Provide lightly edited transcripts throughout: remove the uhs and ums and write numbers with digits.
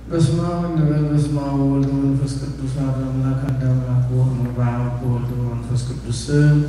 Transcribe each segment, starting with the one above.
በስመ አብ እንበል። በስመ አብ ወወልድ ወመንፈስ ቅዱስ አሐዱ አምላክ አንድ አምላክ በሆነ በአብ ወወልድ ወመንፈስ ቅዱስ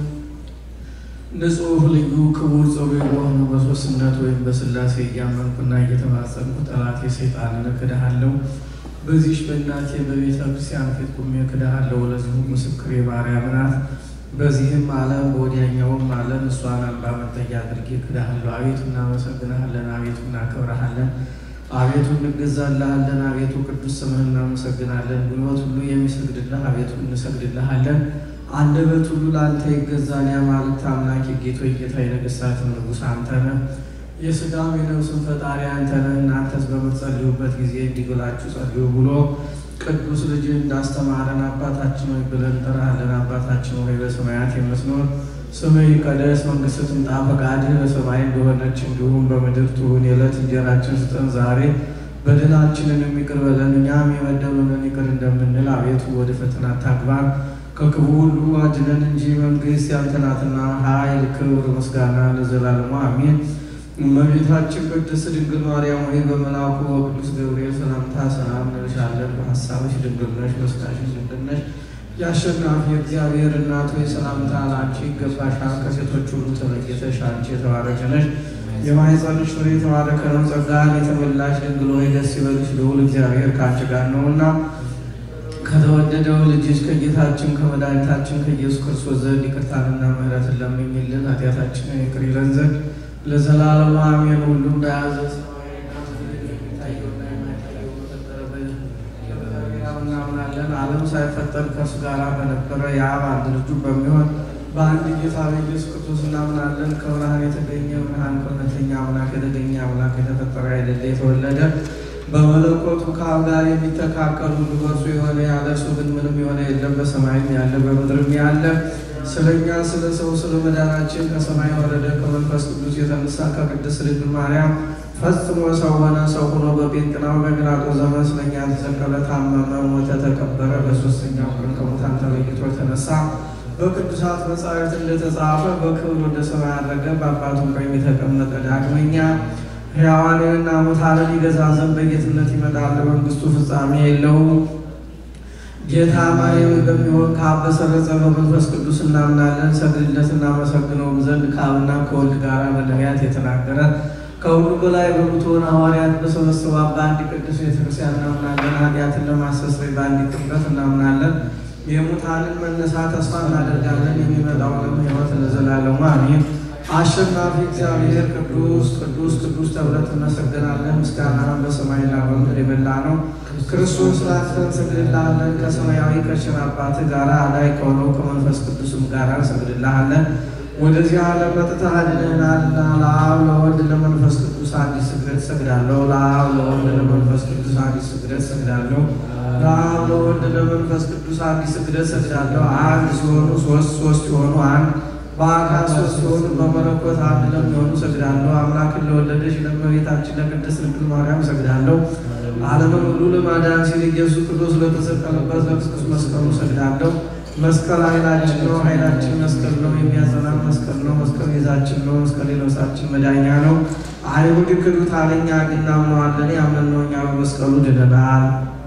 ንጹሕ ልዩ ክቡር ጽሩይ በሆነ በሦስትነት ወይም በሥላሴ እያመንኩና እየተማጸንኩ ጠላቴ ሰይጣንን እክድሃለሁ። በዚህች በእናቴ በቤተ ክርስቲያን ፊት ቆሜ እክድሃለሁ። ለዚሁ ምስክሬ ማርያም ናት። በዚህም ዓለም በወዲያኛውም ዓለም እሷን አልባ መጠጊያ አድርጌ እክድሃለሁ። አቤቱ እናመሰግንሃለን፣ አቤቱ እናከብረሃለን፣ አቤቱ እንገዛልሃለን፣ አቤቱ ቅዱስ ስምህን እናመሰግናለን። ጉልበት ሁሉ የሚሰግድልህ አቤቱ እንሰግድልሃለን። አንደበት ሁሉ ለአንተ ይገዛል። የአማልክት አምላክ የጌቶች ጌታ የነገሥታት ንጉሥ አንተ ነህ። የሥጋም የነፍስም ፈጣሪ አንተ ነህ። እናንተስ በምትጸልዩበት ጊዜ እንዲህ ብላችሁ ጸልዩ ብሎ ቅዱስ ልጅ እንዳስተማረን አባታችን ሆይ ብለን እንጠራሃለን። አባታችን ሆይ በሰማያት የምትኖር ስምህ ይቀደስ፣ መንግሥትህ ትምጣ፣ ፈቃድህ በሰማይ እንደሆነች እንዲሁም በምድር ትሁን። የዕለት እንጀራችንን ስጠን ዛሬ፣ በደላችንን ይቅር በለን እኛም የበደሉንን ይቅር እንደምንል፣ አቤቱ ወደ ፈተና አታግባን ከክፉ ሁሉ አድነን እንጂ መንግሥት ያንተ ናትና፣ ኃይል፣ ክብር፣ ምስጋና ለዘላለሙ አሜን። እመቤታችን ቅድስት ድንግል ማርያም ሆይ በመልአኩ በቅዱስ ገብርኤል ሰላምታ ሰላም እንልሻለን። በሐሳብሽ ድንግል ነሽ፣ በሥጋሽም ድንግል ነሽ። የአሸናፊ እግዚአብሔር እናት ሆይ ሰላምታ ላንቺ ይገባሻል። ከሴቶች ሁሉ ተለይተሽ አንቺ የተባረክሽ ነሽ። የማኅፀንሽ ፍሬ የተባረከ ነው። ጸጋን የተመላሽ ድንግል ሆይ ደስ ይበልሽ፣ ልዑል እግዚአብሔር ከአንቺ ጋር ነውና ከተወደደው ልጅሽ ከጌታችን ከመድኃኒታችን ከኢየሱስ ክርስቶስ ዘንድ ይቅርታንና ምሕረትን ለምኝልን ኃጢአታችንን ይቅር ይለን ዘንድ ለዘላለሙ አሜን። ሁሉም በያዘ እናምናለን። ዓለም ሳይፈጠር ከእርሱ ጋር በነበረ የአብ አንድ ልጁ በሚሆን በአንድ ጌታ በኢየሱስ ክርስቶስ እናምናለን። ከብርሃን የተገኘ ብርሃን፣ ከእውነተኛ አምላክ የተገኘ አምላክ፣ የተፈጠረ አይደለ የተወለደ በመለኮቱ ከአብ ጋር የሚተካከል ሁሉ በእርሱ የሆነ ያለ እርሱ ግን ምንም የሆነ የለም። በሰማይም ያለ በምድርም ያለ ስለ እኛ ስለ ሰው ስለ መዳናችን ከሰማይ ወረደ። ከመንፈስ ቅዱስ የተነሳ ከቅድስት ድንግል ማርያም ፈጽሞ ሰው ሆነ። ሰው ሆኖ በጴንጤናው በጲላጦስ ዘመን ስለ እኛ ተሰቀለ፣ ታመመ፣ ሞተ፣ ተቀበረ። በሦስተኛው ቀን ከሙታን ተለይቶ ተነሳ። በቅዱሳት መጻሕፍት እንደተጻፈ በክብር ወደ ሰማይ አረገ። በአባቱ ቀኝ የተቀመጠ ዳግመኛ ሕያዋንንና ሙታንን ይገዛ ዘንድ በጌትነት ይመጣል። መንግሥቱ ፍጻሜ የለውም። ጌታ ማርያም በሚሆን ከአብ በሰረጸ በመንፈስ ቅዱስ እናምናለን። ሰግድለት እናመሰግነውም ዘንድ ከአብና ከወልድ ጋር በነቢያት የተናገረ ከሁሉ በላይ በምትሆን ሐዋርያት በሰበሰቧት በአንድ ቅዱስ ቤተክርስቲያን እናምናለን። ኃጢአትን ለማስተስረይ በአንዲት ጥምቀት እናምናለን። የሙታንን መነሳት ተስፋ እናደርጋለን። የሚመጣውንም ሕይወት ለዘላለሙ አሜን። አሸናፊ እግዚአብሔር ቅዱስ ቅዱስ ቅዱስ ተብለህ ትመሰገናለህ። ምስጋናህን በሰማይና በምድር የበላ ነው። ክርስቶስ ላንተ እንሰግድልሃለን። ከሰማያዊ ከቸር አባትህ ጋር አዳኝ ከሆነው ከመንፈስ ቅዱስም ጋር እንሰግድልሃለን። ወደዚህ ዓለም መጥተህ አድነህናልና ለአብ ለወልድ ለመንፈስ ቅዱስ አንዲት ስግደት እሰግዳለሁ። ለአብ ለወልድ ለመንፈስ ቅዱስ አንዲት ስግደት እሰግዳለሁ። ለአብ ለወልድ ለመንፈስ ቅዱስ አንዲት ስግደት እሰግዳለሁ። አንድ ሲሆኑ ሶስት፣ ሶስት ሲሆኑ አንድ፣ በአካል ሶስት ሲሆኑ በመለኮት አንድ ለሚሆኑ እሰግዳለሁ። አምላክን ለወለደች ለእመቤታችን ለቅድስት ድንግል ማርያም እሰግዳለሁ። ዓለምን ሁሉ ለማዳን ሲል ኢየሱስ ክርስቶስ ለተሰቀለበት ለቅዱስ መስቀሉ እሰግዳለሁ። መስቀል ኃይላችን ነው። ኃይላችን መስቀል ነው። የሚያጸናን መስቀል ነው። መስቀል ቤዛችን ነው። መስቀል የነፍሳችን መዳኛ ነው። አይሁድ ይክዱታል፣ እኛ ግን እናምነዋለን። ያመንነው እኛ በመስቀሉ ድነናል።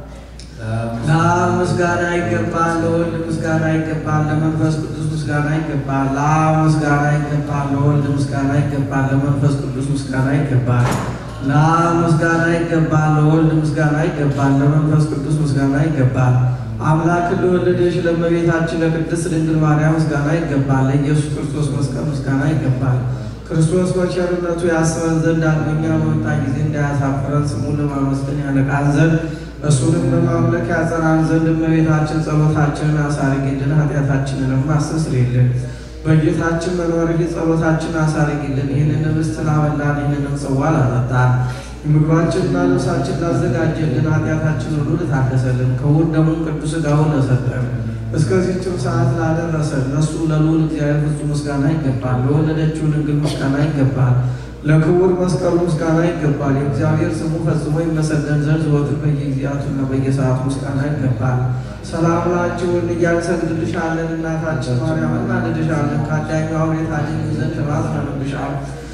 ለአብ ምስጋና ይገባል፣ ለወልድ ምስጋና ይገባል፣ ለመንፈስ ቅዱስ ምስጋና ይገባል። ለአብ ምስጋና ይገባል፣ ለወልድ ምስጋና ይገባል፣ ለመንፈስ ቅዱስ ምስጋና ይገባል። ለአብ ምስጋና ይገባል፣ ለወልድ ምስጋና ይገባል፣ ለመንፈስ ቅዱስ ምስጋና ይገባል። አምላክን ለወለደች ለእመቤታችን ለቅድስት ድንግል ማርያም ምስጋና ይገባል። ለኢየሱስ ክርስቶስ መስቀል ምስጋና ይገባል። ክርስቶስ በቸርነቱ ያስበን ዘንድ ዳግመኛ በመጣ ጊዜ እንዳያሳፍረን ስሙን ለማመስገን ያነቃን ዘንድ እሱንም ለማምለክ ያጸናን ዘንድ እመቤታችን ጸሎታችንን አሳርጊልን፣ ኃጢአታችንንም አስተስርይልን። በጌታችን መኖርህ ጸሎታችንን አሳርጊልን። ይህንን ኅብስት ላበላን፣ ይህንንም ጽዋ ላጠጣን፣ ምግባችንና ልብሳችን ላዘጋጀልን፣ ኃጢአታችን ሁሉ ልታገሰልን፣ ክቡር ደሙን ቅዱስ ሥጋውን ለሰጠን፣ እስከዚህችም ሰዓት ላደረሰን ለእሱ ለልዑል እግዚአብሔር ፍጹም ምስጋና ይገባል። ለወለደችው ድንግል ምስጋና ይገባል። ለክቡር መስቀሉ ምስጋና ይገባል። የእግዚአብሔር ስሙ ፈጽሞ ይመሰገን ዘንድ ዘወትር በየጊዜያቱና በየሰዓቱ ምስጋና ይገባል። ሰላም ላንቺውን እያንሰግድልሻለን። እናታችን ማርያም እናልድሻለን። ከአዳኙ አውሬ ታድኝ ዘንድ ተማጽነንብሻል።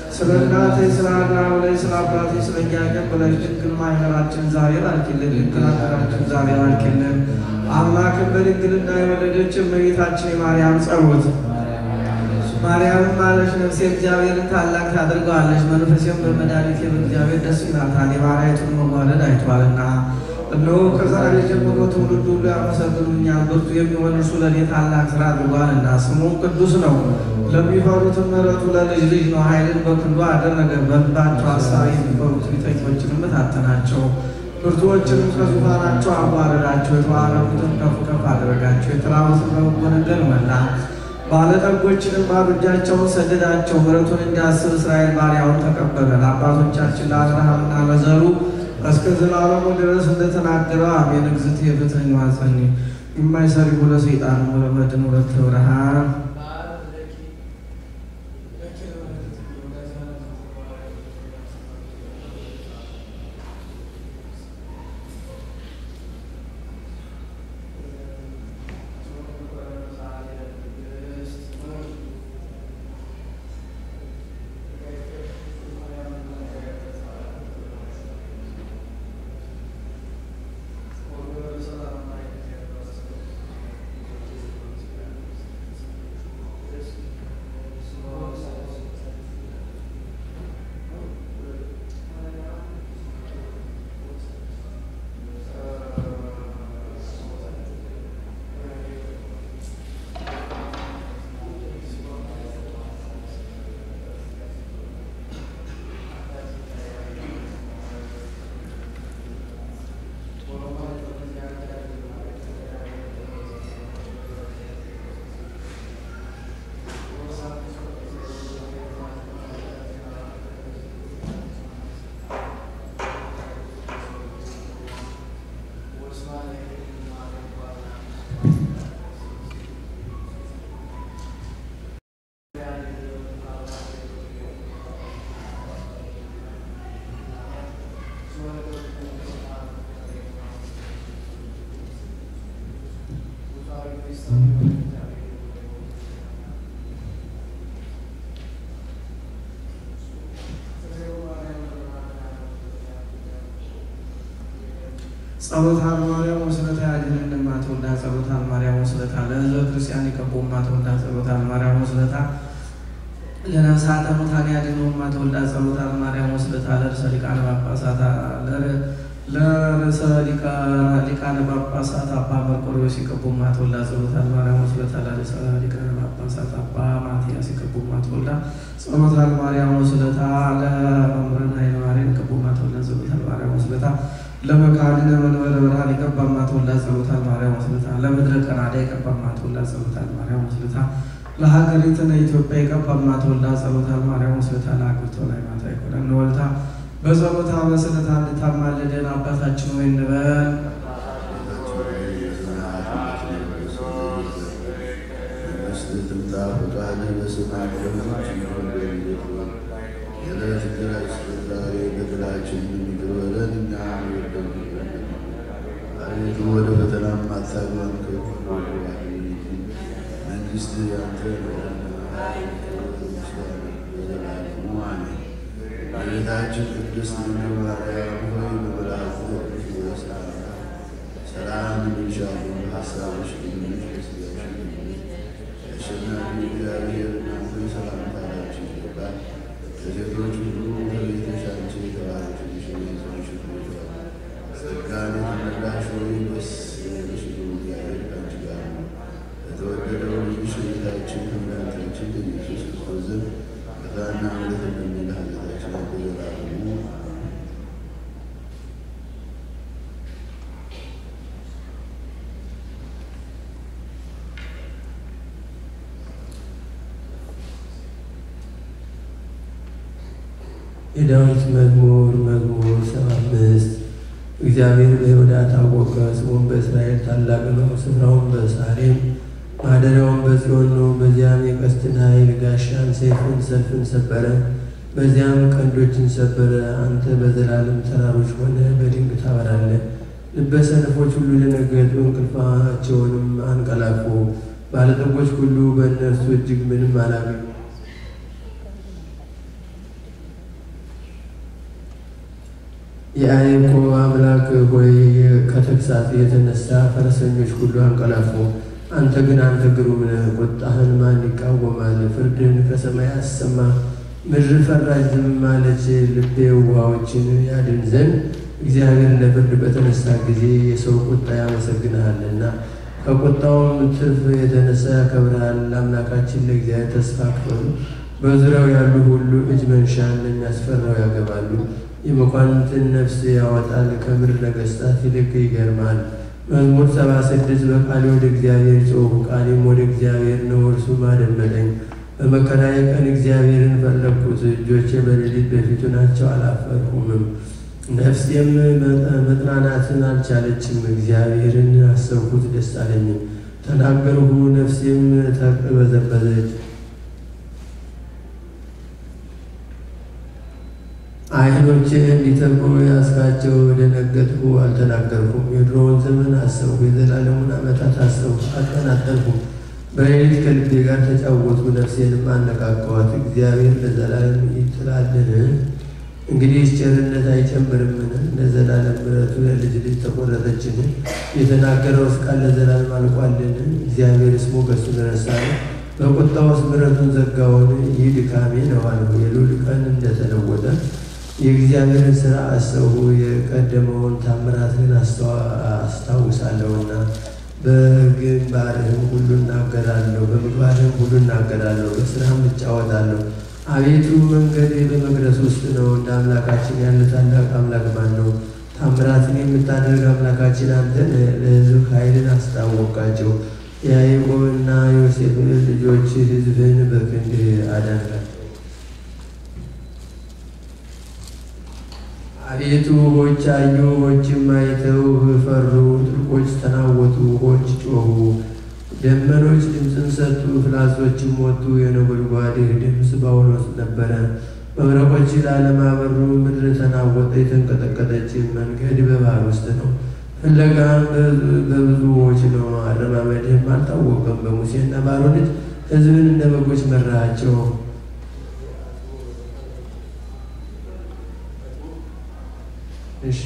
ስለ እናቴ ስለ ሐና ብለሽ ስለ አባቴ ስለ እኛ ብለሽ ድንግል ማኅበራችን ዛሬ ባርኪልን። ድንግል ሀገራችን ዛሬ ባርኪልን። አምላክን በድንግልና የወለደች እመቤታችን የማርያም ጸሎት ማርያምን ማለሽ ነፍሴ እግዚአብሔርን ታላቅ ታደርገዋለች፣ መንፈሴም በመድኃኒቴ በእግዚአብሔር ደስ ይላታል። የባሪያይቱን መዋረድ አይቷልና። እነሆ ከዛሬ ጀምሮ ትውልድ ሁሉ ያመሰግኑኛል። ብርቱ የሚሆን እርሱ ለእኔ ታላቅ ሥራ አድርጓልና። ስሙም ቅዱስ ነው። ለሚፈሩትም ምሕረቱ ለልጅ ልጅ ነው። ኃይልን በክንዱ አደረገ። በልባቸው ሐሳብ የሚፈሩት ፊተኞችንም በታተናቸው። ብርቱዎችንም ከዙፋናቸው አዋረዳቸው። የተዋረዱትን ከፍ ከፍ አደረጋቸው። የተራቡትን በበጎ ነገር መላ። ባለጠጎችንም ባዶ እጃቸውን ሰደዳቸው። ምሕረቱን እንዲያስብ እስራኤል ባሪያውን ተቀበለ። ለአባቶቻችን ለአብርሃምና ለዘሩ እስከ ዘላለሙ ድረስ እንደተናገረው አሜን። እግዝእትየ ፍትሕን ዋጸኒ የማይሰሪሁ ለሰይጣን ወለመድን ሁለተ ብርሃን ጸሎተ ማርያም ወስለታ ያድነን ማተወልዳ ጸሎተ ማርያም ወስለታ ለሕዝበ ክርስቲያን ይቀቦም ማተወልዳ ጸሎተ ማርያም ወስለታ ለነፍሳተ ሙታን ያድነን ማተወልዳ ጸሎተ ማርያም ወስለታ ለርዕሰ ሊቃነ ጳጳሳት ለርዕሰ ሊቃነ ጳጳሳት አባ መርቆሬዎስ ይቀቦም ማተወልዳ ጸሎተ ማርያም ወስለታ ለርዕሰ ሊቃነ ጳጳሳት አባ ማትያስ ይቀቦም ማተወልዳ ጸሎተ ማርያም ወስለታ ለመምህራን ኃይለ ማርያም ይቀቦም ማተወልዳ ጸሎተ ማርያም ወስለታ ለመካነ መንበረ ብርሃን ይቀባም ማተወልዳ ጸሎተ ማርያም ወስለታ ለምድረ ቀናዳ ይቀባም ማተወልዳ ጸሎተ ማርያም ወስለታ ለሀገሪቱና ኢትዮጵያ ይቀባም ማተወልዳ ጸሎተ ማርያም ወስለታ ለአግብቶ ላይ ማታ ይቆረን ወልታ በጸሎታ መሰለታ እንድታማልደን አባታችን ሆይ እንበል። ወደ ፈተና ማታግባን መንግስት ያንተ ቤታችን ቅድስት ድንግል ማርያም ሆይ በመልአኩ ሰላም እንልሻለን። ሀሳብሽ ድንግል ስጋሽ አሸናፊ እግዚአብሔር እናንተ ሰላምታ ላንቺ ይገባል። ከሴቶች ሁሉ ተለይተሽ አንቺ የተባረክሽ ነሽ። ጸጋን የተመላሽ ሆይ ደስ ይበልሽ፣ እግዚአብሔር ከአንቺ ጋር ነው። ለተወደደው ልጅሽ ጌታችን መድኃኒታችን ኢየሱስ ክርስቶስ ዘንድ ጌታና ምሕረት እንደሚል ኃጢአታችን በዘላለሙ የዳዊት መዝሙር 75 እግዚአብሔር በይሁዳ ታወቀ፣ ስሙም በእስራኤል ታላቅ ነው። ስፍራውም በሳሌም ማደሪያውም በጽዮን ነው። በዚያም የቀስትን ኃይል ጋሻን፣ ሰይፍን፣ ሰልፍን ሰበረ። በዚያም ቀንዶችን ሰበረ። አንተ በዘላለም ተራሮች ሆነ በድንቅ ታበራለህ። ልበ ሰነፎች ሁሉ ደነገጡ፣ እንቅልፋቸውንም አንቀላፉ። ባለጠጎች ሁሉ በእነርሱ እጅግ ምንም አላገኙ። የያዕቆብ አምላክ ሆይ ከተግሣጽ የተነሳ ፈረሰኞች ሁሉ አንቀላፉ። አንተ ግን አንተ ግሩም ነህ። ቁጣህን ማን ይቃወማል? ፍርድን ከሰማይ አሰማ። ምድር ፈራች ዝም አለች። ልቤ ውኃዎችን ያድን ዘንድ እግዚአብሔር ለፍርድ በተነሳ ጊዜ የሰው ቁጣ ያመሰግንሃልና ከቁጣውም ትፍ የተነሳ ያከብርሃል። ለአምላካችን ለእግዚአብሔር ተስፋ ክፈሉ። በዙሪያው ያሉ ሁሉ እጅ መንሻን ለሚያስፈራው ያገባሉ። የመኳንንትን ነፍስ ያወጣል፣ ከምድር ነገሥታት ይልቅ ይገርማል። መዝሙር 76 በቃሌ ወደ እግዚአብሔር ጮኽሁ፣ ቃሌም ወደ እግዚአብሔር ነው፣ እርሱም አደመጠኝ። በመከራዬ ቀን እግዚአብሔርን ፈለግሁት፣ እጆቼ በሌሊት በፊቱ ናቸው፣ አላፈርሁምም። ነፍሴም መጽናናትን አልቻለችም። እግዚአብሔርን አሰብሁት፣ ደስ አለኝም። ተናገርሁ፣ ነፍሴም ተቅበዘበዘች። ዓይኖቼ እንዲተጉ ያስካቸው፣ ደነገጥሁ፣ አልተናገርኩም። የድሮውን ዘመን አሰብሁ፣ የዘላለሙን ዓመታት አሰብሁ፣ አልተናጠልኩም። በሌሊት ከልቤ ጋር ተጫወቱ፣ ነፍሴንም አነቃቀዋት። እግዚአብሔር ለዘላለም ይጥላልን? እንግዲህ ቸርነት አይጨምርምን? ለዘላለም ምሕረቱ ለልጅ ልጅ ተቆረጠችን? የተናገረውስ ቃል ለዘላለም አልቋልን? እግዚአብሔርስ ሞገሱን ረሳን? በቁጣውስ ምሕረቱን ዘጋውን? ይህ ድካሜ ነው አልሁ፣ የልዑል ቀን እንደተለወጠ። የእግዚአብሔርን ሥራ አሰብሁ፣ የቀደመውን ታምራትን አስታውሳለሁና። በግንባርህም ሁሉ እናገራለሁ፣ በምግባርህም ሁሉ እናገራለሁ፣ በሥራህም እጫወታለሁ። አቤቱ መንገድ በመቅደስ ውስጥ ነው። እንደ አምላካችን ያለ ታላቅ አምላክ ማን ነው? ታምራትን የምታደርግ አምላካችን አንተ ለሕዝብ ኃይልን አስታወቃቸው። የያዕቆብና ዮሴፍ ልጆች ሕዝብህን በክንድ አዳንካቸው። አቤቱ ውኆች አዩ፣ ውኆችም አይተው ፈሩ። ጥልቆች ተናወጡ፣ ውኆች ጮኹ። ደመኖች ድምፅን ሰጡ፣ ፍላጾችም ወጡ። የነጎድጓድህ ድምፅ በአውሎስ ነበረ። መብረቆች ለዓለም አበሩ። ምድር ተናወጠ፣ የተንቀጠቀጠች። መንገድ በባህር ውስጥ ነው፣ ፍለጋም በብዙ ውኆች ነው። አረማመድህም አልታወቀም። በሙሴና በአሮን እጅ ሕዝብን እንደ በጎች መራሃቸው። እሺ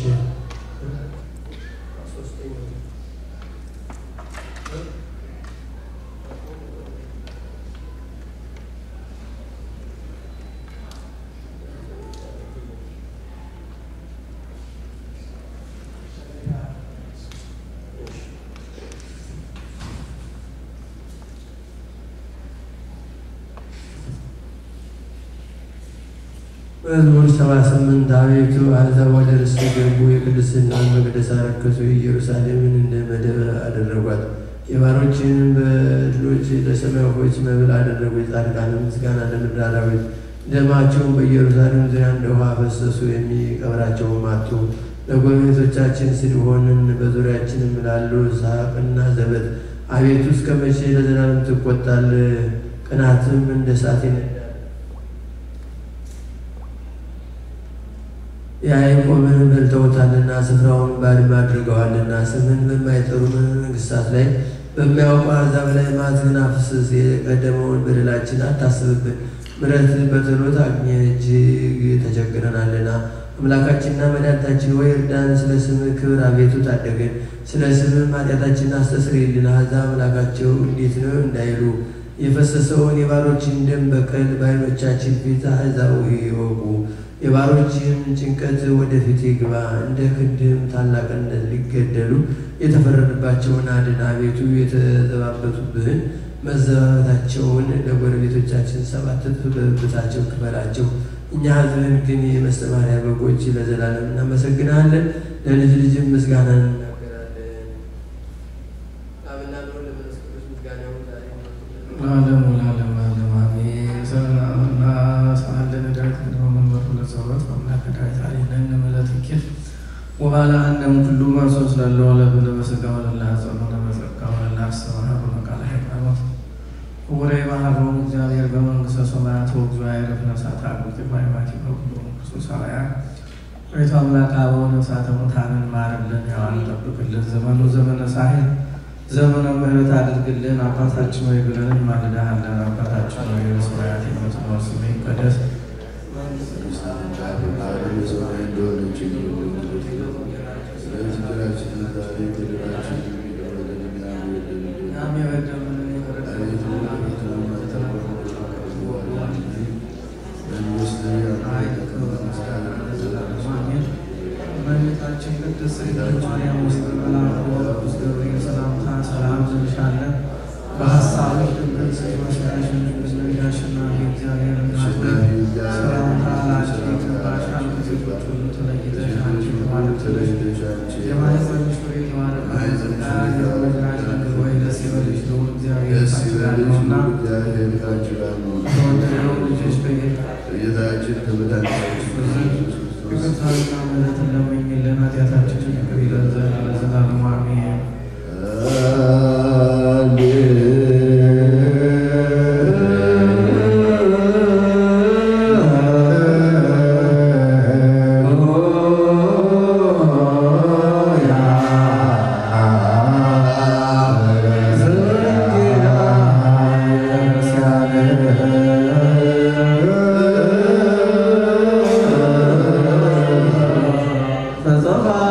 መዝሙር 78 አቤቱ አሕዛብ ወደ ርስትህ ገቡ፣ የቅድስናህን መቅደስ አረከሱ። ኢየሩሳሌምን እንደ መደብ አደረጓት፣ የባሮችህንም በድሎች ለሰማይ ወፎች መብል አደረጉ። የጻድቃንም ምስጋና ለምድር አራዊት። ደማቸውን በኢየሩሳሌም ዙሪያ እንደ ውኃ ፈሰሱ፣ የሚቀብራቸውም አጡ። ለጎረቤቶቻችን ስድብ ሆንን፣ በዙሪያችንም ላሉ ሳቅና ዘበት። አቤቱ እስከ መቼ ለዘላለም ትቆጣለህ? ቅንዓትም እንደ እሳት ይነዳል። ያዕቆብን በልተውታልና ስፍራውን ባድማ አድርገዋልና። ስምህን በማይጠሩ መንግሥታት ላይ በሚያውቁ አሕዛብ ላይ መዓትህን አፍስስ። የቀደመውን በደላችን አታስብብን። ምሕረትህ በቶሎ ታግኘን፣ እጅግ ተቸግረናልና። አምላካችንና መድኃኒታችን ሆይ እርዳን። ስለ ስምህ ክብር አቤቱ ታደገን፣ ስለ ስምህም ኃጢአታችንን አስተስርይልን። አሕዛብ አምላካቸው እንዴት ነው እንዳይሉ የፈሰሰውን የባሮችን ደም በቀል በዓይኖቻችን ፊት አሕዛብ ይወቁ። የባሮችህን ጭንቀት ወደፊት ይግባ፣ እንደ ክንድህም ታላቅነት ሊገደሉ የተፈረደባቸውን አድን። አቤቱ የተዘባበቱብህን መዘባበታቸውን ለጎረቤቶቻችን 7 እጥፍ በብብታቸው ክፈላቸው። እኛ ሕዝብህን ግን የመሰማሪያ በጎች ለዘላለም እናመሰግናለን፣ ለልጅ ልጅም ምስጋናን እናገራለን። አብና ለወልድ ለመንፈስ ቅዱስ ምስጋና ይሁን ዛሬም ለዓለሙ ለዓለሙ ዓለም አሜን። ሰላምና ሰዓልን ዳዊት ለመንበሩ ለጸሎት በአምላከ ዳዊት አሌለን ለመለትኪት ወባላ አንደም ኩሉ መንሶስ ላለው ለብለ በስጋ ወለላ ጸሎ ለመጸጋ ወለላ አሰማሃሩ መቃለ ሃይማኖት ወሬ ባህሮም እግዚአብሔር በመንግሥተ ሰማያት ወግዞ ያይረፍ ነፍሳት አጉት ባይባቲ በኩሉ ክርስቶሳውያ ሬቱ አምላክ አበው ነፍሳተ ሙታንን ማርልን፣ ሕያዋን ጠብቅልን። ዘመኑ ዘመነ ሳህል ዘመነ ምሕረት አድርግልን። አባታችን ሆይ ብለን እንማልድሃለን። አባታችን ሆይ በሰማያት የምትኖር ስምህ ይቀደስ። መንግሥትህ ትምጣ፣ ፈቃድህ በሰማይ እንደሆነች እንዲሁ እመቤታችን ቅድስት ድንግል ማርያም ውስጥ መልአኩ ቅዱስ ገብርኤል ሰላምታ ሰላም እንልሻለን። በሐሳብሽ ድንግል ስትሆኚ ድንግል አሸናፊ እግዚአብሔር እናት ሆይ ሰላምታ ላንቺ ይገባሻል። ከሴቶች ሁሉ ተለይተሽ አንቺ የተባረክሽ ነሽ። የማኅፀንሽ ፍሬ የተባረከ ነው። የወለድሽ ድንግል ሆይ ደስ ይበልሽ፣ ልዑል እግዚአብሔር ካንቺ ጋር ነውና ከተወደደው ልጅሽ ከጌታችን ከመድኃኒታችን ይቅርታንና ምሕረትን ለምኝልን ኃጢአታችንን ይቅር ይለን ዘንድ ለዘላለሙ አሜን። Bye.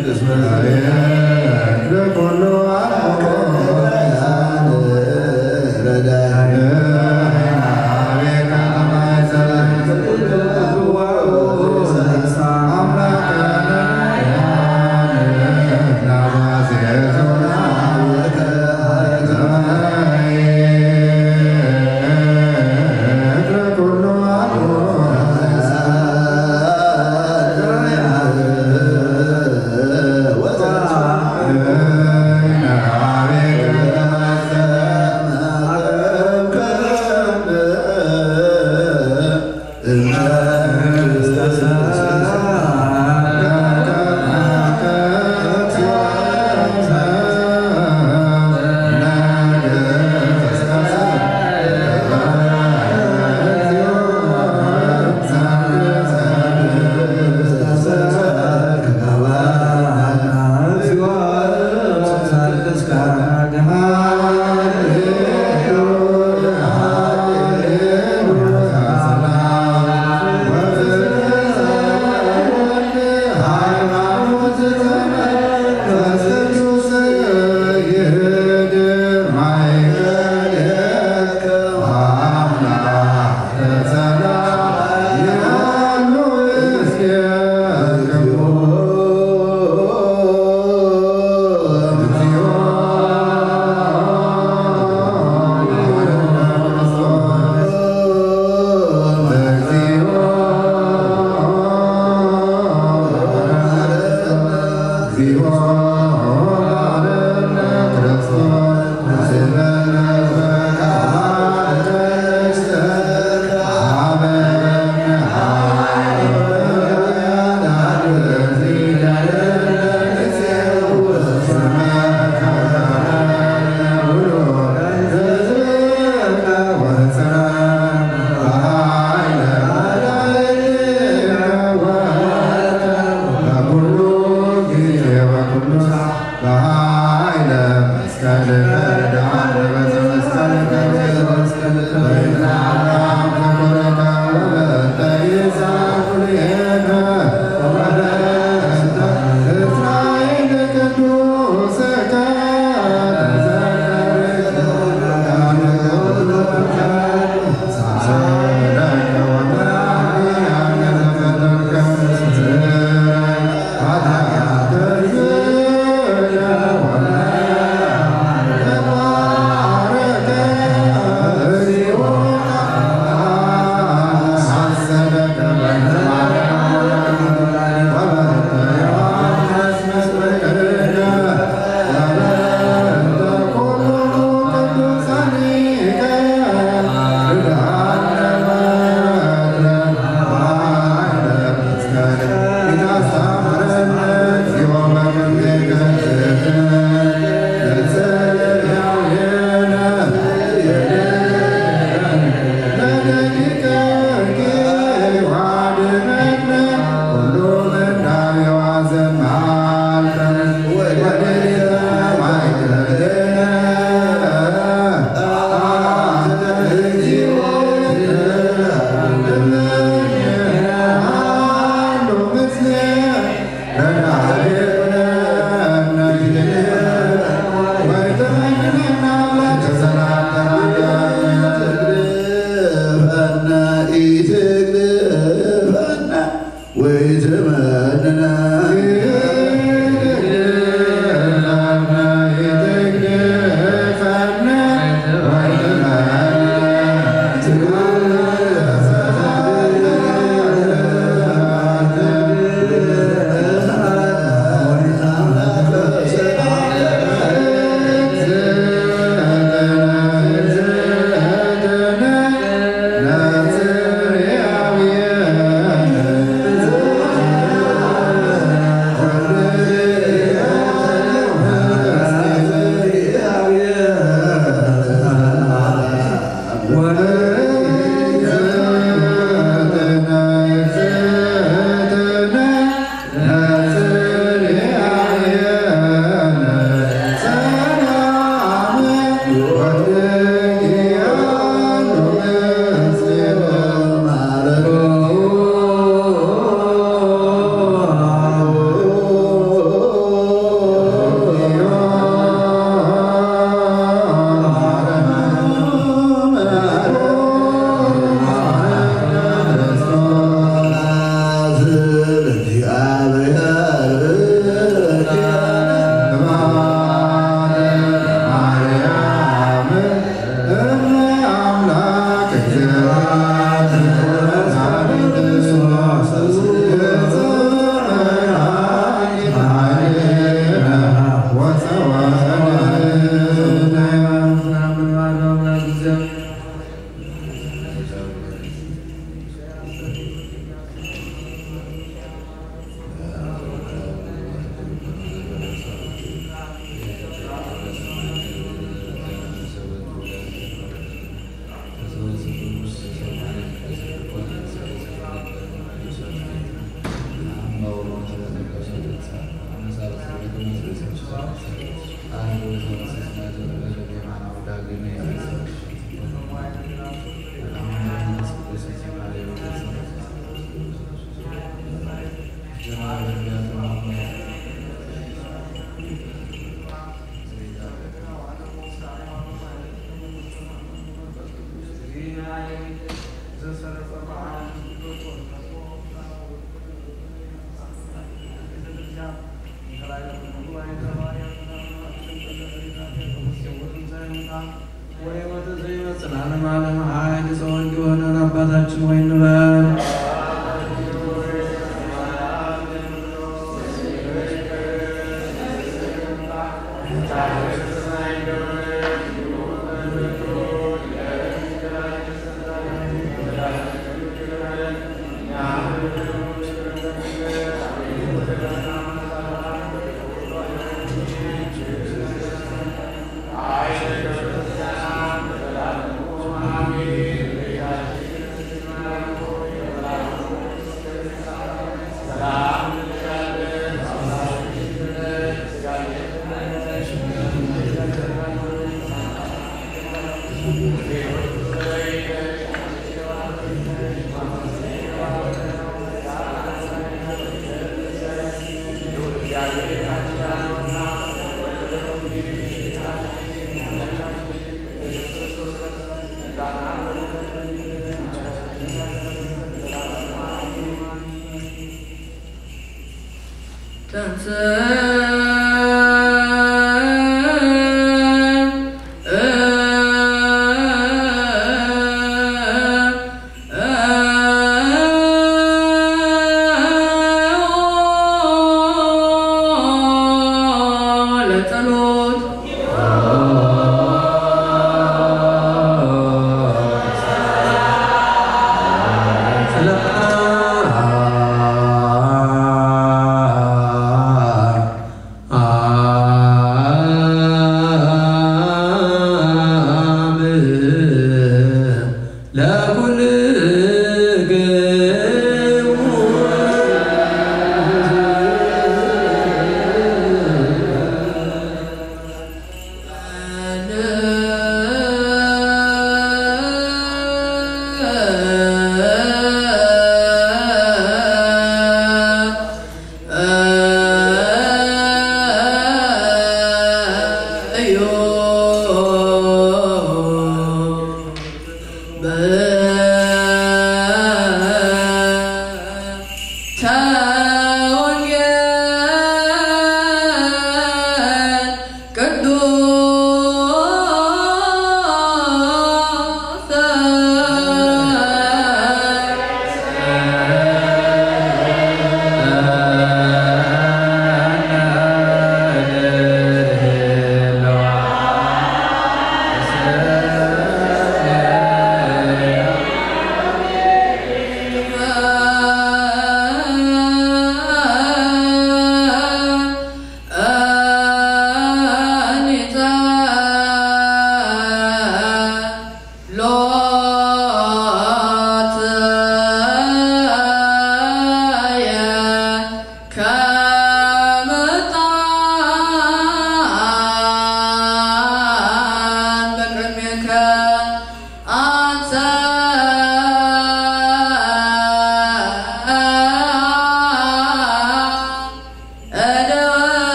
Thank you. አባታችን ሆይ እንበል።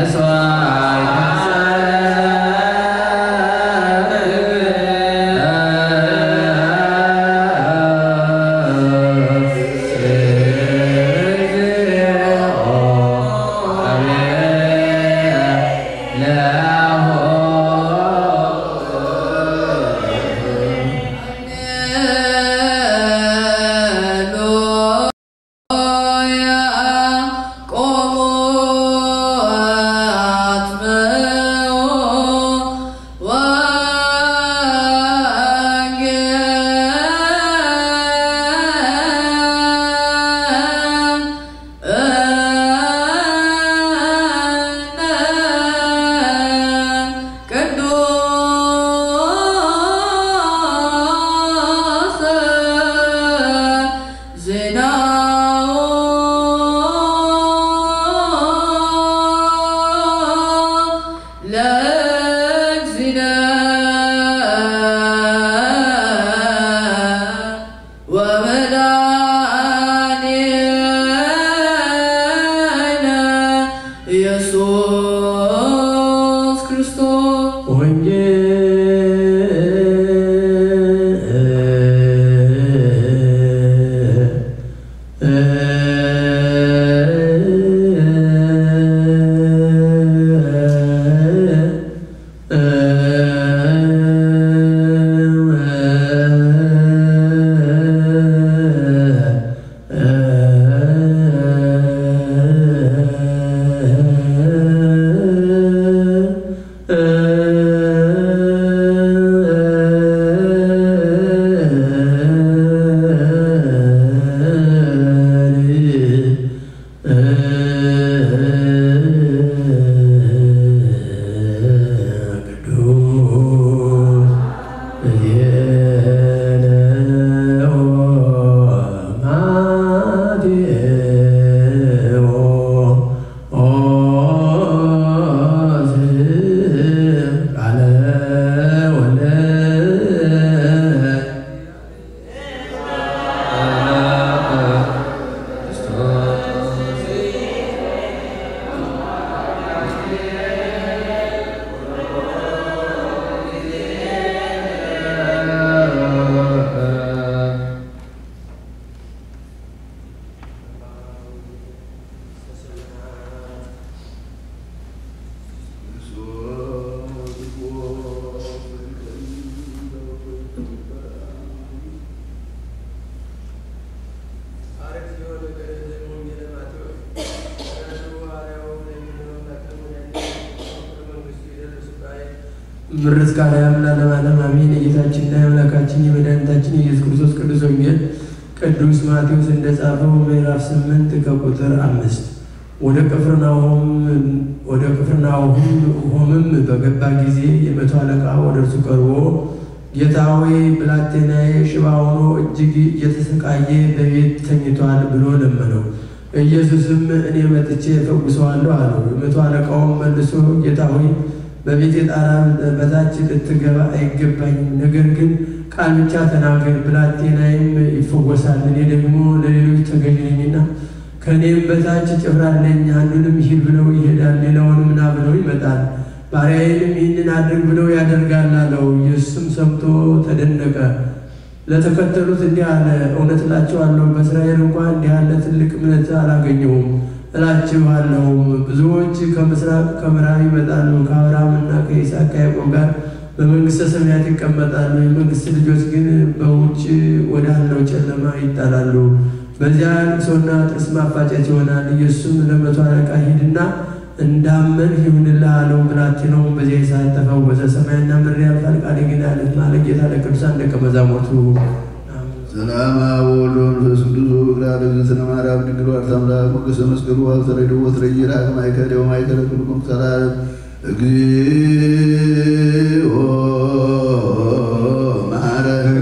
ምርት ቃል ያምላል ለማለም አሜን። የጌታችንና የአምላካችን የመድኃኒታችን የኢየሱስ ክርስቶስ ቅዱስ ወንጌል ቅዱስ ማቴዎስ እንደጻፈው ምዕራፍ 8 ከቁጥር 5 ወደ ቅፍርናሆምም በገባ ጊዜ የመቶ አለቃ ወደ እርሱ ቀርቦ ጌታ ሆይ ብላቴናዬ ሽባ ሆኖ እጅግ እየተሰቃየ በቤት ተኝቷል ብሎ ለመነው። ኢየሱስም እኔ መጥቼ እፈውሰዋለሁ አለው። የመቶ አለቃውም መልሶ ጌታ ሆይ በቤቴ ጣራ በታች ልትገባ አይገባኝም፣ ነገር ግን ቃል ብቻ ተናገር ብላቴናዬም ይፈወሳል። እኔ ደግሞ ለሌሎች ተገዥ ነኝና ከእኔም በታች ጭፍራ አለኝ። አንዱንም ሂድ ብለው ይሄዳል፣ ሌላውንም ና ብለው ይመጣል፣ ባሪያዬንም ይህንን አድርግ ብለው ያደርጋል አለው። ኢየሱስም ሰምቶ ተደነቀ። ለተከተሉት እንዲህ አለ፣ እውነት እላችኋለሁ በእስራኤል እንኳን እንዲህ ያለ ትልቅ እምነት አላገኘሁም እላችኋለሁም። ብዙዎች ከምስራቅ ከምዕራብ ይመጣሉ፣ ከአብርሃምና ከይስሐቅ ከያዕቆብ ጋር በመንግሥተ ሰማያት ይቀመጣሉ። የመንግሥት ልጆች ግን በውጭ ወዳለው ጨለማ ይጣላሉ። በዚያ ልቅሶና ጥርስ ማፋጨት ይሆናል። ኢየሱስም ለመቶ አለቃ ሂድና እንዳመንህ ይሁንልህ አለው። ብላቴናውም በዚያ ሰዓት ተፈወሰ። ሰማይና ምድር ያልፋል፣ ቃሌ ግን አያልፍም አለ ጌታ ለቅዱሳን ደቀ መዛሙርቱ። ሰላም ወወልድ ወመንፈስ ቅዱስ ወግራ ለእግዝእትነ ማርያም ድንግል ወላዲተ አምላክ ወቅድስተ መስቀሉ ወአብሰረ ወትረይራ ማእከለ ወማእከለ ኩልኩም ሰላም እግዚኦ ማረን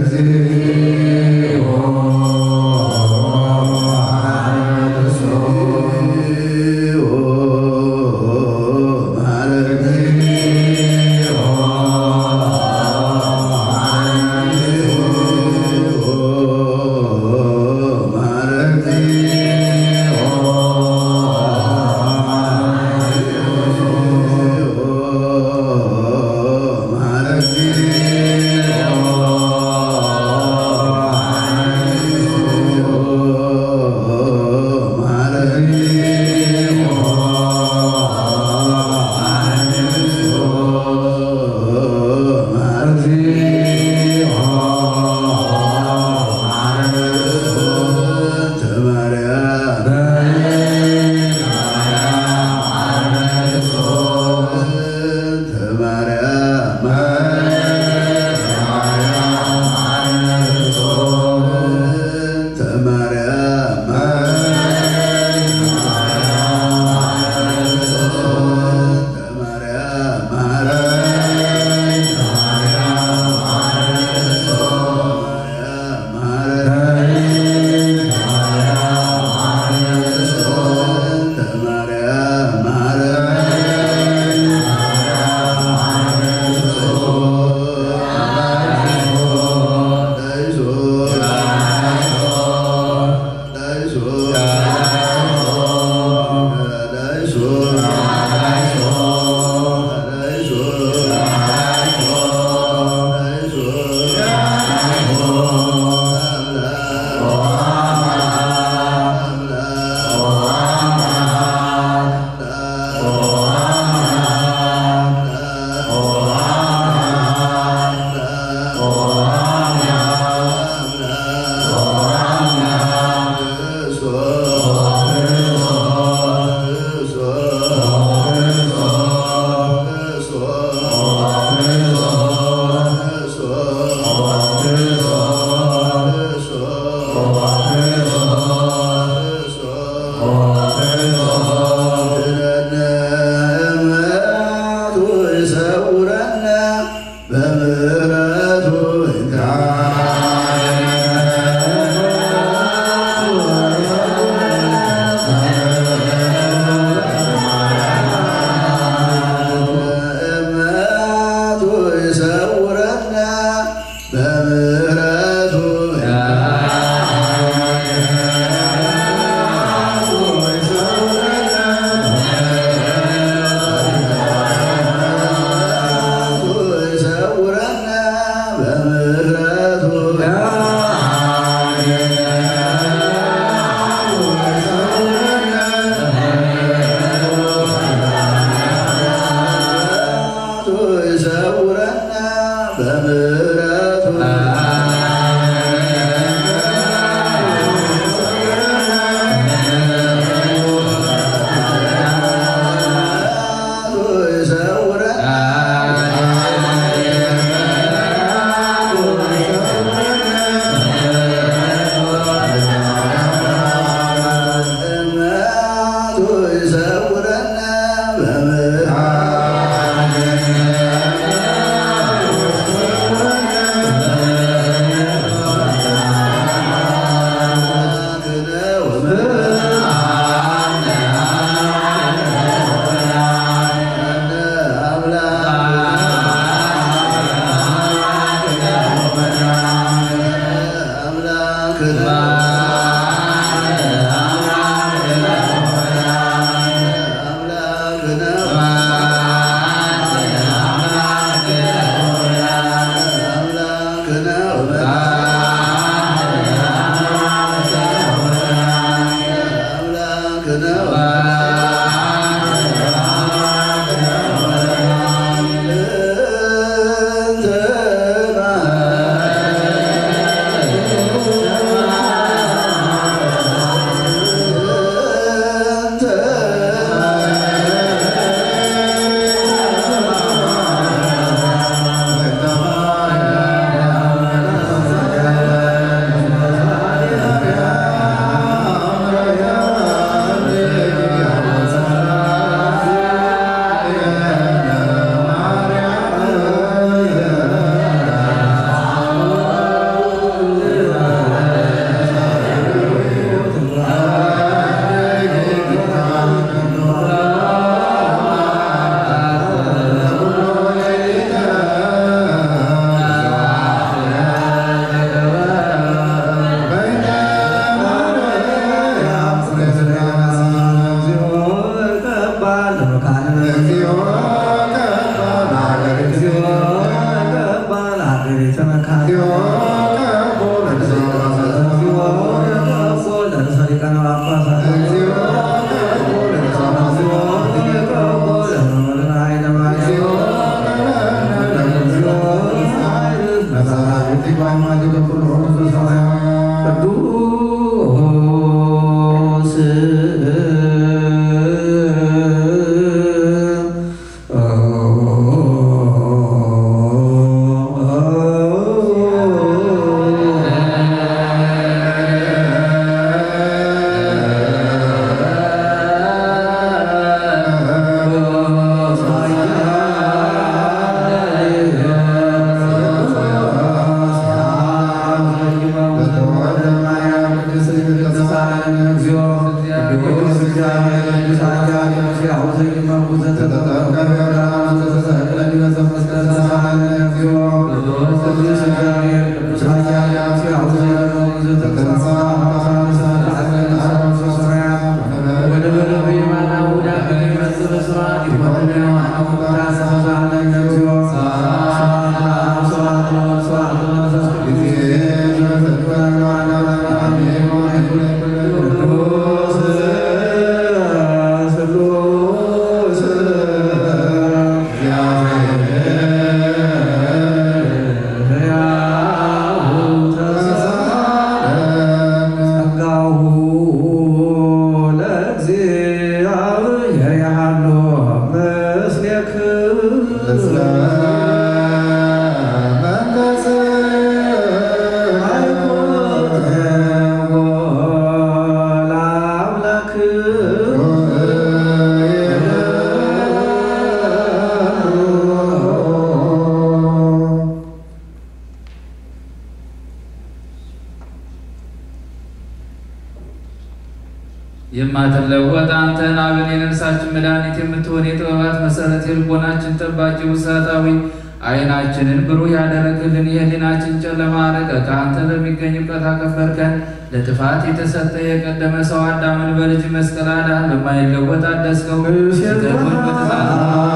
የማትለወጥ አንተን አብን የነፍሳችን መድኃኒት የምትሆን የጥበባት መሰረት የልቦናችን ጠባቂ ውሳጣዊ ዓይናችንን ብሩህ ያደረግልን የህሊናችን ጨለማ አረቀ። ከአንተ በሚገኝ እውቀት አከበርከን። ለጥፋት የተሰጠ የቀደመ ሰው አዳምን በልጅ መስቀል አዳን በማይለወጥ አደስከው። ስተቶች በትእዛዝ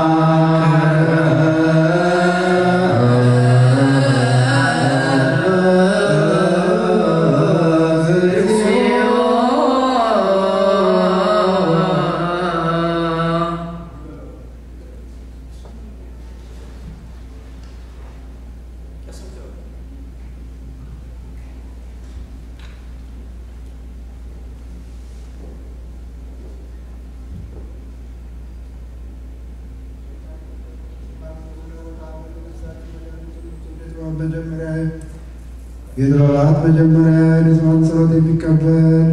የጥበባት መጀመሪያ የንጹሐን ጸሎት የሚቀበል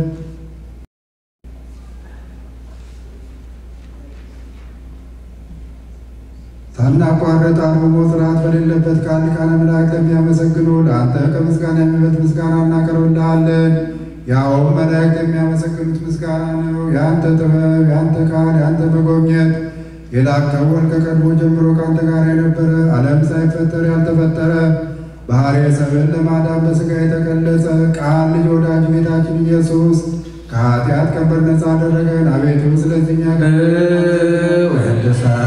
ሳናቋርጥ አርምሞ ስርዓት በሌለበት ቃል ሊቃነ መላእክት የሚያመሰግኑ ለአንተ ከምስጋና የሚበልጥ ምስጋና እናቀርብልሃለን። ያውም መላእክት የሚያመሰግኑት ምስጋና ነው። የአንተ ጥበብ፣ የአንተ ቃል፣ የአንተ መጎብኘት የላከው ወልድ ከቀድሞ ጀምሮ ከአንተ ጋር የነበረ ዓለም ሳይፈጠር ያልተፈጠረ ባሕርየ ሰብን ለማዳን በሥጋ የተገለጸ ቃል ልጅ ወዳጅ ጌታችን ኢየሱስ ከኃጢአት ቀንበር ነፃ አደረገን። አቤቱ ስለዚህኛ ወደሳከ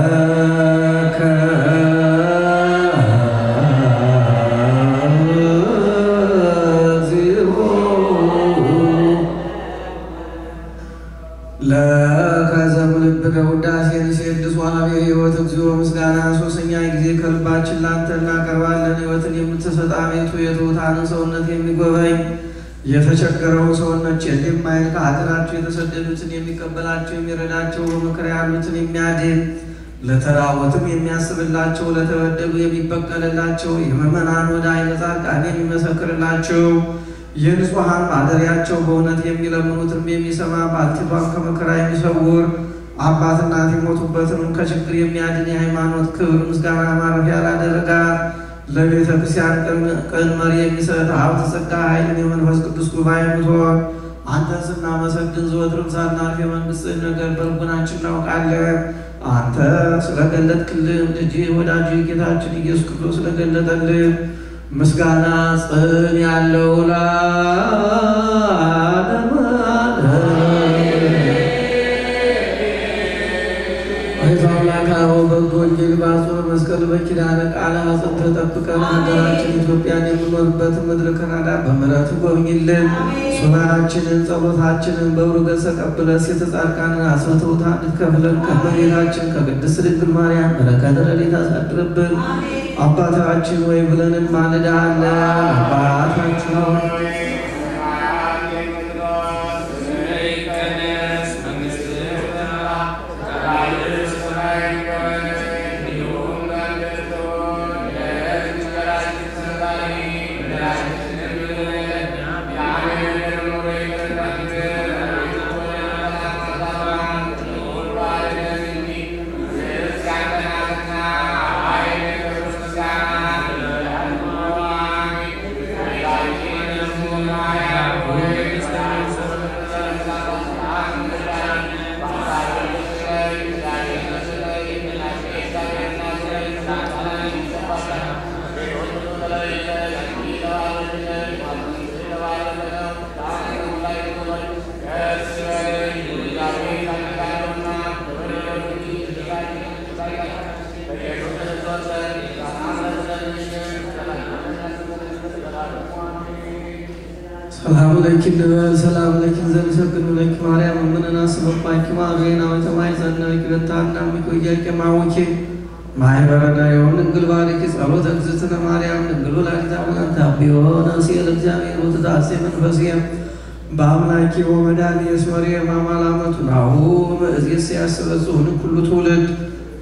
ለከዘምልብከ ውዳሴ ንሴድስ ዋሃቤ ሕይወት እግዚኦ ምስጋና ሦስተኛ ጊዜ ከልባችን ላንተ እናቀርባለን። ሕይወትን የምትሰጥ አቤቱ የትሑታንን ሰውነት የሚጎበኝ የተቸገረውን ሰውነት የማይል ከሀገራቸው የተሰደዱትን የሚቀበላቸው የሚረዳቸው በመከራ ያሉትን የሚያድን ለተራቡትም የሚያስብላቸው ለተበደሉ የሚበቀልላቸው የምእመናን ወዳጅ ለጻድቃን የሚመሰክርላቸው የንጹሐን ማደሪያቸው በእውነት የሚለምኑትም የሚሰማ ባልቴቷን ከመከራ የሚሰውር አባት እናት የሞቱበትንም ከችግር የሚያድን የሃይማኖት ክብር ምስጋና ማረፊያ ላደረጋት ለቤተ ክርስቲያን ቅን መሪ የሚሰጥ ሀብት ጸጋ ኃይልን የመንፈስ ቅዱስ ጉባኤ ምትሆን አንተን ስናመሰግን ዘወትርም ሳናልፍ የመንግሥትህን ነገር በልቡናችን እናውቃለን። አንተ ስለገለጥክልን ልጅ ወዳጅ ጌታችን ኢየሱስ ክርስቶስ ስለገለጠልን ምስጋና ጽን ያለው አምላካው በጎ ወንጌል በአጽብዖ መስቀል በኪዳነ ቃል ሐዘን ተጠብቀን ሀገራችን ኢትዮጵያን የምኖርበት ምድር ካናዳ በምሕረት ጎብኝልን። ሱባኤያችንን ጸሎታችንን በውርገት ተቀብለህ ሴተ ጻድቃንን አስረትውታ እንድትከፍለን ከእመቤታችን ከቅድስት ድንግል ማርያም በረከት ረድኤት አሳድርብን። አባታችን ወይ ብለን እንማልድሃለን። አባታችን ሆይ ሰላም ለኪ እንበል። ሰላም ለኪ ዘንሰግድ ለኪ ማርያም እምነና ስበባኪ ማርያና ወተማይዘና ይክለታና ሚቆያቂ ማወኪ ማይበረዳ የሆን ድንግል ባሪኪ ጸሎተ እግዝእትነ ማርያም ድንግል ወላዲተ አምላክ ታቢዮነ ሲል እግዚአብሔር ወትዳሴ መንፈሴ በአምላኪ ወመድኃኒየ እስመ ማማላመቱ ናሁ እዚስ ያስበጽሁን ኩሉ ትውልድ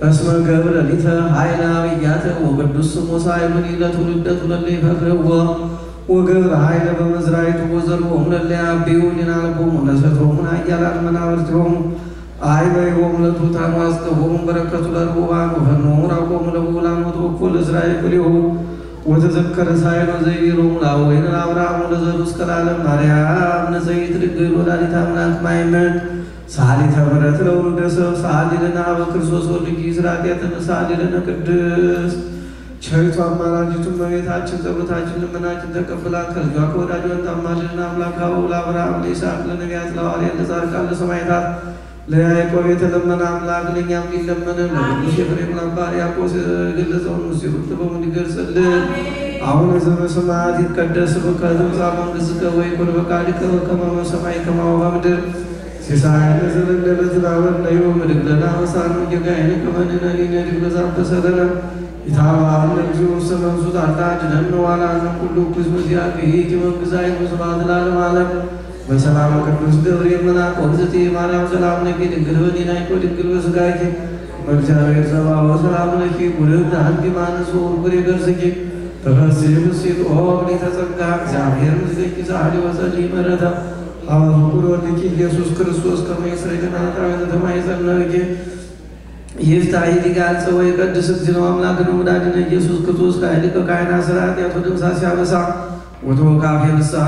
እስመ ገብረ ሊተ ኃይለ አብያተ ወቅዱስ ስሙ ሳይሉን ለትውልደ ትውልደ ይፈርህዎ ወገብረ ኃይለ በመዝራይቱ ወዘርቦሙ ለለያቢዩ ሊናልቦሙ ለሰቶሙ ኃያላን መናብርቲሆሙ አይበይሆሙ ለቱታን ዋስቀቦሙ በረከቱ ለርቡባን ወፈኖሙ ራቆሙ ለቡላን ወተወክፎ ለእስራኤል ብሊሁ ወተዘከረ ሳይሎ ዘይቤሎሙ ለአወይነ ለአብርሃም ወለዘሩ እስከ ለዓለም ማርያም ንጽሕት ድንግል ወላዲተ አምላክ ማይመን ሳሊተ ምሕረት ለውሉደ ሰብ ሰአሊ ለነ በክርስቶስ ወልድኪ ሥራቴነ ሰአሊ ለነ ቅድስት ቸሪቱ አማላጅቱ እመቤታችን ጸሎታችን ልመናችን ተቀብላ ከልጇ ከወዳጇ ታማልደን አምላካው ለአብርሃም ለይስሐቅ ለነቢያት ለሐዋርያት ለጻድቃን ለሰማዕታት ለያዕቆብ የተለመነ አምላክ ለእኛም ሊለመንን ለቅዱስ ኤፍሬም አባ ሕርያቆስ የገለጸውን ምስጢሩን ጥበቡን ይገልጽልን። አቡነ ዘበሰማያት ይትቀደስ ስምከ ትምጻእ መንግሥትከ ወይኩን ፈቃድከ በከመ በሰማይ ከማሁ በምድር ሲሳየነ ዘለለዕለትነ ሀበነ ዮም ወኅድግ ለነ አበሳነ ወጌጋየነ ከመ ንሕነኒ ንኅድግ ለዘአበሰለነ ኢታብአነ እግዚኦ ውስተ መንሱት አድኅነነ ወኃላነ ኩሉ ኩሉ ዚአከ ይእቲ መንግሥት ኃይል ወስብሐት ለዓለመ ዓለም በሰላም ቅዱስ ገብርኤል መልአክ ወእግዝእትየ ማርያም ሰላም ለኪ ድንግል በዲናኪ ወድንግል በሥጋኪ በእግዚአብሔር ጸባኦት ሰላም ለኪ ውእቱ አንቲ እምአንስቶ ወፍሬ ከርሥኪ ተፈሥሒ ፍሥሕት ኦ ምልዕተ ጸጋ እግዚአብሔር ምስሌኪ ዛሊ ወጸልዪ ምሕረተ ሀበ ፍቁር ወልድኪ ኢየሱስ ክርስቶስ ከመ ይስረይ ለነ ኃጣውኢነ ተማይጸነ ብኪ ይፍታሕ ሊቃልጽ ወይቀድስ እግዚእነ አምላክነ ወመድኃኒነ ኢየሱስ ክርስቶስ ከኃይልከ ካህናት ሥርዓት ወደምሳሴ አበሳ ወተወካፌ ንስሐ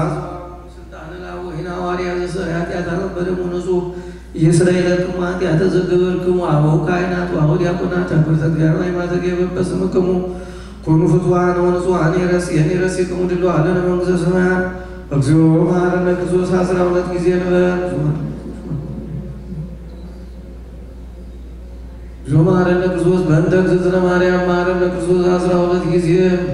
ሐዋርያ ዘሰራት ያታበረሙ ንጹሕ የእስራኤል ቅማት ያተዘገበርክሙ አበው ካህናት ወአበው ዲያቆናት ተክብር ተግዳር ሃይማኖት የበበስምክሙ ኩኑ ፍቱሐነ ወንጹሐነ የረሲክሙ ድሉ አለነ መንግሥተ ሰማያት እግዚኦ መሐረነ ክርስቶስ 12 ጊዜ ንበል እግዚኦ መሐረነ ክርስቶስ በእንተ እግዝእትነ ማርያም መሐረነ ክርስቶስ 12 ጊዜ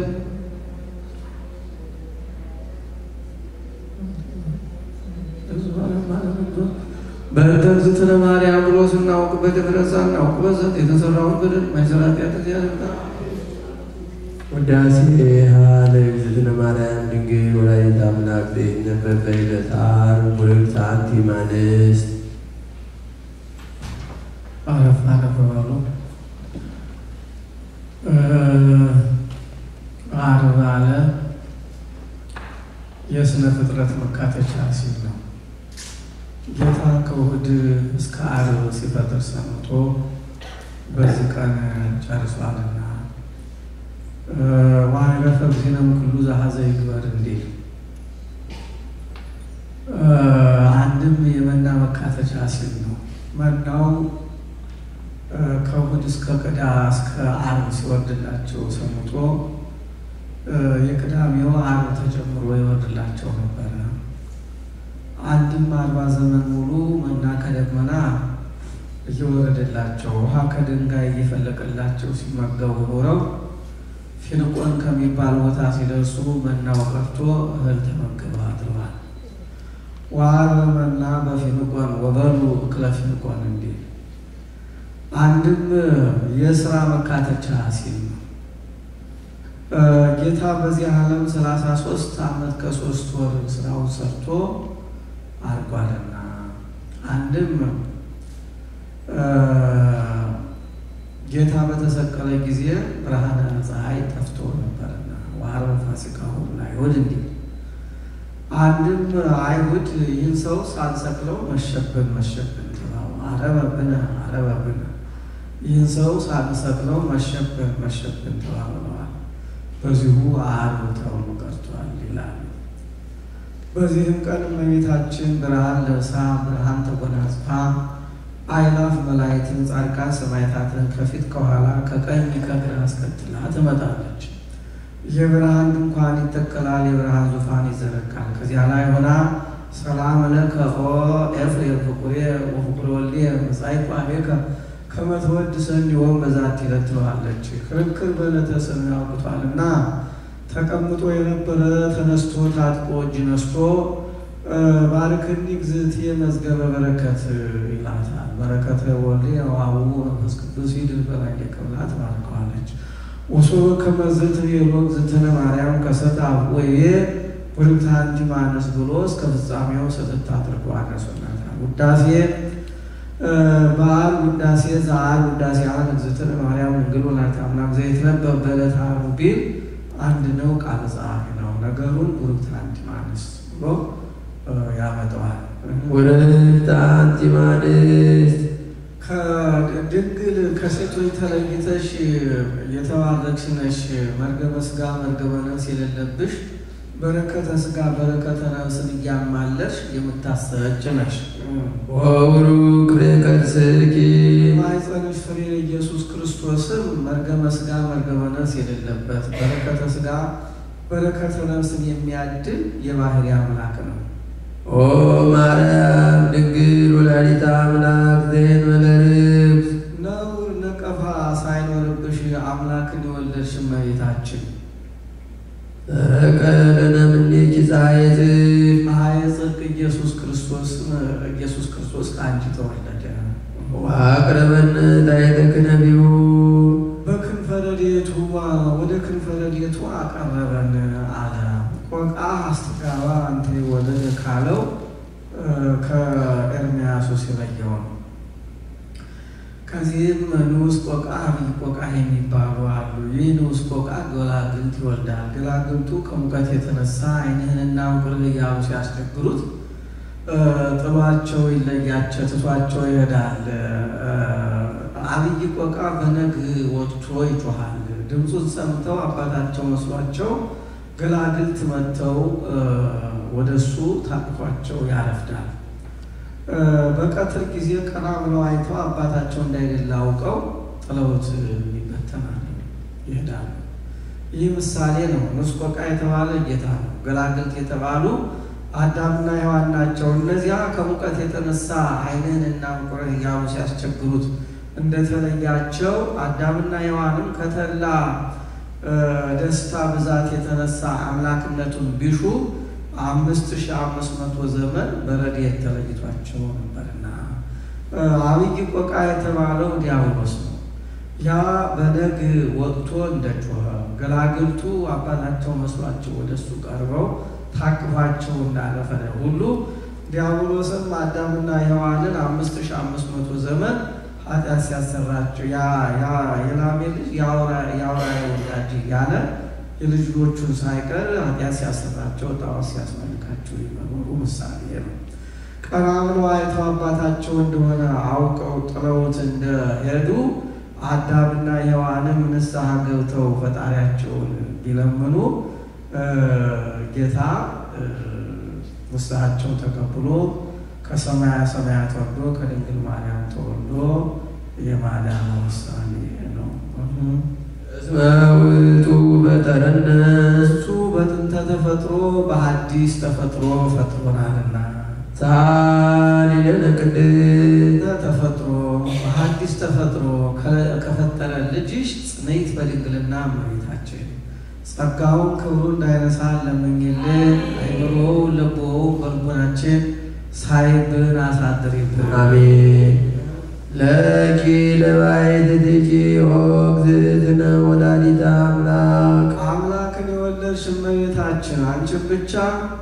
በእንተ እግዝእትነ ማርያም ብሎ ስናውቅበት የተነሳ እናውቅበት ዘንድ የተሰራውን በደል ማይሰራት ያተዚያለታ ውዳሴ ለእግዝእትነ ማርያም ድንግል ወላዲተ አምላክ ዘይትነበብ በዕለተ ዓርብ ወእግዝእተ አንቲ እምአንስት። አረፍ አረፍ በሉ። ዓርብ አለ የስነ ፍጥረት መካተቻ ሲል ነው። ጌታ ከእሑድ እስከ ዓርብ ሲፈጥር ሰንብቶ በዚህ ቀን ጨርሷልና ወአዕረፈ እግዚእነ እምኩሉ ዘኀዘ ይግበር እንዲል አንድም የመና መካተቻ ሲል ነው። መናው ከእሑድ እስከ እስከ ዓርብ ሲወርድላቸው ሰንብቶ የቅዳሜው ዓርብ ተጨምሮ ይወርድላቸው ነበረ። አንድም 40 ዘመን ሙሉ መና ከደመና እየወረደላቸው ውሃ ከድንጋይ እየፈለቀላቸው ሲመገቡ ኖረው ፊንቆን ከሚባል ቦታ ሲደርሱ መናው ቀርቶ እህል ተመግበው አድረዋል። ወዓርበ መና በፊንቆን ወበሉ እክለ ፊንቆን እንዲል አንድም የሥራ መካተቻ ሲል ነው። ጌታ በዚህ ዓለም 33 ዓመት ከ3 ወር ስራውን ሰርቶ አርጓልና አንድም ጌታ በተሰቀለ ጊዜ ብርሃነ ፀሐይ ጠፍቶ ነበርና ወዓርበ ፋሲካሁ ለአይሁድ እንዲል አንድም አይሁድ ይህን ሰው ሳንሰቅለው መሸብን ተባሉ። ዓረበ ብነ ይህን ሰው ሳንሰቅለው መሸብን ተባብለዋል። በዚሁ ዓርብ ተብሎ ቀርቷል ይላል። በዚህም ቀን እመቤታችን ብርሃን ለብሳ ብርሃን ተጎናጽፋ አእላፍ መላእክትን ጻድቃን ሰማዕታትን ከፊት ከኋላ ከቀኝ ከግራ አስከትላ ትመጣለች። የብርሃን ድንኳን ይተከላል፣ የብርሃን ዙፋን ይዘረጋል። ከዚያ ላይ ሆና ሰላም ለከ ኦ ኤፍሬም ፍቁሬ ወፍቁር ወልዴ መጻእኩ ኀቤከ ከመ ትወድሰኒ ዮም በዛቲ ዕለት ትለዋለች። ክርክር በዕለተ ሰኑይ ያውቁታልና ተቀምጦ የነበረ ተነስቶ ታጥቆ እጅ ነስቶ ባርክኒ እግዝእትየ መዝገበ በረከት ይላታል። በረከተ ወልዴ ወአቡሁ መንፈስ ቅዱስ ይድል በላዕሌከ ብላ ትባርከዋለች። ወሶበ ከመ ዝትቤሎ እግዝእትነ ማርያም ከሰት አብወዬ ወእግዝእተ አንቲ እምአንስት ብሎ እስከ ፍጻሜው ሰተት አድርጎ አድርሶላታል። ውዳሴ በዓል ውዳሴ ዘዓል ውዳሴ አን እግዝእትነ ማርያም ድንግል ወላዲተ አምላክ ዘይትነበብ በዕለተ ዓርብ ቢል አንድ ነው፣ ቃል ጸሐፊ ነው። ነገሩን ቡርክት አንቲ እምአንስት ብሎ ያመጣዋል። ወለተ አንቲ እምአንስት ከድንግል ከሴቶች ተለይተሽ የተባረክሽ ነሽ፣ መርገመ ሥጋ መርገመ ነፍስ የሌለብሽ፣ በረከተ ሥጋ በረከተ ነፍስን እያማለሽ የምታሰረጭ ነሽ። ወቡሩክ ፍሬ ከርሥኪ ማኅፀንሽ ፍሬ ኢየሱስ ክርስቶስም መርገመ ሥጋ መርገመ ነፍስ የሌለበት በረከተ ሥጋ በረከተ ነፍስን የሚያድል የባሕርይ አምላክ ነው። ኦ ማርያም ድንግል ወላዲተ አምላክ ዘእንበለ ርግብ ነውር ነቀፋ ሳይኖርብሽ አምላክን የወለድሽ እመቤታችን ሰረቀ ለነ እምኔኪ ፀሐየ ጽድቅ ፀሐየ ጽድቅ ኢየሱስ ክርስቶስ ከአንቺ ተወለደ። ወአቅረበነ ታሕተ ክነቢሁ በክንፈ ረድኤቱ ወደ ክንፈ ረድኤቱ አቀረበን አለ። ቆቃ አስተጋባ አንተ ወለደ ካለው ከኤርምያስ ሲለየው ነው። ከዚህም ንዑስ ቆቃ አብይ ቆቃ የሚባሉ አሉ። ይህ ንዑስ ቆቃ ገላግልት ይወልዳል። ገላግልቱ ከሙቀት የተነሳ ዓይንህንና እንቁርህ እያሉ ሲያስቸግሩት ጥሏቸው ይለያቸው ትቷቸው ይሄዳል። አብይ ቆቃ በነግ ወጥቶ ይጮሃል። ድምፁን ሰምተው አባታቸው መስሏቸው ገላግልት መጥተው ወደሱ ታቅፏቸው ያረፍዳል። በቀትር ጊዜ ቀና ብለው አይተው አባታቸው እንዳይደለ አውቀው ጥለውት ይበተናል፣ ይሄዳሉ። ይህ ምሳሌ ነው። ንዑስ ቆቃ የተባለ ጌታ ነው። ገላግልት የተባሉ አዳምና ሔዋን ናቸው። እነዚያ ከሙቀት የተነሳ ዓይንህንና እንቁርህ እያሉ ሲያስቸግሩት እንደተለያቸው አዳምና ሔዋንም ከተላ ደስታ ብዛት የተነሳ አምላክነቱን ቢሹ 5500 ዘመን በረድኤት ተለይቷቸው ነበርና አብይ ቆቃ የተባለው ዲያብሎስ ነው። ያ በነግ ወጥቶ እንደጮኸ ገላግልቱ አባታቸው መስሏቸው ወደሱ ቀርበው ታቅፏቸው እንዳለፈነ ሁሉ ዲያብሎስም አዳምና ሔዋንን 5500 ዘመን ኃጢአት ሲያሰራቸው የላሜ ልጅ የአውራ ወዳጅ ያለ የልጆቹን ሳይቀር ኃጢአት ሲያሰራቸው ጣዖት ሲያስመልካቸው የመኖሩ ምሳሌ ነው። ቀና ብለው አይተው አባታቸው እንደሆነ አውቀው ጥለውት እንደሄዱ አዳምና ሔዋንም ንስሐ ገብተው ፈጣሪያቸውን ቢለምኑ ጌታ ንስሐቸውን ተቀብሎ ከሰማያ ሰማያት ወርዶ ከድንግል ማርያም ተወልዶ የማዳኑ ምሳሌ ነው። እስመ ውእቱ ፈጠረነ እሱ በጥንተ ተፈጥሮ በሐዲስ ተፈጥሮ ፈጥሮናልና። ሳሊ ለነ ቅድስት ተፈጥሮ በሐዲስ ተፈጥሮ ከፈጠረ ልጅሽ ጽንዕት በድንግልና እመቤታችን ጸጋውን ክብሩ እንዳይረሳ ለምኝልን። አይምሮውን ልቦውን በልቦናችን ሳይብን አሳድሪብን። አሜን። ለኪ ለባሕቲትኪ እግዝእትነ ወላዲተ አምላክ አምላክን የወለድሽ እመቤታችን አንቺን ብቻ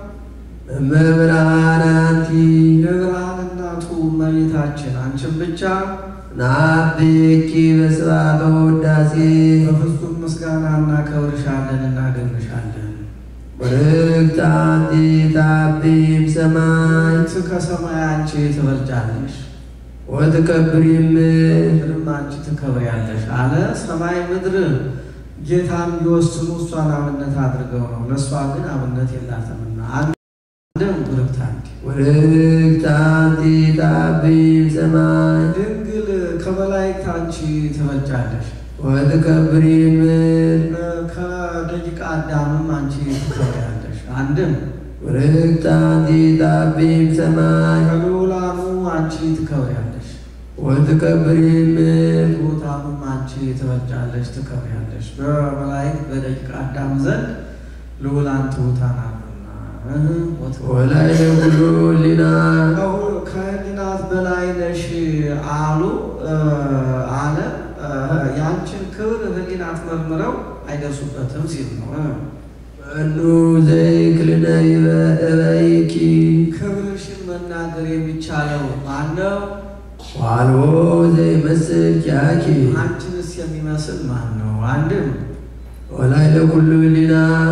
እመብርሃን አንቲ የብርሃን እናቱ እመቤታችን አንቺን ብቻ ናብኪ በስብሐተ ወውዳሴ በፍጹም ምስጋና እናከብርሻለን እናገንሻለን። ወርክት አንቲ ታብም ሰማይ ከሰማይ አንቺ ትበልጫለሽ ወትከብሪም ምድርም አንቺ ትከብሪያለሽ አለ። ሰማይ ምድር ጌታን ቢወስኑ እሷን አብነት አድርገው ነው፣ ለእሷ ግን አብነት የላትምና አንድም ወርክት አንቲ ታብም ሰማይ ድንግል ከመላእክት አንቺ ትበልጫለሽ ወትከብሪም ከደቂቀ አዳምም አንቺ ትከብሪያለሽ። አንድም ወርክት አንቲ ታብም ሰማይ ከልዑላኑ አንቺ ትከብሪያለሽ ወትከብሪም ትሑታኑም አንቺ ትበልጫለሽ ትከብሪያለሽ። በመላእክት በደቂቀ አዳም ዘንድ ልዑላን ትሑታን አሉና ወላይ ለኩሉ ሕሊና ከሕሊናት በላይ ነሽ አሉ አለ። ያንቺን ክብር ሕሊናት መርምረው አይደርሱበትም ሲል ነው። መኑ ዘይክልነ እበይኪ ክብርሽን መናገር የሚቻለው ማነው? ዋልዎ ዘይመስል ኪያኪ አንቺንስ የሚመስል ማን ነው? አንድም ወላይለ ኩሉ ህሊና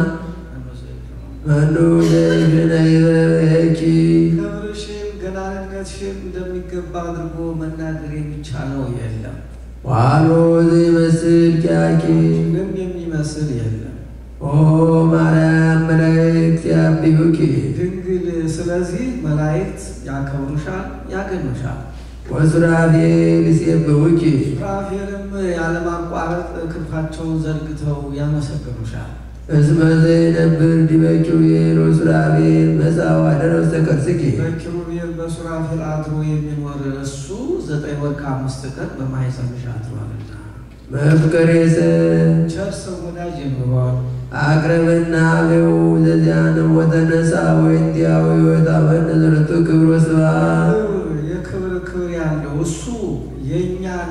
መኑ ዘይግነይበኪ ክብርሽን ገናንነትሽን እንደሚገባ አድርጎ መናገር የሚቻለው የለም። ዋልዎ ዘይመስል ኪያኪ ምንም የሚመስል የለም። ኦ ማርያም መላእክት ያብዩኪ ድንግል ስለዚህ መላእክት ያከብሩሻል፣ ያገኑሻል። ወሱራፌል ይሴብሑኪ ሱራፌልም ያለማቋረጥ ክንፋቸውን ዘርግተው ያመሰግኑሻል። እስመ ዘይነብር ዲበኪ ኪሩቤል ወሱራፌል መጻው አደረ ውስተ ከርስኪ በኪሩቤል በሱራፌል አድሮ የሚኖር እሱ 9 ወር ከ5 ቀን በማኅፀንሽ አድሯልና። መፍቀሬ ሰብ ቸር ሰው ወዳጅ የሚሆን አቅረበና አቤው ዘዚያንም ወተነሳ ወእንቲአሁ ወታበነ ዘረቱ ክብር ወስብሐት የክብር ክብር ያለው እሱ የእኛን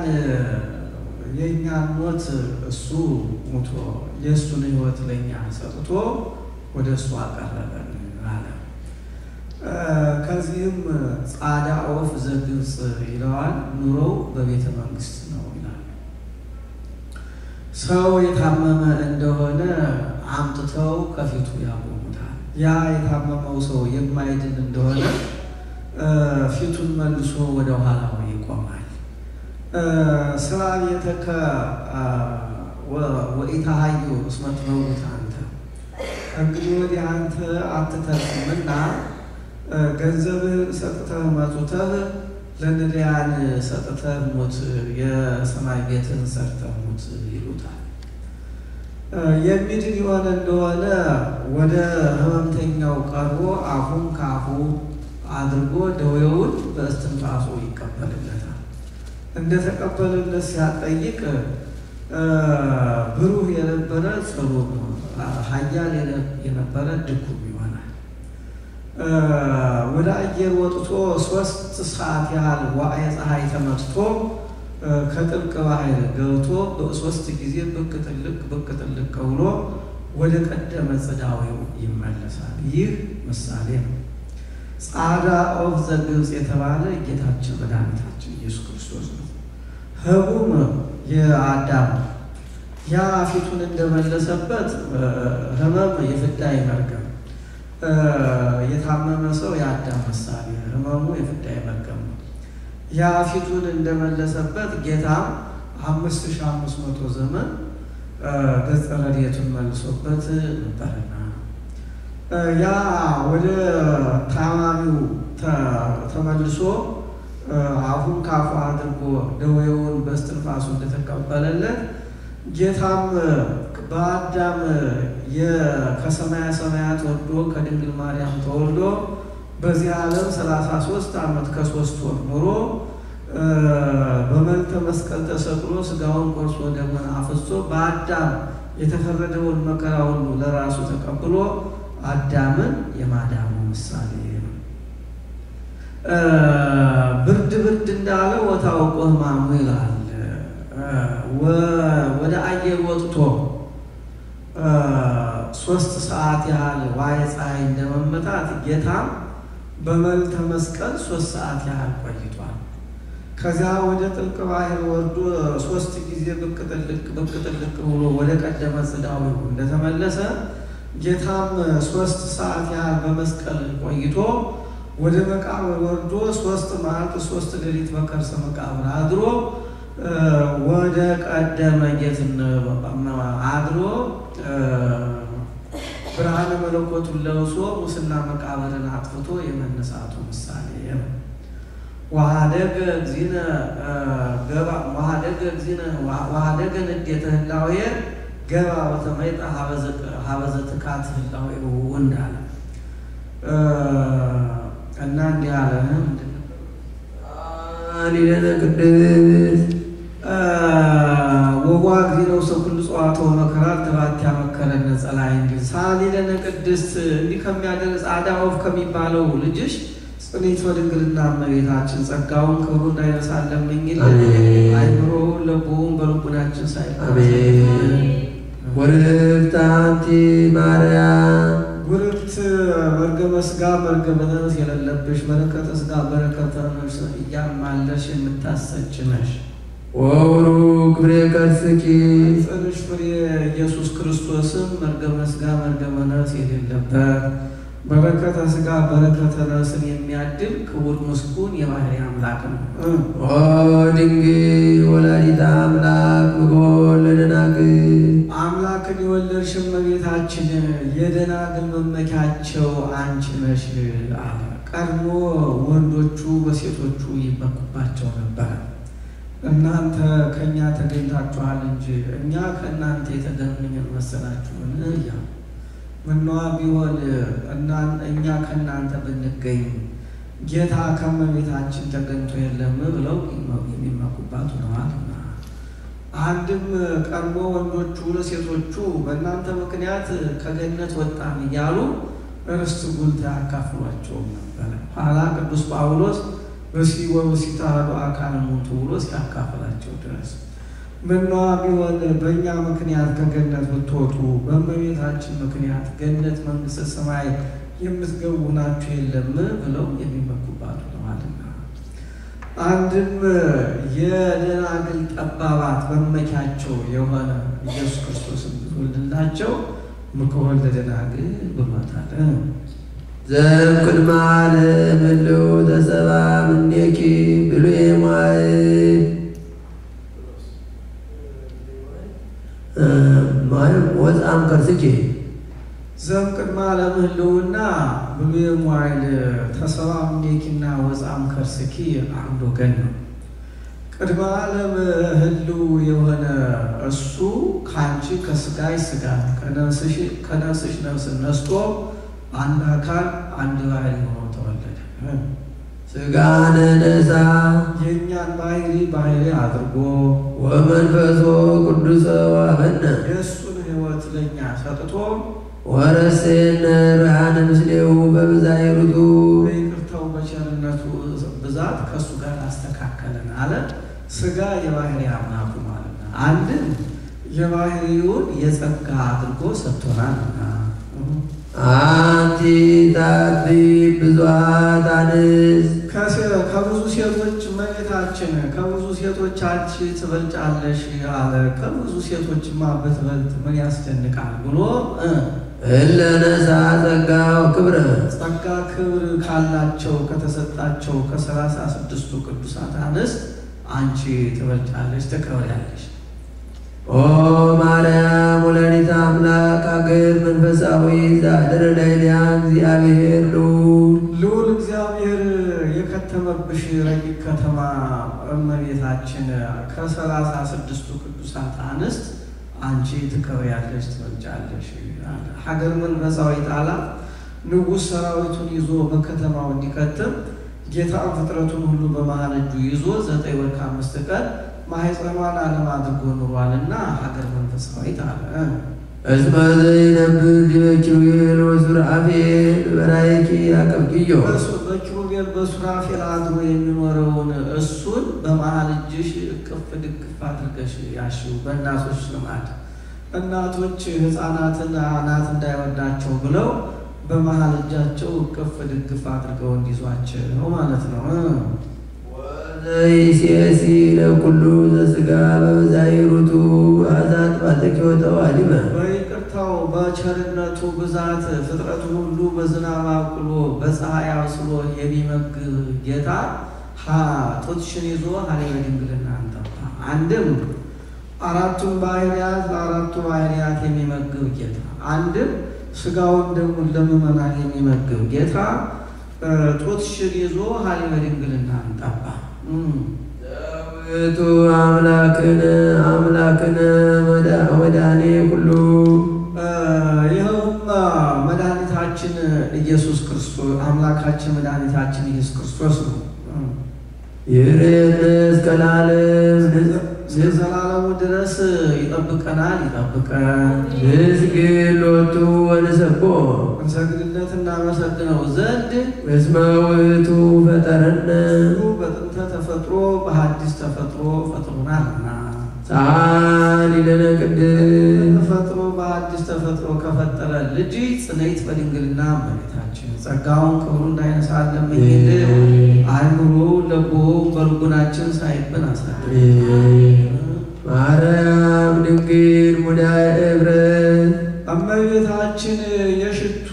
ሞት እሱ ሙቶ የእሱን ሕይወት ለእኛ ሰጥቶ ወደ እሱ አቀረበን አለ። ከዚህም ጻዳ ወፍ ዘግብፅ ይለዋል። ኑሮው በቤተ መንግስት ነው ይላል። ሰው የታመመ እንደሆነ አምጥተው ከፊቱ ያቆሙታል። ያ የታመመው ሰው የማይድን እንደሆነ ፊቱን መልሶ ወደ ኋላው ይቆማል። ስራ ቤተከ ወኢታሃዩ እስመ ትመውት አንተ ከእንግዲህ ወዲህ አንተ አትተርፍምና ገንዘብህን ሰጥተህ መጹተህ ለነዳያን ሰጥተህ ሞት፣ የሰማይ ቤትን ሰርተህ ሞት ይሉታል። የሚድን የሆነ እንደሆነ ወደ ህመምተኛው ቀርቦ አፉን ካፉ አድርጎ ደዌውን በእስትንፋሱ ይቀበልለታል። እንደተቀበልለት ሲያጠይቅ ብሩህ የነበረ ጽሩም፣ ኃያል የነበረ ድኩም ይሆናል። ወደ አየር ወጥቶ 3 ሰዓት ያህል ዋዕየ ፀሐይ ተመትቶ ከጥልቅ ባህር ገብቶ በ3 ጊዜ ብቅ ጥልቅ ብሎ ወደ ቀደመ ጽዳዌው ይመለሳል። ይህ ምሳሌ ነው። ጻዳ ወፍ ዘግብፅ የተባለ ጌታችን መድኃኒታችን ኢየሱስ ክርስቶስ ነው። ህቡም የአዳም ያ ፊቱን እንደመለሰበት ህመም የፍዳ ይመርገም፣ የታመመ ሰው የአዳም ምሳሌ፣ ህመሙ የፍዳ ይመርገም ነው። ያ ፊቱን እንደመለሰበት ጌታም 5500 ዘመን ገጸ ረድኤቱን መልሶበት ነበርና ያ ወደ ታማሚው ተመልሶ አፉን ካፉ አድርጎ ደዌውን በእስትንፋሱ እንደተቀበለለት ጌታም በአዳም ከሰማያ ሰማያት ወርዶ ከድንግል ማርያም ተወልዶ በዚህ ዓለም 33 ዓመት ከ3 ወር ኖሮ በመልዕልተ መስቀል ተሰቅሎ ስጋውን ቆርሶ ደሙን አፍስሶ በአዳም የተፈረደውን መከራ ሁሉ ለራሱ ተቀብሎ አዳምን የማዳኑ ምሳሌ ነው። ብርድ እንዳለ ወታውቆ ሕማሙ ይላል። ወደ አየር ወጥቶ 3 ሰዓት ያህል ዋዕየ ፀሐይ እንደመመታት ጌታም በመልዕልተ መስቀል 3 ሰዓት ያህል ቆይቷል። ከዚያ ወደ ጥልቅ ባህር ወርዶ 3 ጊዜ ብቅ ጥልቅ ብሎ ወደ ቀደመ ጽዳዌው እንደተመለሰ ጌታም 3 ሰዓት ያህል በመስቀል ቆይቶ ወደ መቃብር ወርዶ 3 መዓልት 3 ሌሊት በከርሰ መቃብር አድሮ ወደ ቀደመ ጌትነት አድሮ ብርሃነ መለኮቱን ለብሶ ሙስና መቃብርን አጥፍቶ የመነሳቱ ምሳሌ ነው። ወሀደገ ወሀደገ ንዴተ ህላዌ ገባ በተመይጣ ሀበዘ ትካት ህላዌው እንዳለ እና እንዲህ አለ። ሊለነ ቅድስ ወጓ ጊዜው ሰው ሁሉ ጸዋተው መከራት ተባት ያመከረነ ጸላይ እንዲል ሳሊለነ ቅድስት እንዲህ ከሚያደርግ ጻዳ ወፍ ከሚባለው ልጅሽ ጽኔት በድንግልና እመቤታችን ጸጋውን ክብሩ እንዳይረሳለን እንግል አይምሮ ለቦውን በልቡናችን ሳይቀር ወርህብት አንቲ ማርያም ጉርብት መርገመ መርገመ ሥጋ መርገመ ነፍስ የሌለብሽ በረከተ ሥጋ በረከተ ነፍስ እያማለሽ የምታሰጭ ነሽ። ወቡሩክ ፍሬ ከርስኪ ጽንሽ ፍሬ ኢየሱስ ክርስቶስም መርገመ ሥጋ መርገመ ነፍስ የሌለበት በረከተ ሥጋ በረከተ ነፍስን የሚያድል ክቡር ምስጉን የባሕርይ አምላክ ነው። ኦ ድንግል ወላዲተ አምላክ ምጎል ለደናግል አምላክን የወለድሽ እመቤታችን የደናግል መመኪያቸው አንቺ ነሽ አለ። ቀድሞ ወንዶቹ በሴቶቹ ይመኩባቸው ነበር። እናንተ ከእኛ ተገኝታችኋል እንጂ እኛ ከእናንተ የተገኘን መሰላችሁን? እያሉ ምነዋ ቢሆን እኛ ከእናንተ ብንገኝ ጌታ ከእመቤታችን ተገኝቶ የለም ብለው የሚመኩባት ሆነዋልና። አንድም ቀድሞ ወንዶቹ ለሴቶቹ በእናንተ ምክንያት ከገነት ወጣን እያሉ ርስት ጉልት ያካፍሏቸውም ነበር። ኋላ ቅዱስ ጳውሎስ በሲወሲታ አካል ሞቱ ብሎ ሲያካፍላቸው ድረስ ምነዋ ቢሆን በእኛ ምክንያት ከገነት ብትወጡ በእመቤታችን ምክንያት ገነት መንግሥተ ሰማይ የምትገቡ ናችሁ የለም ብለው የሚመኩባት ሆነዋልና። አንድም የደናግል ጠባባት መመኪያቸው የሆነ ኢየሱስ ክርስቶስን ብትወልድላቸው ምክወልደ ደናግል ብሎታል። ዘእምቅድመ ዓለም እልው ተሰብአ እምኔኪ ብሉየ መዋዕል ወጻም ከርስኪ ዘእምቅድመ ዓለም ህልውና ብሉየ መዋዕል ተሰብአ እምኔኪና ወጻም ከርስኪ አንድ ወገን ነው። ቅድመ ዓለም ህልው የሆነ እሱ ከአንቺ ከሥጋሽ ሥጋ ከነፍስሽ ነፍስ ነስቶ አንድ አካል አንድ ባሕርይ ሆኖ ተወለደ። ሥጋነ ነሣ የእኛን ባሕርይ አድርጎ ወመንፈሶ ቅዱሰ ወሀበነ የእሱን ሕይወት ለእኛ ሰጥቶ ወረሴነ ርሃነ ምስሌው በብዛይሩቱ በይቅርታው በቸርነቱ ብዛት ከእሱ ጋር አስተካከለን አለ። ሥጋ የባሕርይ አምላኩ ማለት ነው። አንድን የባሕርዩን የጸጋ አድርጎ ሰጥቶናልና። አንቲ ታቢ ብዙኃት አንስት ከብዙ ሴቶች እመቤታችን ከብዙ ሴቶች አንቺ ትበልጫለሽ አለ። ከብዙ ሴቶችማ ብትበልጥ ምን ያስደንቃል ብሎ እለ ነሣ ጸጋ ወክብረ ጸጋ ክብር ካላቸው ከተሰጣቸው ከ36ቱ ቅዱሳት አንስት አንቺ ትበልጫለሽ ትከብሪያለሽ። ኦ ማርያም ወላዲተ አምላክ አገር መንፈሳዊ ዘአደረ ላዕሌሃ እግዚአብሔር ልዑል እግዚአብሔር የከተመብሽ ረቂቅ ከተማ እመቤታችን ከ36ቱ ቅዱሳት አንስት አንቺ ትከብሪያለሽ ትበልጫለሽ። ሀገር መንፈሳዊት አላ ንጉሥ ሰራዊቱን ይዞ በከተማው እንዲከትም ጌታ ፍጥረቱን ሁሉ በመሃል እጁ ይዞ 9 ወር ከ5 ቀን ማኅፀኗን ዓለም አድርጎ ኑሯልና ሀገር መንፈሳዊት አለ። እስመ ዘይነብር ዲበ ኪሩቤል ወሱራፌል በላዕኪ አቀብኪዮ በኪሩቤል በሱራፌል አድሮ የሚኖረውን እሱን በመሃል እጅሽ እቅፍ ድግፍ አድርገሽ ያሽው። በእናቶች ልማድ እናቶች ሕፃናትን አናት እንዳይወዳቸው ብለው በመሃል እጃቸው እቅፍ ድግፍ አድርገው እንዲዟቸው ማለት ነው። ዘይሴሲ ለኩሉ ዘሥጋ በብዛይሩቱ አዛት ባተኪዮ ተዋሊመ በይቅርታው በቸርነቱ ብዛት ፍጥረቱን ሁሉ በዝናብ አብቅሎ በፀሐይ አብስሎ የሚመግብ ጌታ ጡትሽን ይዞ ሀሌበ ድንግልና አንጠባ። አንድም አራቱን ባሕርያት ለአራቱ ባሕርያት የሚመግብ ጌታ፣ አንድም ሥጋውን ደሙን ለምእመናን የሚመግብ ጌታ ጡትሽን ይዞ ሀሌበ ድንግልና አንጠባ። ዘውእቱ አምላክነ መድኃኔ ኩሉ ይኸውም መድኃኒታችን ኢየሱስ ክርስቶስ አምላካችን መድኃኒታችን ኢየሱስ ክርስቶስ ነው። ይሬነ እስከ ለዓለም ለዘላለሙ ድረስ ይጠብቀናል ይጠብቀን። ንስግድ ሎቱ ወንሰብሖ እንሰግድለት እናመሰግነው ዘንድ እስመ ውእቱ ፈጠረነ በጥንተ ተፈጥሮ በሐዲስ ተፈጥሮ ፈጥሮናልና። ሳሊ ለነ ቅድስት ተፈጥሮ በአዲስ ተፈጥሮ ከፈጠረ ልጅ ጽንዕት በድንግልና እመቤታችን ጸጋውን ክብሩን እንዳይነሳን ለምኝልን። አይምሮ ለቦ በልቡናችን ሳይብን አሳድር። ማርያም ድንግል ሙዳየ ዕብረት እመቤታችን የሽቱ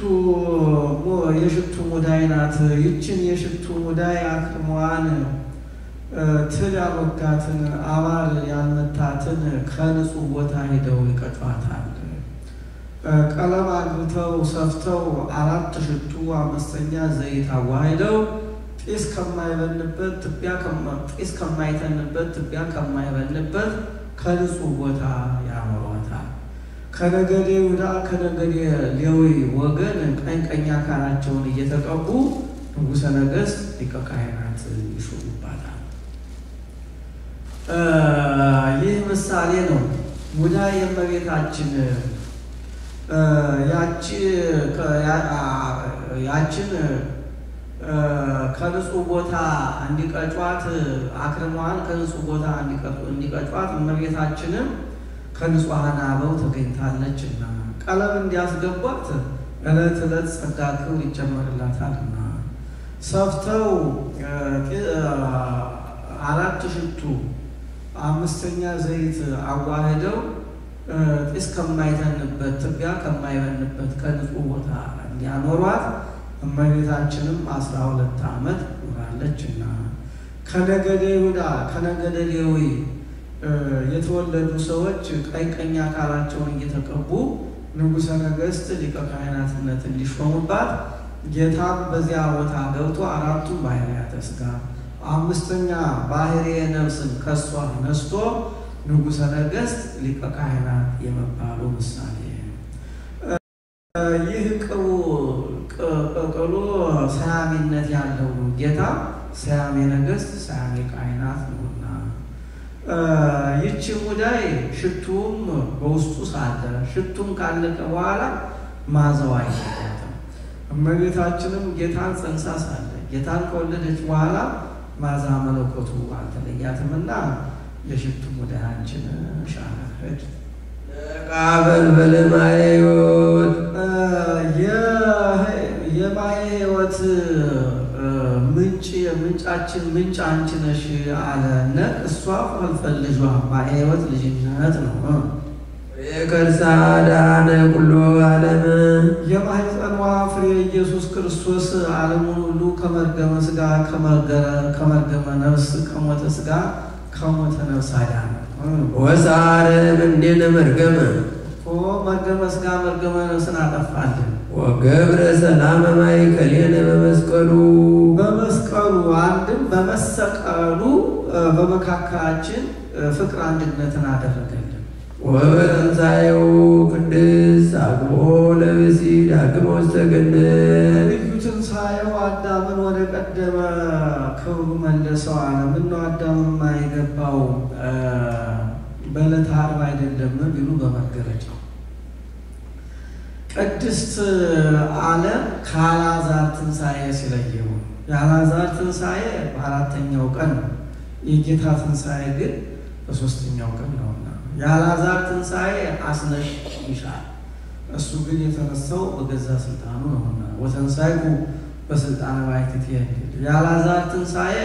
ሙዳይ ናት። ይችን የሽቱ ሙዳይ አክርሟን ትል ያወጋትን አባል ያልመታትን ከንጹህ ቦታ ሄደው ይቀጯታል። ቀለም አግብተው ሰፍተው 4 ሽቱ 5ኛ ዘይት አዋህደው ጢስ ከማይበንበት ጢስ ከማይተንበት ትቢያ ከማይበንበት ከንጹህ ቦታ ያመሯታል። ከነገዴ ይሁዳ ከነገዴ ሌዊ ወገን ቀኝ አካላቸውን እየተቀቡ ንጉሠ ነገሥት ሊቀ ካህናት ይሾሙባታል። ይህ ምሳሌ ነው። ሙዳየ የእመቤታችን ያችን ከንጹህ ቦታ እንዲቀጯት አክርሟን ከንጹህ ቦታ እንዲቀጯት እመቤታችንም ከንጹሐን አበው ተገኝታለችና ቀለም እንዲያስገቧት ዕለት ዕለት ጸጋ ክብር ይጨመርላታልና ሰፍተው 4 ሽቱ 5ኛ ዘይት አዋህደው ጢስ ከማይተንበት ትቢያ ከማይበንበት ከንጹህ ቦታ እንዲያኖሯት እመቤታችንም 12 ዓመት ኖራለችና ከነገደ ይሁዳ ከነገደ ሌዊ የተወለዱ ሰዎች ቀኝ አካላቸውን እየተቀቡ ንጉሠ ነገሥት ሊቀ ካህናትነት እንዲሾሙባት ጌታም በዚያ ቦታ ገብቶ 4ቱ ባህርያተ ሥጋ 5ኛ ባህርየ ነፍስን ከሷ ነስቶ ንጉሠ ነገሥት ሊቀ ካህናት የመባሉ ምሳሌ። ይህ ቅሉ ሰያሜነት ያለው ጌታ ሰያሜ ነገሥት ሰያሜ ካህናት ነውና ይህች ሙዳይ ሽቱም በውስጡ ሳለ ሽቱም ካለቀ በኋላ ማዘዋ አይለያትም። እመቤታችንም ጌታን ጸንሳ ሳለ ጌታን ከወለደች በኋላ ማዛ መለኮቱ አልተለያትምና የሽቱ ሙዳይ አንቺን ሻህድ ቃበል በለማየ ሕይወት የማየ ሕይወት ምንጫችን ምንጭ አንቺ ነሽ አለ። እሷ ፈልፈል ልጇ ማየ ሕይወት ልጅነት ነው። የከርሳ ዳነ ኩሎ ዓለም የማኅፀኗ ፍሬ ኢየሱስ ክርስቶስ ዓለሙን ሁሉ ከመርገመ ሥጋ ከመርገመ ነፍስ ከሞተ ሥጋ ከሞተ ነፍስ አዳነ። ወሳረ ምንዴነ መርገመ መርገመ ሥጋ መርገመ ነፍስን አጠፋልን። ወገብረ ሰላመ ማእከሌነ በመስቀሉ አንድም በመሰቀሉ በመካከላችን ፍቅር አንድነትን አደረገልን። ወበትንሣኤው ቅድስ አግቦ ለብሲ ዳግመ ውስተ ገነት ልዩ ትንሣኤው አዳምን ወደ ቀደመ ክብሩ መለሰው አለ። ምነው አዳምማ የገባው በዕለተ ዓርብ አይደለም ቢሉ በመገረጫው ቅድስት አለ ከአልዓዛር ትንሣኤ ሲለየው የአልዓዛር ትንሣኤ በ4ኛው ቀን ነው። የጌታ ትንሣኤ ግን በ3ኛው ቀን ነውና የአልዓዛር ትንሣኤ አስነሽ ይሻል፣ እሱ ግን የተነሳው በገዛ ስልጣኑ ነውና ወተንሣኤኩ በስልጣነ ባሕቲት የአልዓዛር ትንሣኤ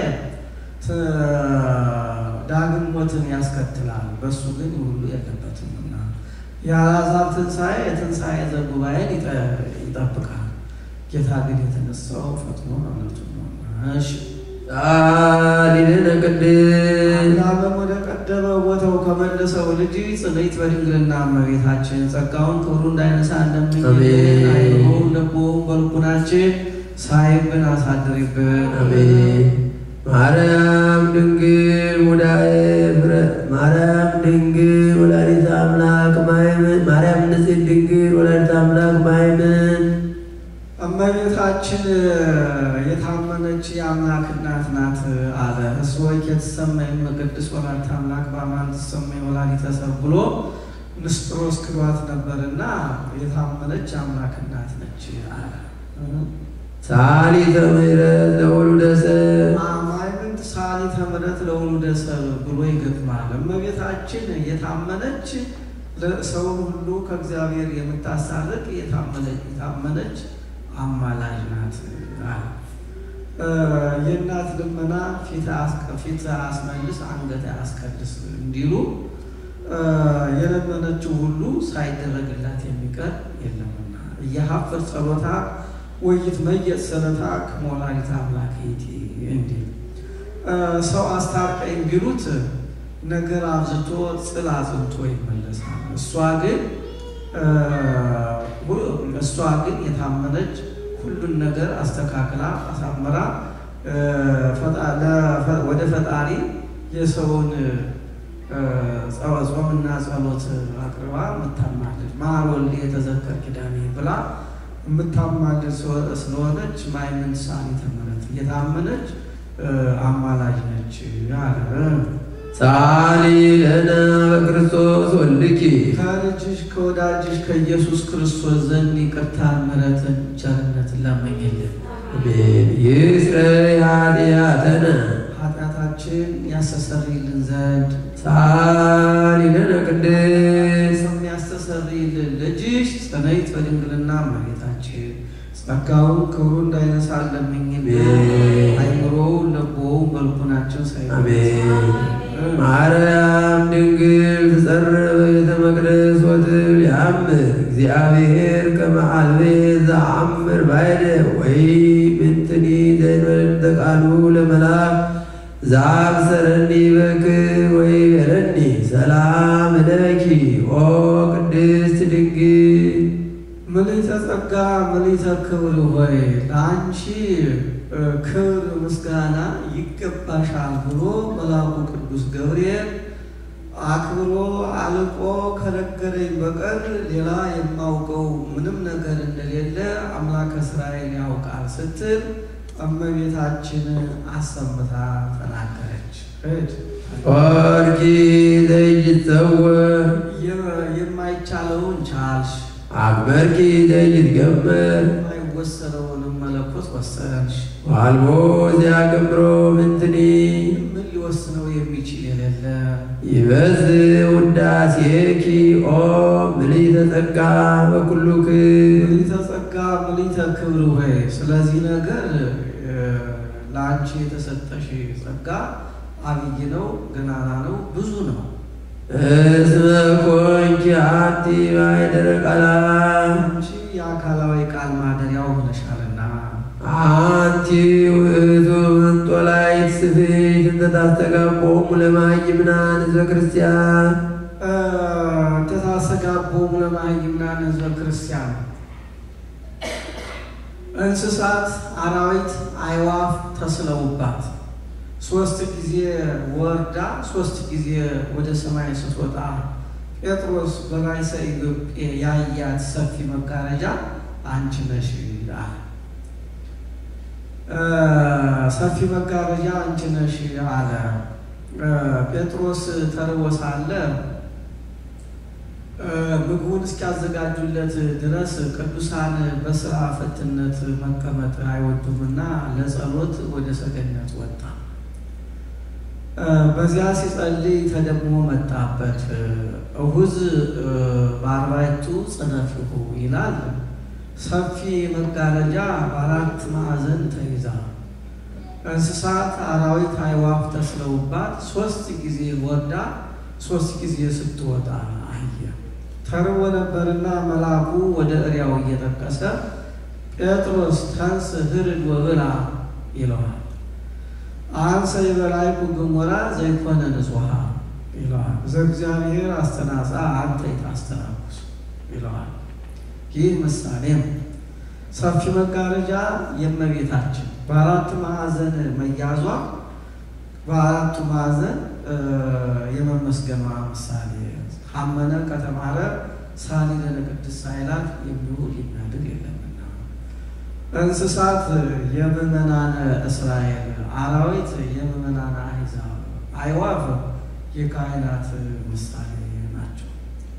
ዳግም ሞትን ያስከትላል፣ በሱ ግን ሁሉ የለበትምና የአልዓዛር ትንሣኤ ትንሣኤ ዘጉባኤን ይጠብቃል። ጌታ ግን የተነሳው ፈጥኖ እውነቱ ነው። እሺ ሊነ ቅድስ አዳም ወደ ቀደመ ቦታው ከመለሰው ልጅ ጽንዕት በድንግልና እመቤታችን ጸጋውን ክብሩ እንዳይነሳ እንደምኝልን አይምሮውን ልቦውን በልቡናችን ሳይብን አሳድሪብን። አሜን። ማርያም ድንግል ሙዳየ ዕብረት ማርያም ድንግል ወላዲተ አምላክ ማይምን ማርያም ንጽሕት ድንግል ወላዲተ አምላክ ማይምን እመቤታችን የታመነች የአምላክ እናት ናት አለ። እሶኪ የተሰማይ ቅድስት ወላዲተ አምላክ በአማን ተሰማይ ወላዲተ ሰብ ብሎ ንስጥሮስ ክዷት ነበርና የታመነች የአምላክ እናት ነች አለ። ሳሊተ ምሕረት ለወሉደ ሰብ ማይምን መይምንት ሳሊተ ምሕረት ለውሉደ ሰብእ ብሎ ይገጥማል። እመቤታችን የታመነች ሰውን ሁሉ ከእግዚአብሔር የምታሳርቅ የታመነች አማላጅ ናት። የእናት ልመና ፊት አስመልስ አንገት አስቀድስ እንዲሉ የለመነችው ሁሉ ሳይደረግላት የሚቀር የለምና እያሀፍር ጸሎታ ወይትመየጥ ሰለታ ከሞላሊት አምላክ ይእቲ እንዲል ሰው አስታርቀኝ ቢሉት ነገር አብዝቶ ጽል አጽንቶ ይመለሳል። እሷ ግን የታመነች ሁሉን ነገር አስተካክላ አሳምራ ወደ ፈጣሪ የሰውን ጾምና ጸሎት አቅርባ የምታማልድ ማርወልድ የተዘከር ኪዳኔ ብላ የምታማልድ ስለሆነች ማይምንት ሳሊተ ምሕረት የታመነች አማላጅ ነች አለ። ሳሊ ለነ በክርስቶስ ወልድኪ ከልጅሽ ከወዳጅሽ ከኢየሱስ ክርስቶስ ዘንድ ይቅርታን ምሕረትን ቸርነትን ለምኝልን። ይስረይ ኃጢአተነ ኃጢአታችን ያስተሰርይልን ዘንድ ሳሊ ለነ ቅድስት የሚያስተሰርይልን ልጅሽ ጽንዕት በድንግልና እመቤታችን ጸጋውን ክብሩን እንዳይነሳን ለምኝልን። አይምሮውን ልቦውን በልቡናችን ሳይሆን ማርያም ድንግል ትጸርብ ቤተ መቅደስ ወትብል ያምር እግዚአብሔር ከመ አልቤ ዘአምር ባይደ ወይ ምንትኒ ዘእንበለ ቃሉ ለመልአክ ዘአብሰረኒ በክብር ወይ በለኒ ሰላም ለኪ ኦ ቅድስት ድንግል ምልዕተ ጸጋ ምልዕተ ክብር ሆይ ለአንቺ ክብር ምስጋና ይገባሻል ብሎ መልአኩ ቅዱስ ገብርኤል አክብሮ አልቆ ከነገረኝ በቀር ሌላ የማውቀው ምንም ነገር እንደሌለ አምላከ እስራኤል ያውቃል ስትል እመቤታችን አሰምታ ተናገረች። ኦርኪ ዘይትሰወር የማይቻለውን ቻልሽ፣ አክበርኪ ዘይትገበር የማይወሰነውንም መለኮት ወሰንሽ። ዋልቦ ዘያገብሮ ምንትኒ ምን ሊወስነው የሚችል የሌለ ይበዝ ውዳሴኪ ኦ ምልዕተ ጸጋ በኩሉክ ምልዕተ ጸጋ ምልዕተ ክብር ሆይ ስለዚህ ነገር ለአንቺ የተሰጠሽ ጸጋ አብይ ነው፣ ገናና ነው፣ ብዙ ነው። እስመ ኮንኪ አንቲ ማኅደረ ቃላ አንቺ የአካላዊ ቃል ማደሪያው ሆነሻልና አንቲ ውእቱ መንጦላዕት ስፍሕት እንተ ታስተጋብኦሙ ለመሃይምናን ሕዝበ ክርስቲያን ተታስተጋብኦሙ ለመሃይምናን ሕዝበ ክርስቲያን እንስሳት፣ አራዊት፣ አዕዋፍ ተስለውባት 3 ጊዜ ወርዳ 3 ጊዜ ወደ ሰማይ ስትወጣ ጴጥሮስ በራእየ ኢዮጴ ያያት ሰፊ መጋረጃ አንቺ ነሽ ይላል። ሰፊ መጋረጃ አንቺ ነሽ አለ። ጴጥሮስ ተርቦ ሳለ ምግቡን እስኪያዘጋጁለት ድረስ ቅዱሳን በስራ ፈትነት መቀመጥ አይወዱምና ለጸሎት ወደ ሰገነት ወጣ። በዚያ ሲጸልይ ተደግሞ መጣበት። እሁዝ በአርባዕቱ ጽነፍሁ ይላል። ሰፊ መጋረጃ በ4 ማዕዘን ተይዛ እንስሳት፣ አራዊት፣ አዕዋፍ ተስለውባት 3 ጊዜ ወርዳ 3 ጊዜ ስትወጣ አየ። ተርቦ ነበርና መልአኩ ወደ እሪያው እየጠቀሰ ጴጥሮስ ተንስ ህርድ ወብላ ይለዋል። አንሰ የበላይኩ ገሞራ ዘይኮነ ንጹሐ ይለዋል። ዘእግዚአብሔር አስተናጻ አንተ የታስተናኩስ ይለዋል። ይህ ምሳሌ ነው። ሰፊ መጋረጃ የእመቤታችን በ4 ማዕዘን መያዟ በ4ቱ ማዕዘን የመመስገኗ ምሳሌ ካመነ ከተማረ ሳሊ ለነ ቅድስት ሳይላት የሚውል የሚያድር የለምና እንስሳት የምእመናነ እስራኤል፣ አራዊት የምእመናነ አሕዛብ፣ አዕዋፍ የካህናት ምሳሌ ናቸው።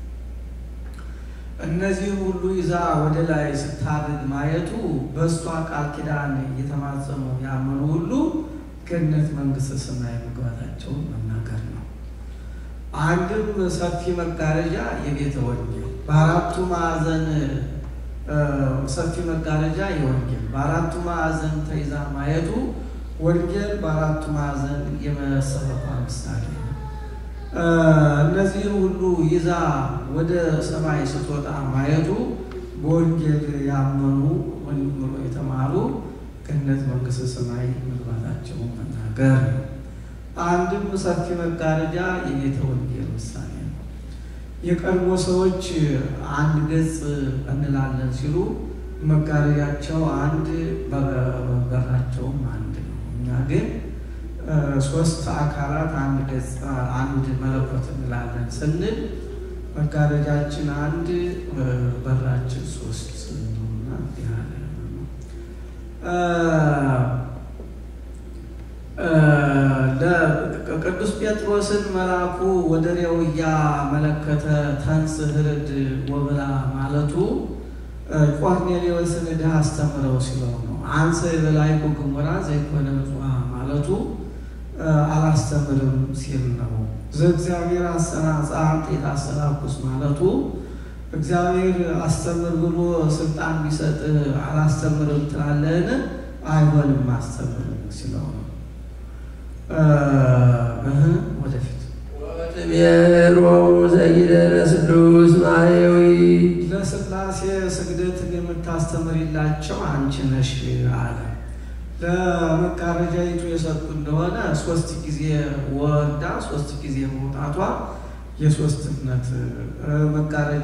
እነዚህ ሁሉ ይዛ ወደ ላይ ስታርግ ማየቱ በእሷ ቃል ኪዳን እየተማጸኑ ያመኑ ሁሉ ገነት መንግሥተ ሰማይ መግባታቸውን መናገር ነው። አንድም ሰፊ መጋረጃ የቤተ ወንጌል በአራቱ ማዕዘን ሰፊ መጋረጃ የወንጌል በአራቱ ማዕዘን ተይዛ ማየቱ ወንጌል በአራቱ ማዕዘን የመሰረቷ ምሳሌ ነው። እነዚህን ሁሉ ይዛ ወደ ሰማይ ስትወጣ ማየቱ በወንጌል ያመኑ ወንጌል የተማሩ ገነት መንግሥተ ሰማይ መግባታቸውን መናገር ነው። አንድም ሰፊ መጋረጃ የቤተ ወንጌል ምሳሌ ነው። የቀድሞ ሰዎች አንድ ገጽ እንላለን ሲሉ መጋረጃቸው አንድ በራቸውም አንድ ነው። እኛ ግን ሶስት አካላት አንድ ገጽ አንድ መለኮት እንላለን ስንል መጋረጃችን አንድ በራችን ሶስት ነውና ያለ ቅዱስ ጴጥሮስን መልአኩ ወደ ሬው እያመለከተ ተንስ ህርድ ወብላ ማለቱ ቆርኔሌዎስን ድሃ አስተምረው ሲለው ነው። አንሰ የበላይኩ ግሙራ ዘይኮነ ንጹሐ ማለቱ አላስተምርም ሲል ነው። ዘእግዚአብሔር አሰናጻት የታሰራኩስ ማለቱ እግዚአብሔር አስተምር ብሎ ስልጣን ቢሰጥ አላስተምርም ትላለህን? አይሆንም አስተምርም ሲለው ነው። ወደፊት ወትቤሮሙ ዘይደረ ስሉስ ማሕየዊ ለሥላሴ ስግደትን የምታስተምሪላቸው አንቺ ነሽ አለ። ለመጋረጃይቱ የሰጡ እንደሆነ 3 ጊዜ ወርዳ 3 ጊዜ መውጣቷ የሶስትነት መጋረጃ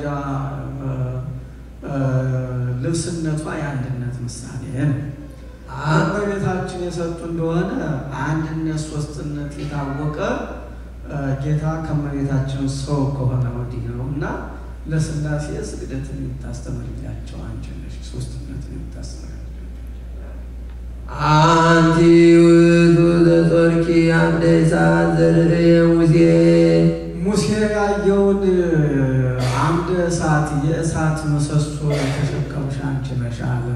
ልብስነቷ የአንድነት ምሳሌ ነው። እመቤታችን የሰጡ እንደሆነ አንድነት ሶስትነት የታወቀ ጌታ ከእመቤታችን ሰው ከሆነ ወዲህ ነው እና ለሥላሴ ስግደትን የምታስተምሪላቸው አንቺ ነሽ፣ ሶስትነትን የምታስተምሪ አንቲ ውእቱ ዘጾርኪ አምደ እሳት ዘርኅየ ሙሴ ያየውን አምደ እሳት የእሳት ምሰሶ የተሸከምሽ አንቺ ነሽ አለ።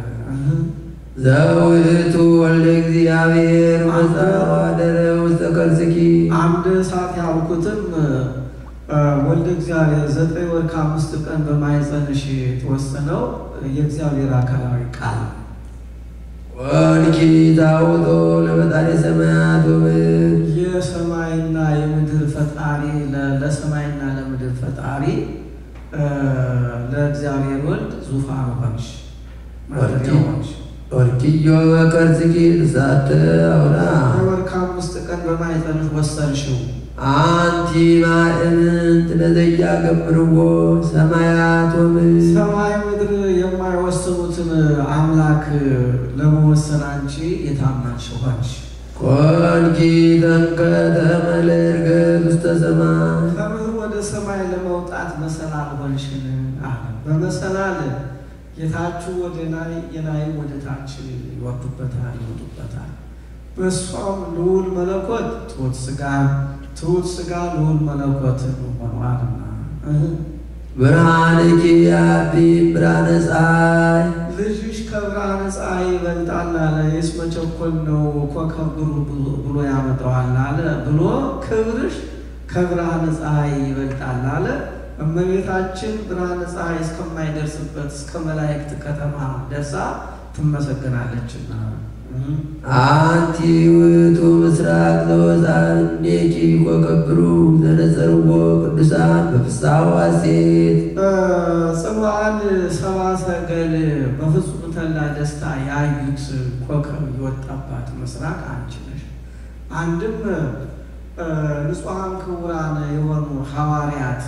ዘውእቱ ወልደ እግዚአብሔር መጻዋደረ ውስተ ከርሥኪ አምደ እሳት ያልኩትም ወልደ እግዚአብሔር 9 ወር ከ5 ቀን በማኅፀንሽ የተወሰነው የእግዚአብሔር አካላዊ ቃል ወልኪ ታውጦ ለፈጣሪ ሰማያት ወምድር የሰማይና የምድር ፈጣሪ ለሰማይና ለምድር ፈጣሪ ለእግዚአብሔር ወልድ ዙፋን ሆንሽ ማደሪያው ሆንሽ። ወልኪዮ በከርሥኪ ትሳተ አውራ ወር ከ5 ቀን በማኅፀንሽ ወሰንሽው። አንቲ ማእምንት ለዘያገብርዎ ሰማያት ወምድር ሰማይ ምድር የማይወስኑትን አምላክ ለመወሰን አንቺ የታመንሽ ሆንሽ። ኮንኪ ተንቀተ መልእርገት ውስተ ሰማይ ከምድር ወደ ሰማይ ለመውጣት መሰላል ሆንሽን አለ። በመሰላል የታችሁ ወደ ላይ የላይ ወደ ታች ይወርዱበታል ይወጡበታል። በሷም ልዑል መለኮት ትሑት ሥጋ ልዑል መለኮት ሆኗልና ብርሃንኪ ያቢ ብርሃነ ፀሐይ ልጅሽ ከብርሃነ ፀሐይ ይበልጣል አለ። የስ መቸኮል ነው ኮከብ ብሎ ያመጣዋል አለ ብሎ ክብርሽ ከብርሃነ ፀሐይ ይበልጣል አለ። እመቤታችን ብርሃነ ፀሐይ እስከማይደርስበት እስከ መላእክት ከተማ ደርሳ ትመሰገናለችና አንቲ ውእቱ ምስራቅ ዘወፃእኔኪ ኮከብሩ ዘነጸርዎ ቅዱሳን በፍስሐ ወሐሴት ጽኑዓን ሰብአ ሰገል በፍጹም ተድላ ደስታ ያዩት ኮከብ የወጣባት ምስራቅ አንቺ ነሽ። አንድም ንጹሐን ክቡራን የሆኑ ሐዋርያት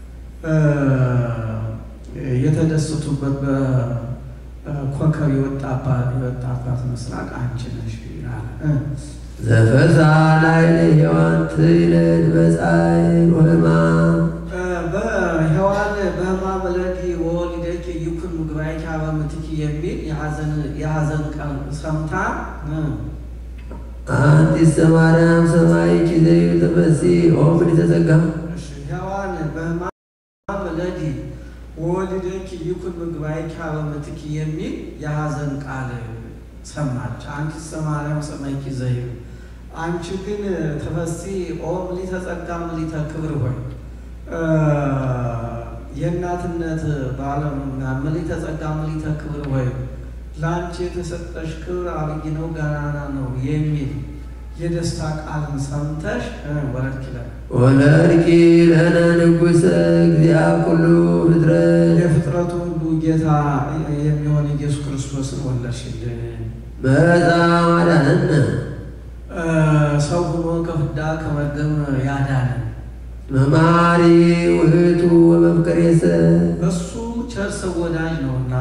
የተደሰቱበት ኮከብ የወጣባት ምስራቅ አንቺ ነሽ ይላል። ዘፈሳ ላዕለ ሔዋን ትውልድ በጻዕር ወሕማም በሔዋን በሕማም ለኪ ወወሊደኪ ይኩን ምግባኪ ኀበ ምትኪ የሚል የሐዘን ቀን ሰምታ አንቲሰ ማርያም ሰማይኪ ዘይትፈሥሒ ኦ ምልዕተ ጸጋ ሔዋን በሕማም ለኪ ወወሊደኪ ይኩን ምግባኪ ኀበ ምትኪ የሚል የሐዘን ቃል ሰማች። አንቲሰ ማርያም ሰማይኪ ዘይት አንቺ ግን ተፈሲ ኦ ምልዕተ ጸጋ ምልዕተ ክብር ሆይ የእናትነት ባለሙና ምልዕተ ጸጋ ምልዕተ ክብር ሆይ ላንቺ የተሰጠሽ ክብር አብይ ነው ገናና ነው የሚል የደስታ ቃልን ሰምተሽ ወለድኪ ለነ ንጉሠ እግዚአብሔር ኩሉ ፍጥረት የፍጥረቱ ሁሉ ጌታ የሚሆን ኢየሱስ ክርስቶስን ወለድሽልን። መጻ ማዳንነ ሰው ሆኖ ከፍዳ ከመርገም ያዳነን መማሪ ውህቱ ወመፍቀሬሰ እሱ ቸር ሰው ወዳጅ ነውና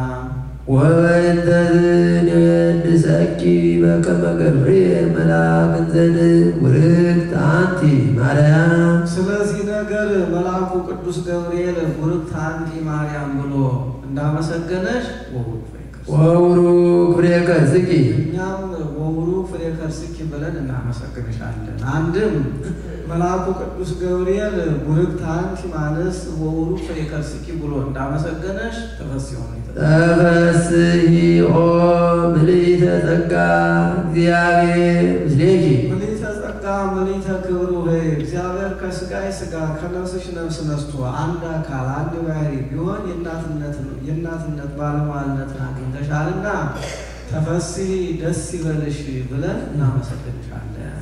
ወእንተዝን የወድሰኪ በከመ ገብርኤል መልአክ እንዘን ውርክት አንቲ ማርያም ስለዚህ ነገር መልአኩ ቅዱስ ገብርኤል ውርክት አንቲ ማርያም ብሎ እንዳመሰገነሽ ወቡሩክ ፍሬ ከርስኪ እኛም ወቡሩክ ፍሬ ከርስኪ ብለን እናመሰግንሻለን። አንድም መልአኩ ቅዱስ ገብርኤል ውርክት አንቲ ማንስ ወቡሩክ ፍሬ ከርስኪ ብሎ እንዳመሰገነሽ ተፈስሒ ተፈስሒ ኦ ምልዕተ ጸጋ እግዚአብሔር ምስሌኪ ምልዕተ ጸጋ ምልዕተ ክብር ሆይ እግዚአብሔር ከሥጋዬ ሥጋ ከነፍስሽ ነፍስ ነስቶ አንድ አካል አንድ ባሕርይ ቢሆን የእናትነት ባለሟልነትን አግኝተሻልና ተፈስሒ ደስ ይበልሽ ብለን እናመሰግንሻለን።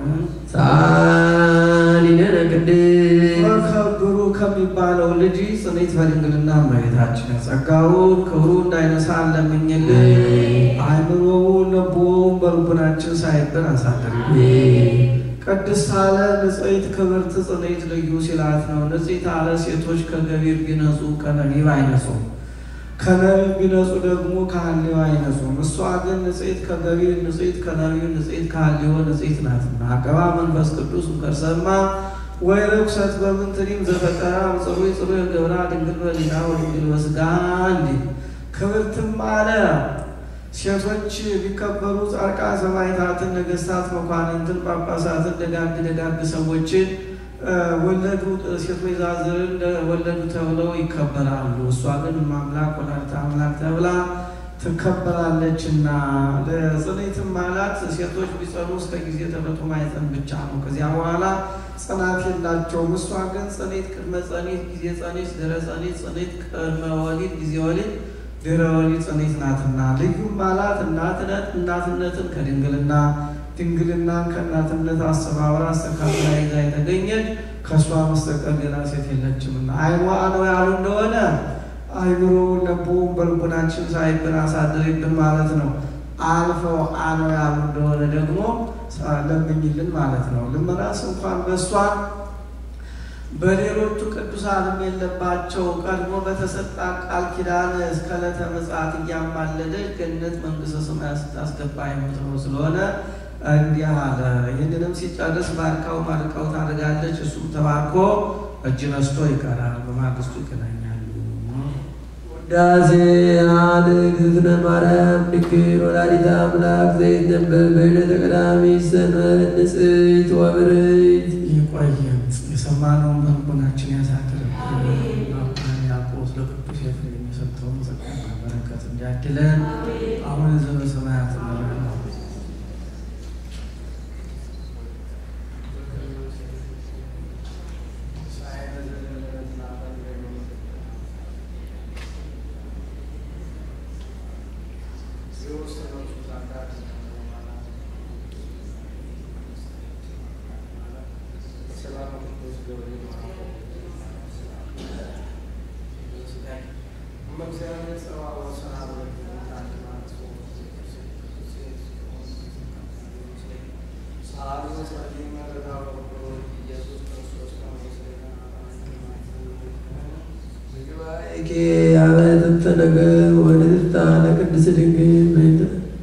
ሳሊነነ ቅድስት ከብሩ ከሚባለው ልጅ ጽኔት በድንግልና እመቤታችን ጸጋውን ክብሩ እንዳይነሳ ለምኝልን። አእምሮውን ልቦውን በልቡናችን ሳይብን አሳድሪልን። ቅድስት አለ ንጽሕት ክብርት ጽኔት ልዩ ሲላት ነው። ንጽሕት አለ ሴቶች ከገቢር ቢነጹ ከነቢብ አይነጹም፣ ከነቢብ ቢነጹ ደግሞ ከሐልዮ አይነጹም። እሷ ግን ንጽሕት ከገቢር ንጽሕት ከነቢብ ንጽሕት ከሐልዮ ንጽሕት ናትና አቀባ መንፈስ ቅዱስ ከርሰማ ወይ ርኩሰት በምንትሪም ዘፈጠራ ጽሩይ ጽሩይ ገብራ ድንግል በሊና ወድንግል በሥጋ እንዲህ ክብርትም አለ ሴቶች ቢከበሩ ጻድቃን ሰማዕታትን ነገሥታት መኳንንትን ጳጳሳትን ደጋግ ሰዎችን ወለዱ ሴቶች ዛዝርን ወለዱ ተብለው ይከበራሉ። እሷ ግን አምላክ ወላዲተ አምላክ ተብላ ትከበራለችና ለጽኔትም ማለት ሴቶች ቢጸኑ እስከ ጊዜ ተፈቶ ማይጸን ብቻ ነው። ከዚያ በኋላ ጽናት የላቸውም። እሷ ግን ጽኔት ቅድመ ጽኔት ጊዜ ጽኔት ድህረ ጽኔት ጽኔት ቅድመ ወሊድ ጊዜ ወሊድ ድህረ ወሊድ ጽኔት ናትና ልዩም ማለት እናትነትን ከድንግልና ድንግልናን ከእናትነት አስተባብራ አስተካክላ ይዛ የተገኘች ከእሷ በስተቀር ሌላ ሴት የለችምና አይኗ ነው ያሉ እንደሆነ አይምሮውን ልቦውን በልቡናችን ሳይብን አሳድሪብን ማለት ነው። አልፈው አነው ያሉ እንደሆነ ደግሞ ለምኝልን ማለት ነው። ልመናስ እንኳን በእሷ በሌሎቹ ቅዱሳንም የለባቸው። ቀድሞ በተሰጣ ቃል ኪዳን እስከ ዕለተ ምጽአት እያማለደች ገነት መንግሥተ ሰማያት ስታስገባ የምትኖር ስለሆነ እንዲህ አለ። ይህንንም ሲጨርስ ባርካው ታደርጋለች። እሱም ተባርኮ እጅ ነስቶ ይቀራል። በማግስቱ ይገናኛሉ። ውዳሴ እግዝእትነ ማርያም ድንግል ወላዲተ አምላክ ዘይትነበብ በዕለተ ቀዳሚት ሰንበት ንጽሕት ወብርህት። ይቆየን። የሰማነውን በልቡናችን ያሳድርብን። ያዕቆብ ለቅዱስ ኤፍሬም የሰጠውን ጸጋና በረከት እንዲያድለን አሁን ዘበሰማያት ነገር ወደ ትታ ለቅድስት ድንግል ምን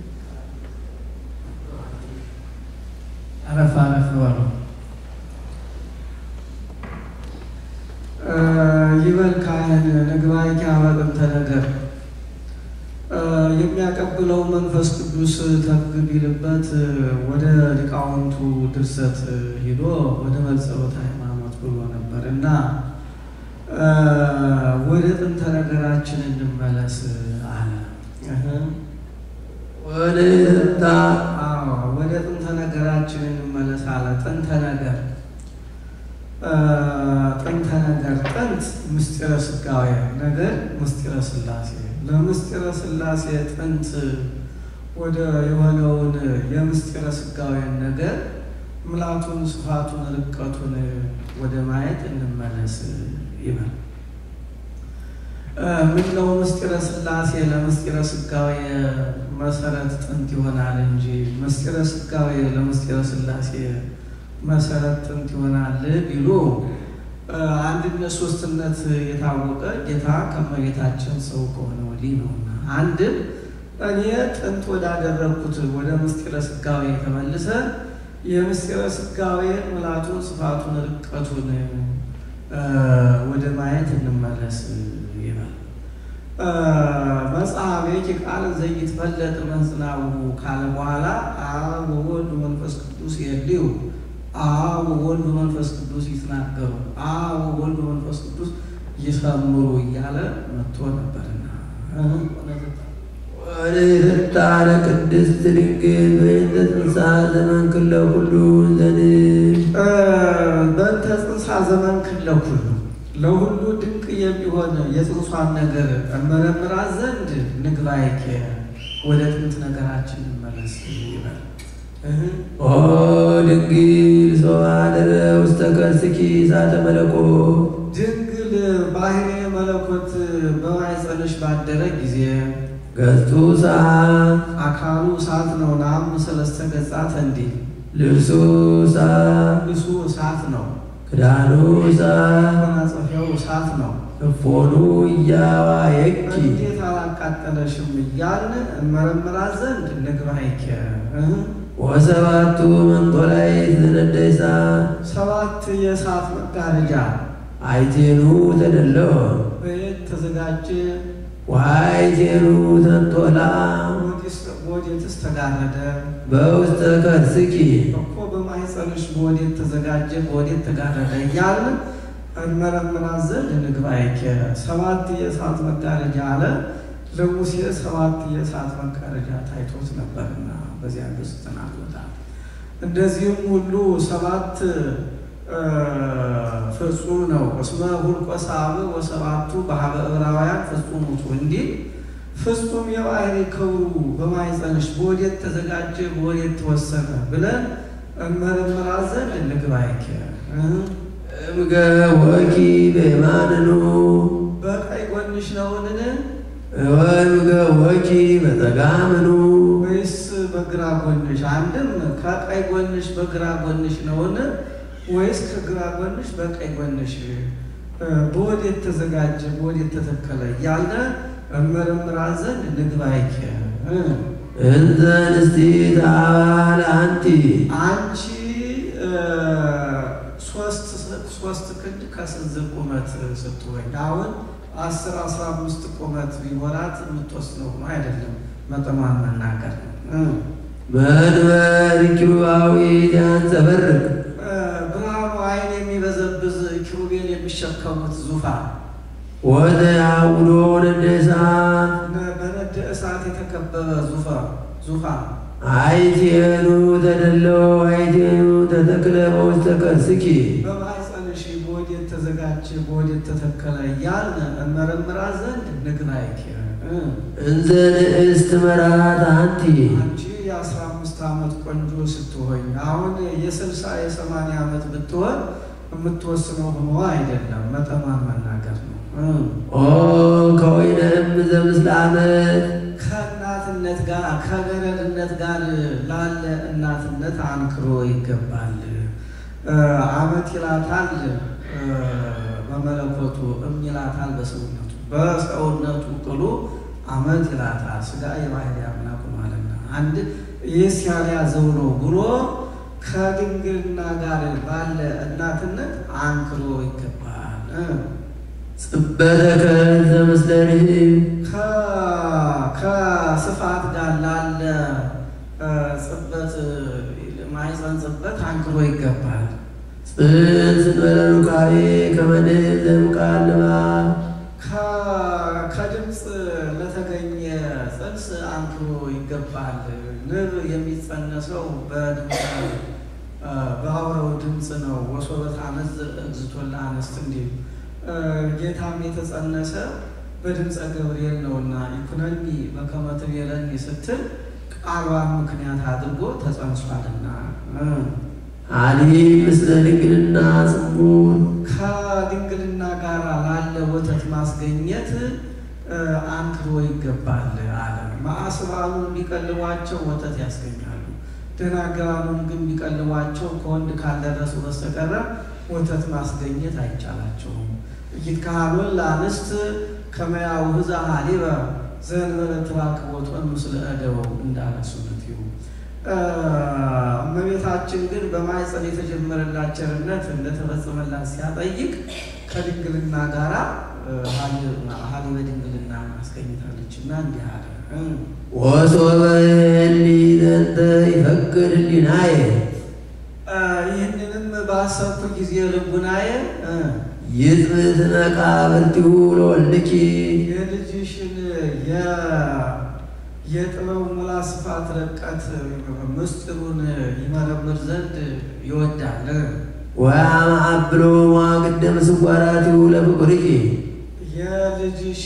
አረፋ አረፋ ይበል ካህን ነግባይኪ አበጥንተ ነገር የሚያቀብለው መንፈስ ቅዱስ ተግቢልበት ወደ ሊቃውንቱ ድርሰት ሄዶ ወደ መጸሎተ ሃይማኖት ብሎ ነበርና ወደ ጥንተ ነገራችን እንመለስ አለ። ወደ ጥንተ ነገራችን እንመለስ እንመለስ አለ። ጥንተ ነገር ጥንት ምስጢረ ሥጋዌ ነገር ምስጢረ ሥላሴ ለምስጢረ ሥላሴ ጥንት ወደ የሆነውን የምስጢረ ሥጋዌን ነገር ምላቱን ስፋቱን ርቀቱን ወደ ማየት እንመለስ ይላል። ምንለው ምስጢረ ሥላሴ ለምስጢረ ሥጋዌ መሰረት ጥንት ይሆናል እንጂ ምስጢረ ሥጋዌ ለምስጢረ ሥላሴ መሰረት ጥንት ይሆናል ቢሉ አንድነት ሶስትነት የታወቀ ጌታ ከመቤታችን ሰው ከሆነ ወዲህ ነውና አንድ እኔ ጥንት ወዳደረኩት ወደ ምስጢረ ሥጋዌ ተመልሰ የምስጢረ ሥጋዌ ምላቱን ስፋቱን ርቀቱን ወደ ማየት እንመለስ ይላል። መጽሐፌ ቃል ዘይትፈለጥ መንጽናው ካለ በኋላ አብ ወወልድ መንፈስ ቅዱስ የልዩ አብ ወወልድ መንፈስ ቅዱስ ይትናገሩ አብ ወወልድ መንፈስ ቅዱስ ይሰምሩ እያለ መጥቶ ነበርና ወለታረ ቅድስት ድንግል በእንተ ጽንሳ ዘመን ክለ ሁሉ ዘን በእንተ ጽንሳ ዘመን ክለ ሁሉ ለሁሉ ድንቅ የሚሆን የጽንሷን ነገር እመረምራት ዘንድ ንግባይከ ወደ ጥንት ነገራችን እንመለስ ይላል። ኦ ድንግል ሶባደረ ውስተ ከርስኪ እሳተ መለኮት ድንግል ባህሬ መለኮት በማኅፀንሽ ባደረ ጊዜ ገጹ እሳት አካሉ እሳት ነው። ናም ሰለስተ ገጻት እንዲል ልብሱ እሳት ነው። ክዳኑ እሳት መጎናጸፊያው እሳት ነው። እፎኑ እያዋየኪ እንዴት አላቃጠለሽም እያልን እንመረምራት ዘንድ ንግባይከ ወሰባቱ መንጦላዕት ዘነደ እሳት ሰባት የእሳት መጋረጃ አይቴኑ ተደለወ በየት ተዘጋጀ ወአይቴኑ ተንጦላ ወዴትስ ተጋረደ በውስተ ከርስኪ እኮ በማኅፀንሽ በወዴት ተዘጋጀ በወዴት ተጋረደ እያልን እንመረምራት ዘንድ ንግባይከ ሰባት የእሳት መጋረጃ አለ። ለሙሴ ሰባት የእሳት መጋረጃ ታይቶት ነበርና በዚያ ግልጽ ተናግሮታል። እንደዚህም ሁሉ ሰባት ፍጹም ነው። እስመ ሁልቆ ሳብዕ ወሰባቱ በሀበ ዕብራውያን ፍጹም ውእቱ እንዲል ፍጹም የባህሪ ክብሩ በማኅፀንሽ በወዴት ተዘጋጀ በወዴት ተወሰነ ብለን እንመረምራት ዘንድ ንግባይከ እምገወኪ በየማንኑ በቀኝ ጎንሽ ነውን ወእምገወኪ በጸጋምኑ ወይስ በግራ ጎንሽ? አንድም ከቀኝ ጎንሽ በግራ ጎንሽ ነውን ወይስ ከግራ ጎንሽ በቀኝ ጎንሽ? በወዴት ተዘጋጀ በወዴት ተተከለ እያለ እንመረምራት ዘንድ ንግባይከ እንዘ ንስቲት አባለ አንቲ አንቺ ሶስት ክንድ ከስንዝር ቁመት ስትሆኝ አሁን 10-15 ቁመት ቢሆናት የምትወስነው ሆኖ አይደለም፣ መጠኗን መናገር ነው። መንበር ኪሩባዊ ያንጸበርቅ ብርሃኑ ዓይን የሚበዘብዝ ኪሩቤል የሚሸከሙት ዙፋን ወዘያውዶ ነደ እሳት በነደ እሳት የተከበበ ዙፋን አይቴኑ ተደለው አይቴኑ ተተክለ በውስተ ከርስኪ በማኅፀንሽ በወዴት ተዘጋጀ በወዴት ተተከለ እያልን እንመረምራት ዘንድ ንግባይከ እንዘ ንእስት መራት አንቲ አንቺ የ15 ዓመት ቆንጆ ስትሆኝ አሁን የ60-80 ዓመት ብትሆን የምትወስነው ሆኖ አይደለም፣ መጠኗን መናገር ነው። ኦ ከወይነ እም ዘምስለ ዓመት ከእናትነት ጋር ከገረድነት ጋር ላለ እናትነት አንክሮ ይገባል። ዓመት ይላታል በመለኮቱ እም ይላታል በሰውነቱ ቅሉ ዓመት ይላታል። ሥጋ የባህሪ አምላክ ማለት ነው። አንድ ይህስ ያልያዘው ነው ብሎ ከድንግልና ጋር ባለ እናትነት አንክሮ ይገባል። ጽበተ ዘምስለ ርህብ ከስፋት ጋር ላለ ጽበት ማኅፀን ጽበት አንክሮ ይገባል። ጽንስ በለሩካቤ ከመንብ ዘምቃል ንባብ ከድምፅ ለተገኘ ጽንስ አንክሮ ይገባል። ንብ የሚጸነሰው በድምፅ በአውራው ድምፅ ነው። ወሶበት አመዝ እግዝቶላ አንስት እንዲል ጌታም የተጸነሰ በድምፀ ገብርኤል ነውና ይኩነኒ በከመ ትቤለኒ ስትል ቃሏን ምክንያት አድርጎ ተጸንሷልና አሊ ምስለ ድንግልና ጽሙን ከድንግልና ጋር ላለ ወተት ማስገኘት አንክሮ ይገባል አለ። ማዕስባኑን ቢቀልቧቸው ወተት ያስገኛሉ። ደናግራኑን ግን ቢቀልቧቸው ከወንድ ካልደረሱ በስተቀር ወተት ማስገኘት አይቻላቸውም። ይትካሉን ለአንስት ከመያው ህዛ ሀሊበ ዘንበለ ተራክቦት ምስለ እደወው እንዳነሱት ይሁ እመቤታችን ግን በማኅፀን የተጀመረላት ቸርነት እንደተፈጸመላት ሲያጠይቅ ከድንግልና ጋራ ሀሊበ ድንግልና አስገኝታለችና እንዲህ አለ። ወሶበ እሊ ዘንተ ይፈቅድ ህሊናየ ይህንንም ባሰብኩ ጊዜ ልቡናዬ ይጥምት መቃብርቲሁ ለወልድኪ የልጅሽን የጥበብ ሙላት ስፋት ረቀት ምስጢሩን ይመረምር ዘንድ ይወዳል። ወአማብሎ ማግደ ምስዋራቲሁ ለፍቁርኪ የልጅሽ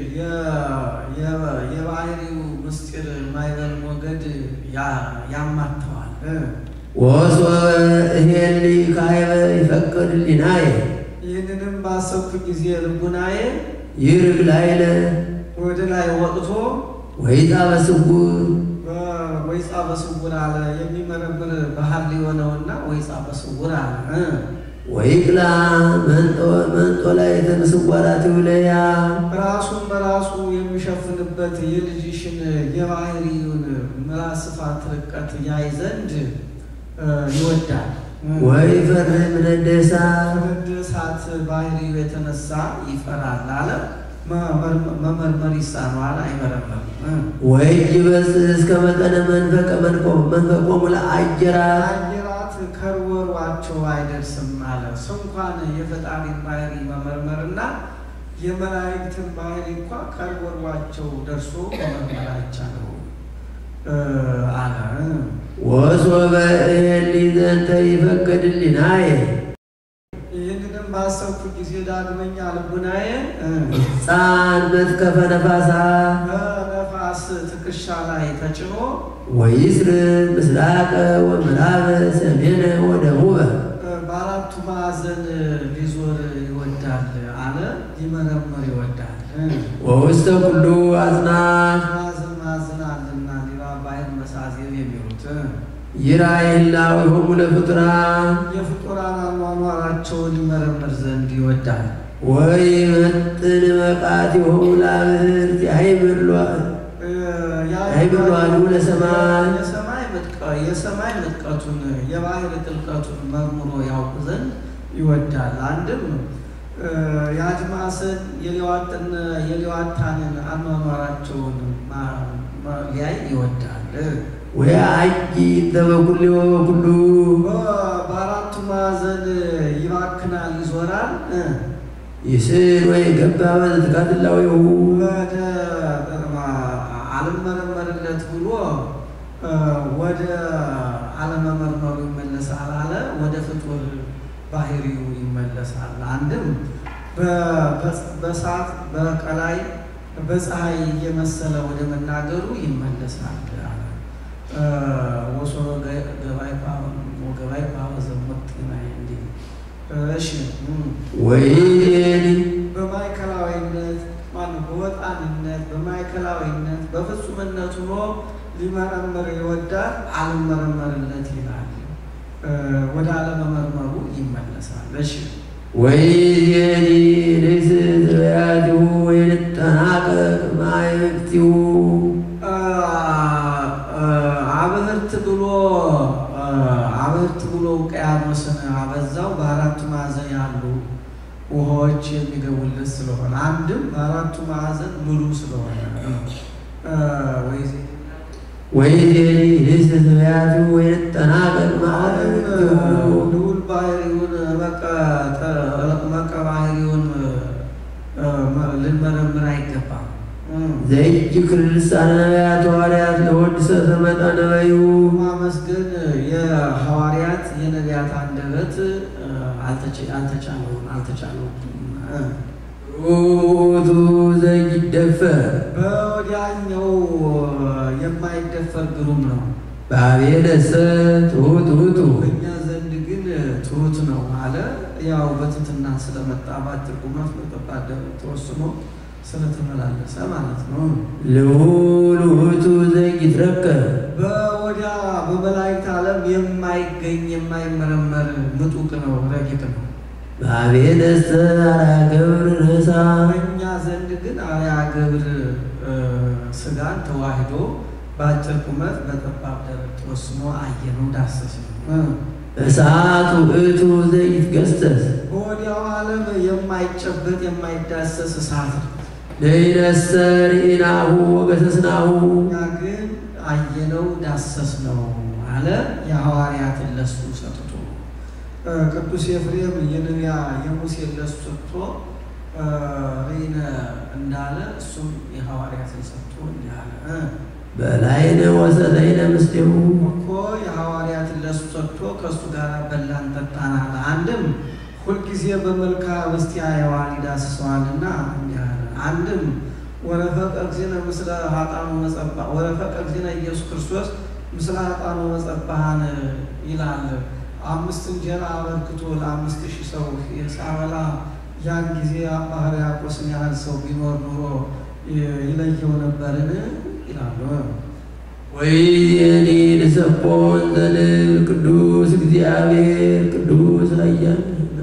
የባህሪው ምስጢር ማይበል ሞገድ ያማተዋል። ወሶበ እሄሊ ካይበ ይፈቅድ ህሊናየ ይህንንም ባሰብኩ ጊዜ ልቡናዬ ይርግ ላይለ ወደ ላይ ወጥቶ ወይጣ በስውር ወይጻ በስውር አለ። የሚመረምር ባህል ሊሆነውና ወይጻ በስውር አለ። ወይቅላ መንጦ ላይ ተመስዋራቲሁ ለያ ራሱን በራሱ የሚሸፍንበት የልጅሽን የባህሪውን ምላስ ስፋት ርቀት ያይ ዘንድ ይወዳል። ወይ ፈርህ ምንደሳት ባህሪው የተነሳ ይፈራል አለ። መመርመር ይሳነዋል፣ አይመረመርም። ወይ ይበስ እስከ መጠነ መንፈቆሙ ለአየራት ከርወሯቸው አይደርስም አለ። ስንኳን የፈጣሪን ባህሪ መመርመርና የመላእክትን ባህሪ እንኳ ከርወሯቸው ደርሶ መመርመር አይቻለው አለ። ወሶበ እሄሊ ዘንተ ይፈቅድ ህሊናየ ይህንንም ባሰብኩ ጊዜ ዳግመኛ ልቡናዬ ሕፃን መትከፈ ነፋሳ በነፋስ ትከሻ ላይ ተጭኖ ወይስር ምስራቀ ወምዕራበ ሰሜነ ወደቡበ በአራቱ ማዕዘን ሊዞር ይወዳል አለ። ሊመረመር ይወዳል። ወውስተ ኩሉ አጽናፍ ማዕዘን አለና ሌላ ባሕር መሳዜብ የሚሉት ይራይላዊሆሙ ለፍጡራን የፍጡራን አኗኗራቸውን ሊመረምር ዘንድ ይወዳል። ወይ መጥን መቃቲሆሙ ለአብህርት አይብሏሉ ለሰማይ የሰማይ ምጥቀቱን የባህር ጥልቀቱን መርምሮ ያውቅ ዘንድ ይወዳል። አንድም የአድማስን የሌዋታንን አኗኗራቸውን ሊያይ ይወዳል። ወይ አጂ ተበኩል ወኩሉ በአራቱ ማዕዘን ይባክናል፣ ይዞራል። ይስር ወይ ገባ በዝትካትላዊሁ ወደ አልመረመርለት ብሎ ወደ አለመመርመሩ ይመለሳል አለ። ወደ ፍጡር ባህሪው ይመለሳል። አንድም በሰዓት በቀላይ በፀሐይ እየመሰለ ወደ መናገሩ ይመለሳል አለ። ወሶበ ገባይ ዘሞጥናይ እንዲህ እሺ። ወይኔ በማዕከላዊነት በወጣንነት በማዕከላዊነት በፍጹምነት ሆኖ ሊመረምር ይወዳል። አልመረመርለት ይላል። ወደ አለመመርመሩ ይመለሳል። እሺ ወይኔ ለይስ ዘያቲሁ ወይንጠናቀቅ ማይክቲሁ አብህርት ብሎ ውቅያኖስን አበዛው። በአራቱ ማዕዘን ያሉ ውሃዎች የሚገቡለት ስለሆነ አንድም በአራቱ ማዕዘን ሙሉ ስለሆነ ወይኔ ለይስ ዘያቲሁ ወይንጠናቀቅ ማይክቲሁ ልዑል ባህሪውን ባህሪውን ልንመረምር አይገባም። ዘይጅክር ልሳነ ነቢያት ሐዋርያት ለወድሰ ተመጣ ነበዩ ማመስገን የሐዋርያት የነቢያት አንደበት አልተቻለውም። ውእቱ ዘይደፈር በወዲያኛው የማይደፈር ግሩም ነው። በአቤለሰ ትሑት ውእቱ በእኛ ዘንድ ግን ትሑት ነው አለ። ያው በትሕትና ስለመጣ በአጭር ቁመት በጠባብ ተወስኖ ስለተመላለሰ ማለት ነው። ልዑል ውእቱ ዘይትረከብ በወዲያ በመላእክት ዓለም የማይገኝ የማይመረመር ምጡቅ ነው፣ ረቂቅ ነው። በአቤለሰ አርአያ ገብር ርእሳ በእኛ ዘንድ ግን አርአያ ገብር ሥጋን ተዋህዶ በአጭር ቁመት በጠባብ ደረት ተወስኖ አየነው፣ ዳሰስነው። እሳት ውእቱ ዘይትገሰስ በወዲያው ዓለም የማይጨበጥ የማይዳሰስ እሳት ነው። ንሕነሰ ርኢናሁ ወገሰስናሁ እኛ ግን አየነው ዳሰስነው አለ። የሐዋርያትን ለሱ ሰጥቶ ቅዱስ ኤፍሬም የነቢያ የሙሴን ለሱ ሰጥቶ ርኢነ እንዳለ እሱም የሐዋርያትን ሰጥቶ እንዳለ በላይነ ወሰተይነ ምስሌሁ እኮ የሐዋርያትን ለሱ ሰጥቶ ከእሱ ጋር በላን ጠጣን አለ። አንድም ሁልጊዜ በመልካ ውስጥ ያየዋል ይዳስሰዋልና እንዲህ አለ። አንድም ወረፈቀ እግዚእነ ምስለ ኃጣኑ መጸባ ወረፈቀ እግዚእነ ኢየሱስ ክርስቶስ ምስለ ኃጣኑ መጸባሃን ይላል። 5 እንጀራ አበርክቶ ለ5000 ሰው የሳበላ ያን ጊዜ አባ ሕርያቆስን ያህል ሰው ቢኖር ኑሮ ይለየው ነበርን ይላሉ። ወይእዜኒ ንሰብሖን ዘንብል ቅዱስ እግዚአብሔር ቅዱስ ኃያል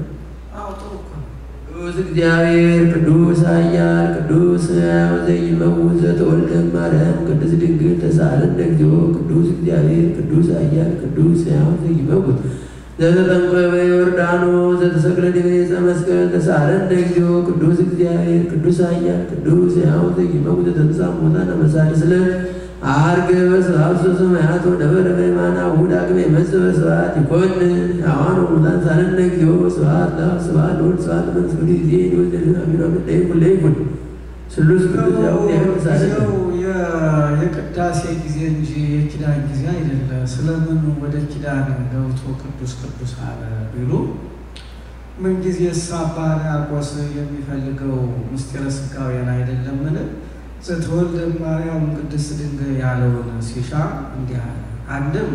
ቅዱስ እግዚአብሔር ቅዱስ ኃያል ቅዱስ ሕያው ዘይመውት ዘተወልደ እማርያም ቅድስት ድንግል ተሳሃለነ እግዚኦ ቅዱስ እግዚአብሔር ቅዱስ ኃያል ቅዱስ ሕያው ዘይመውት ዘተጠምቀ በዮርዳኖስ ዘተሰቅለ ዲበ ዕፀ መስቀል ተሳሃለነ እግዚኦ ቅዱስ እግዚአብሔር ቅዱስ ኃያል ቅዱስ ሕያው ዘይመውት ዘተንሥአ እሙታን በሣልስ ዕለት ዐርገ በሰብአቱ ሰማያት ወነበረ በየማናሁ ዳግመ ይመጽእ በስብሐት ይኰንን ሕያዋን ወሙታን ተሳሃለነ እግዚኦ ስብሐት ለአብ ስብሐት ለወልድ ስብሐት ለመንፈስ ቅዱስ ይእዜኒ ወዘልፈ አሜን አሜን ለይኩን ስሉስ ቅዱስ ያው ጊዜው የቅዳሴ ጊዜ እንጂ የኪዳን ጊዜ አይደለም። ስለምን ወደ ኪዳን ገብቶ ቅዱስ ቅዱስ አለ ቢሉ ምንጊዜ አባ ሕርያቆስ የሚፈልገው ምስጢረ ሥጋዌን አይደለምን? ዘተወልደ እማርያም ቅድስት ድንግል ያለውን ሲሻ እንዲህ አለ። አንድም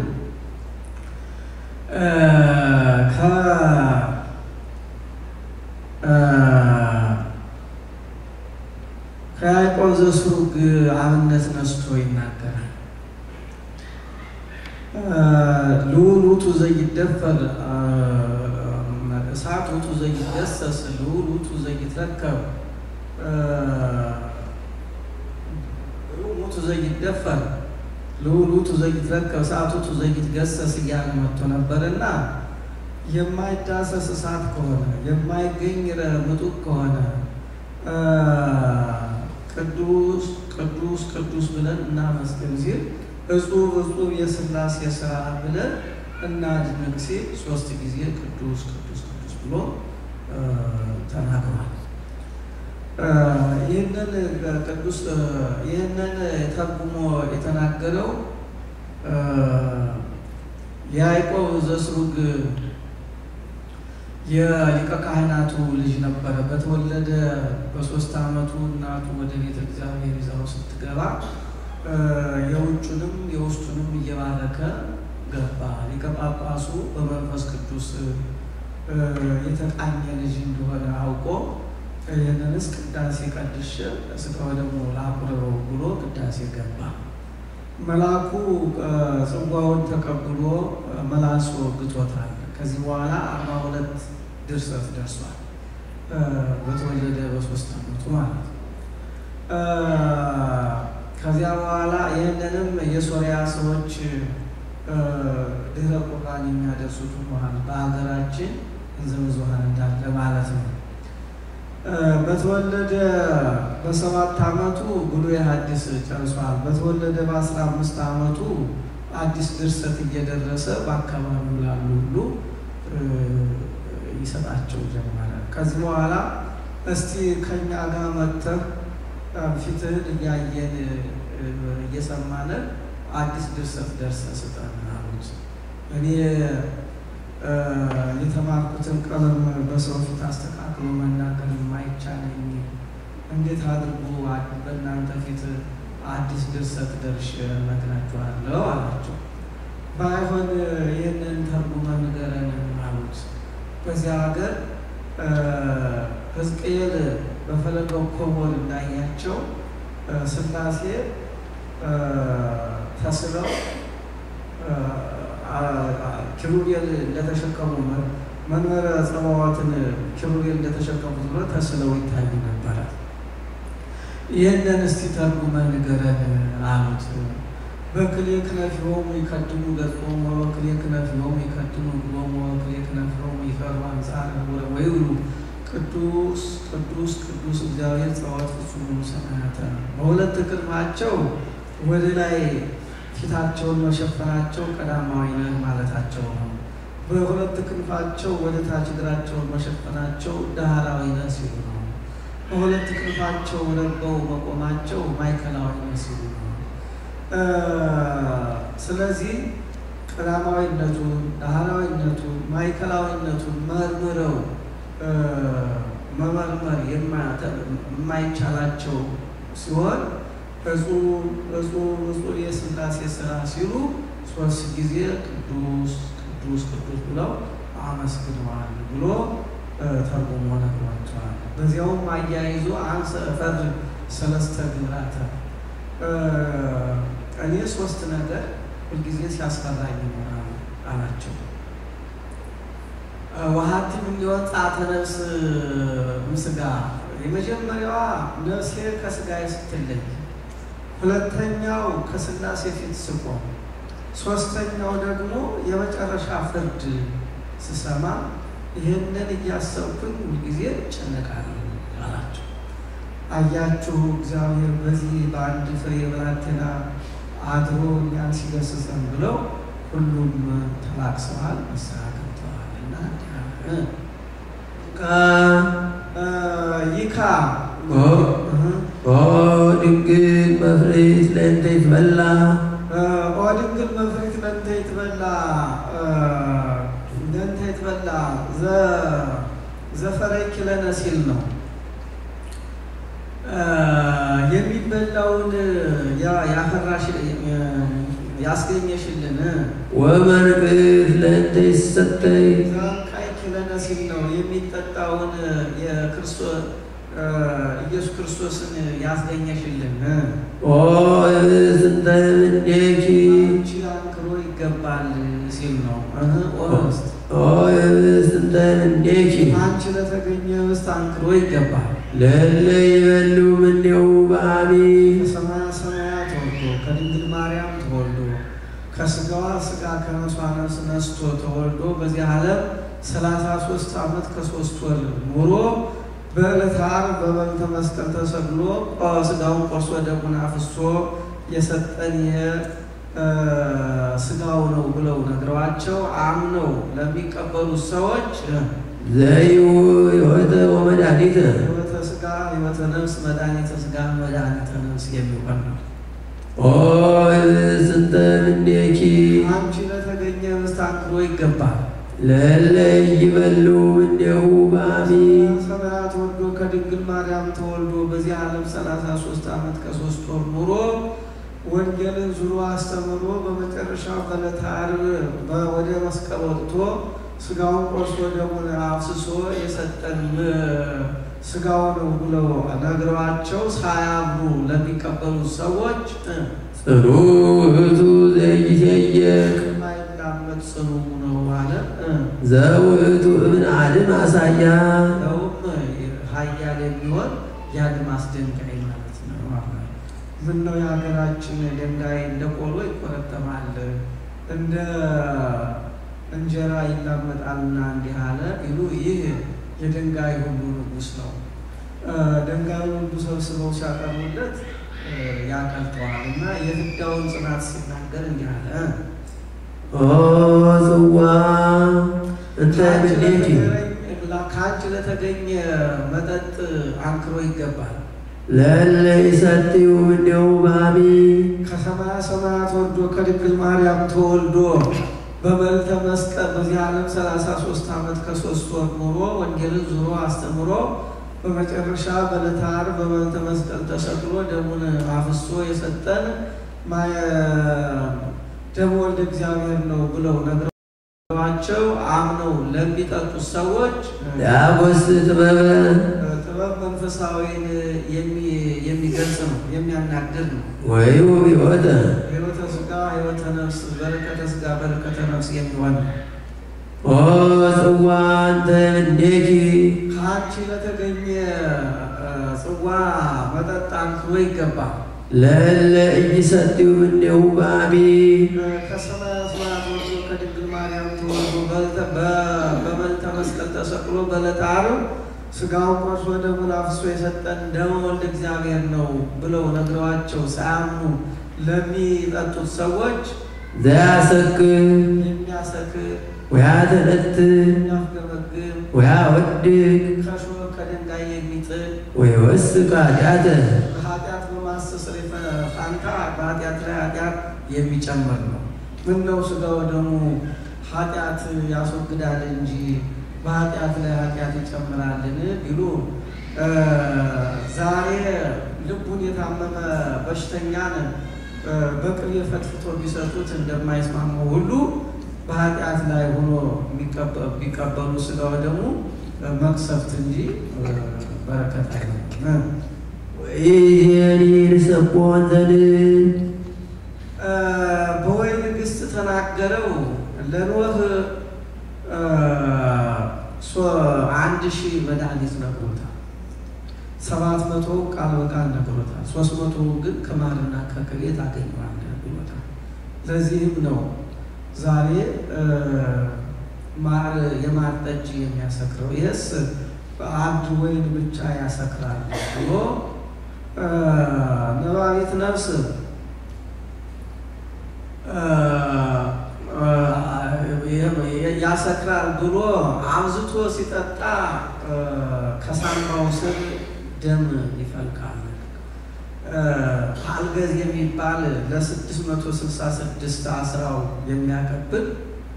ከያዕቆብ ዘስሩግ አብነት ነስቶ ይናገራል። ልዑል ውእቱ ዘይደፈር እሳት ውእቱ ዘይገሰስ ልዑል ውእቱ ዘይትረከብ ውእቱ ዘይደፈር ልዑል ውእቱ ዘይትረከብ እሳት ውእቱ ዘይትገሰስ እያለ መጥቶ ነበርና የማይዳሰስ እሳት ከሆነ የማይገኝ ምጡቅ ከሆነ ቅዱስ ቅዱስ ቅዱስ ብለን እናመስግን ሲል እጹብ እጹብ የሥላሴ ሥራ ብለን እናድንቅ ሲል 3 ጊዜ ቅዱስ ቅዱስ ቅዱስ ብሎ ተናግሯል። ይህንን ተርጉሞ የተናገረው የያዕቆብ ዘስሩግ የሊቀ ካህናቱ ልጅ ነበረ። በተወለደ በ3 ዓመቱ እናቱ ወደ ቤተ እግዚአብሔር ይዛው ስትገባ የውጩንም የውስጡንም እየባረከ ገባ። ሊቀ ጳጳሱ በመንፈስ ቅዱስ የተቃኘ ልጅ እንደሆነ አውቆ ይህንንስ ቅዳሴ ቀድሼ ሥጋው ደግሞ ላቁርበው ብሎ ቅዳሴ ገባ። መልአኩ ጽዋውን ተቀብሎ መላልሶ ግቶታል። ከዚህ በኋላ 42 ድርሰት ደርሷል። በተወለደ በ3 ዓመቱ ማለት ነው። ከዚያ በኋላ ይህንንም የሶሪያ ሰዎች ድህረ ቁርባን የሚያደርሱት ሆኗል። በሀገራችን እንዘ ብዙኃን እንዳለ ማለት ነው። በተወለደ በ7 ዓመቱ ብሉይ ሐዲስ ጨርሷል። በተወለደ በ15 ዓመቱ አዲስ ድርሰት እየደረሰ በአካባቢው ላሉ ሁሉ ይሰጣቸው ጀመረ። ከዚህ በኋላ እስቲ ከኛ ጋር መጥተህ ፊትህን እያየን እየሰማን አዲስ ድርሰት ደርሰህ ስጠን አሉት። እኔ የተማርኩትን ቀለም በሰው ፊት አስተካክሎ መናገር የማይቻለኝ እንዴት አድርጎ በእናንተ ፊት አዲስ ድርሰት ደርሼ እነግራችኋለሁ አላቸው። ባይሆን ይህንን ተርጉመህ ንገረን አሉት። በዚያ ሀገር ሕዝቅኤል በፈለገው ኮቦር እንዳያቸው ሥላሴ ተስለው ኪሩቤል እንደተሸከሙ መንበረ ጸባዖትን ኪሩቤል እንደተሸከሙ ብሎ ተስለው ይታዩ ነበረ። ይህንን እስቲ ተርጉመህ ንገረን አሉት። በክሌ ክነፊሆሙ ይከድኑ ገጾሙ ወበክሌ ክነፊሆሙ ይከድኑ እግሮሙ ወበክሌ ክነፊሆሙ ይፈሩ አንጻረ ወይብሉ ቅዱስ ቅዱስ ቅዱስ እግዚአብሔር ጸባዖት ፍጹም ሰማያተ። በሁለት ክንፋቸው ወደ ላይ ፊታቸውን መሸፈናቸው ቀዳማዊ ነህ ማለታቸው ነው። በሁለት ክንፋቸው ወደ ታች እግራቸውን መሸፈናቸው ዳህራዊ ነህ ሲሉ ነው። በሁለት ክንፋቸው ረግበው መቆማቸው ማዕከላዊ ነህ ሲሉ ነው። ስለዚህ ቀዳማዊነቱን፣ ዳህራዊነቱን፣ ማዕከላዊነቱን መርምረው መመርመር የማይቻላቸው ሲሆን እጹብ የሥላሴ ሥራ ሲሉ 3 ጊዜ ቅዱስ ቅዱስ ቅዱስ ብለው አመስግነዋል ብሎ ተርጉሞ ነግሯቸዋል። በዚያውም አያይዞ አንሰ እፈርድ ሰለስተ ግብራተ እኔ 3 ነገር ሁልጊዜ ሲያስፈራኝ ይኖራል አላቸው። ወሀቲ እምኔወ ጻተ ነፍስ እምሥጋ፣ የመጀመሪያዋ ነፍሴ ከሥጋዬ ስትለይ፣ ሁለተኛው ከሥላሴ ፊት ስቆም፣ ሶስተኛው ደግሞ የመጨረሻ ፍርድ ስሰማ ይህንን እያሰብኩኝ ሁልጊዜ እጨነቃለሁ አላቸው። አያችሁ እግዚአብሔር በዚህ በአንድ ፍሬ ብላቴና አድሮ እኛን ሲገስጸን ብለው ሁሉም ተላቅሰዋል፣ ንስሐ ገብተዋል። እና ይካ ድንግል መፍሬት ለእንተ ይትበላ ድንግል መፍሬት ለእንተ ይትበላ ለእንተ ይትበላ ዘፈረኪ ለነ ሲል ነው። የሚበላውን ያፈራሽ ያስገኘሽልን ወመርቅት ለእንተ ይሰተይ ዘአንቃይኪ ለነ ሲል ነው። የሚጠጣውን ኢየሱስ ክርስቶስን ያስገኘሽልን እንተ እምኔኪ አንቺ አንክሮ ይገባል ሲል ነው። እንተ እምኔኪ አንቺ ለተገኘ ኅብስት አንክሮ ይገባል። ለእለ ይበሉ እምኔሁ በአቢ ከሰማያ ሰማያት ወርዶ ከድንግል ማርያም ተወልዶ ከሥጋዋ ሥጋ ከነፍሷ ነፍስ ነስቶ ተወልዶ በዚህ ዓለም 33 ዓመት ከ3 ወር ኑሮ በዕለተ ዓርብ በበልተ መስቀል ተሰቅሎ ሥጋውን ቆርሶ ደሙን አፍስሶ የሰጠን ሥጋው ነው ብለው ነግረዋቸው አምነው ለሚቀበሉ ሰዎች ሕይወተ ወመድኃኒተ ሕይወተ ሥጋ ሕይወተ ነፍስ መድኃኒተ ሥጋ መድኃኒተ ነፍስ የሚሆን ነው። እንተ እምኔኪ አንቺ ለተገኘ ኅብስት አንክሮ ይገባል። ለእለ ይበሉ እምኔሁ በአቢ ሰማያት ወርዶ ከድንግል ማርያም ተወልዶ በዚህ ዓለም 33 ዓመት ከ3 ወር ኑሮ ወንጌልን ዙሮ አስተምሮ በመጨረሻው በዕለተ ዓርብ ወደ መስቀል ወጥቶ ሥጋውን ቆርሶ ደሙን አፍስሶ የሰጠን ሥጋው ነው ብለው ነግረዋቸው ሳያምኑ ለሚቀበሉ ሰዎች ጽኑ ውእቱ ዘይትየቅ የማይላመድ ጽኑ ነው አለ። ዘውእቱ እምነዓድም አሳያ ያውም ኃያል የሚሆን የአድማስ ድንጋይ ማለት ነው። ምነው የሀገራችን ድንጋይ እንደ ቆሎ ይቆረጠማል እንደ እንጀራ ይላመጣልና እንዲህ አለ ይሉ ይህ የድንጋይ ሁሉ ንጉሥ ነው። ድንጋዩን ሁሉ ሰብስበው ሲያቀርቡለት ያቀልጠዋል እና የፍዳውን ጽናት ሲናገር እንዲህ አለ ጽዋ እንተ እምኔኪ ከአንቺ ለተገኘ መጠጥ አንክሮ ይገባል። ለእለ ይሰትዩ እምኔሁ በአቢ ከሰማያ ሰማያት ወርዶ ከድንግል ማርያም ተወልዶ በመልዕልተ መስቀል በዚህ ዓለም 33 ዓመት ከ3 ወር ኖሮ ወንጌልን ዙሮ አስተምሮ በመጨረሻ በዕለተ ዓርብ በመልዕልተ መስቀል ተሰቅሎ ደሙን አፍሶ የሰጠን ደሙ ወልደ እግዚአብሔር ነው ብለው ነግረዋቸው አምነው ለሚጠጡት ሰዎች ዳጎስ ጥበብ መንፈሳዊን የሚገልጽ ነው፣ የሚያናግር ነው። ወይ ወቢወተ ሕይወተ ሥጋ ሕይወተ ነፍስ በረከተ ሥጋ በረከተ ነፍስ የሚሆን ኦ ጽዋ አንተ እንዴኪ ከአንቺ ለተገኘ ጽዋ መጠጥ አንክሮ ይገባል። ለለ እይሰጥዩ ምኔው ባቢ ከሰማየ ሰማያት ወርዶ ከድንግል ማርያም ተወልዶ በመልዕልተ መስቀል ተሰቅሎ በዕለተ ዓርብ ሥጋውን ቆርሶ ደሙን አፍስሶ የሰጠን ደሙ ወልደ እግዚአብሔር ነው ብለው ነግረዋቸው ሳያምኑ ለሚጠጡት ሰዎች ዘያሰክር የሚያሰክር ወያተነትዕ የሚያፍገመግም ወያወድቅ ከሾህ ከድንጋይ የሚጥል ወይወስክ ኃጢአተ ኃጢአት በማስተስረይ ፋንታ በኃጢአት ላይ ኃጢአት የሚጨምር ነው። ምነው ሥጋው ደሙ ኃጢአት ያስወግዳል እንጂ በኃጢአት ላይ ኃጢአት ይጨምራልን ቢሉ ዛሬ ልቡን የታመመ በሽተኛን በቅቤ ፈትፍቶ ቢሰጡት እንደማይስማማው ሁሉ በኃጢአት ላይ ሆኖ ቢቀበሉ ሥጋው ደሙ መቅሰፍት እንጂ በረከት አይደለም። ወይዜኒ ንሰብሖን ዘንድ በወይን ግስት ተናገረው ለኖህ 1000 መድኃኒት ነግሮታል። 700 ቃል በቃል ነግሮታል። 300 ግን ከማርና ከቅቤ ታገኘዋለህ ብሎታል። ለዚህም ነው ዛሬ ማር የማር ጠጅ የሚያሰክረው። ይህስ አንድ ወይን ብቻ ያሰክራል ብሎ ነባቢት ነፍስ ያሰክራል ብሎ አብዝቶ ሲጠጣ ከሳምባው ስር ደም ይፈልቃል። አልገዝ የሚባል ለ666 አስራው የሚያቀብል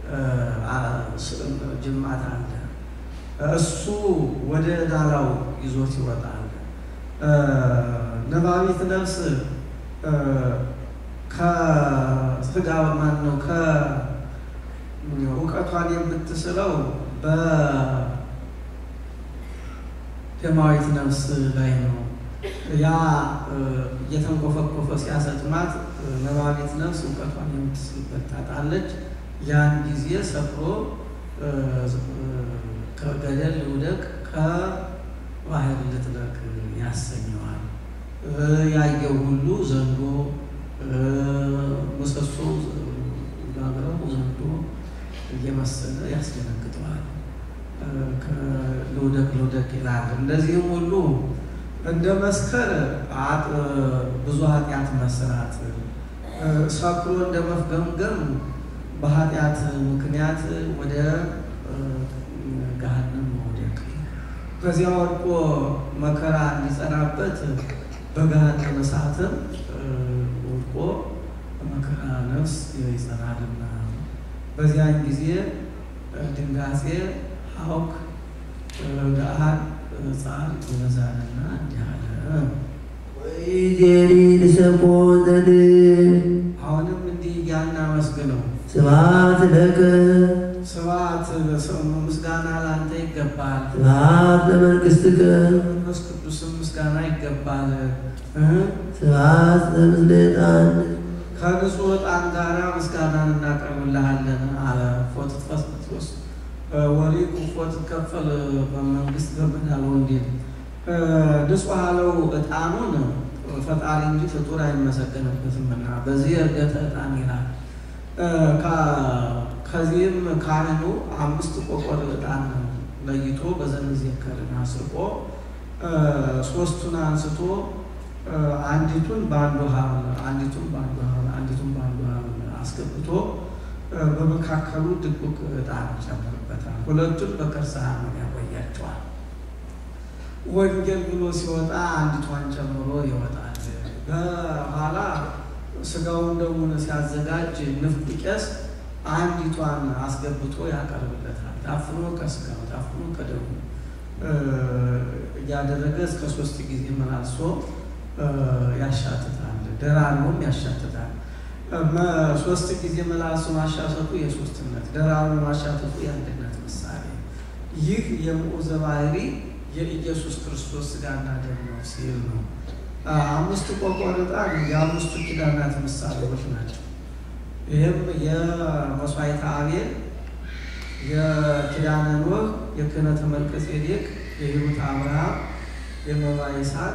ጅማት አለ። እሱ ወደ ዳራው ይዞት ይወጣል። ነባቢት ነፍስ ከሥጋ ማን ነው ከእውቀቷን የምትስለው በደማዊት ነፍስ ላይ ነው። ያ እየተንቆፈቆፈ ሲያሰጥማት ነባቢት ነፍስ እውቀቷን የምትስልበት ታጣለች። ያን ጊዜ ሰፍሮ ከገደል ልውደቅ ከባህር ልጥለቅ ያሰኘዋል። ያየው ሁሉ ዘንዶ ምሰሶ ጋግረው ዘንዶ እየመሰለ ያስደነግጠዋል። ልውደቅ ይላል። እንደዚህም ሁሉ እንደ መስከር ብዙ ኃጢአት መስራት፣ ሰክሮ እንደ መፍገምገም በኃጢአት ምክንያት ወደ ገሃነም መውደቅ፣ በዚያ ወድቆ መከራ እንዲጸናበት በገሃነመ እሳትም ወድቆ መከራ ነፍስ ይጸናልና በዚያን ጊዜ ድንጋጼ ሐውክ ገሃድ ጻር ይበዛልና እንዲህ አለ። ወይዜኒ ንሰብሖን ዘንድ አሁንም እንዲህ እያልን አመስግነው። ስብሐት ለከ ስብሐት ምስጋና ላንተ ይገባል። ስብሐት ለመንግሥትከ መንፈስ ቅዱስም ምስጋና ይገባል። ስብሐት ለምስሌጣን ከንጹሕ ዕጣን ጋራ ምስጋናን እናቀርብልሃለን አለ። ፎትትፈስ ጴጥሮስ ወሪቁ ፎትትከፈል በመንግሥት ገበዳል ወንጌል ንጹሕ አለው ዕጣኑን ፈጣሪ እንጂ ፍጡር አይመሰገንበትምና በዚህ እርገተ ዕጣን ይላል። ከዚህም ካህኑ 5 ቆቆር ዕጣን ለይቶ በዘንዘከርን አስርቆ 3ቱን አንስቶ አንዲቱን በአንዱ ሐብል አንዲቱን በአንዱ ሐብል አስገብቶ በመካከሉ ድቁቅ ዕጣን ይጨምርበታል። 2ቱን በከርሰ ሐመር ያቆያቸዋል። ወንጌል ብሎ ሲወጣ አንዲቷን ጨምሮ ይወጣል። በኋላ ሥጋውን ደሙን ሲያዘጋጅ ንፍቅ ቄስ አንዲቷን አስገብቶ ያቀርብለታል። ታፍኖ ከስጋው ታፍኖ ከደሙ ያደረገ እስከ 3 ጊዜ መላልሶ ያሻትታል። ደራርቦም ያሻትታል። 3 ጊዜ መላልሶ ማሻተቱ የሶስትነት፣ ደራርቦ ማሻተቱ የአንድነት ምሳሌ። ይህ የምዑዘ ባህሪ የኢየሱስ ክርስቶስ ሥጋና ደም ነው ሲል ነው። 5 ቆቆርጣ የ5 ኪዳናት ምሳሌዎች ናቸው። ይህም የመስዋዕተ አቤል፣ የኪዳነ ኖህ፣ የክህነተ መልከጼዴቅ፣ የሕይወተ አብርሃም፣ የመባ ይስሐቅ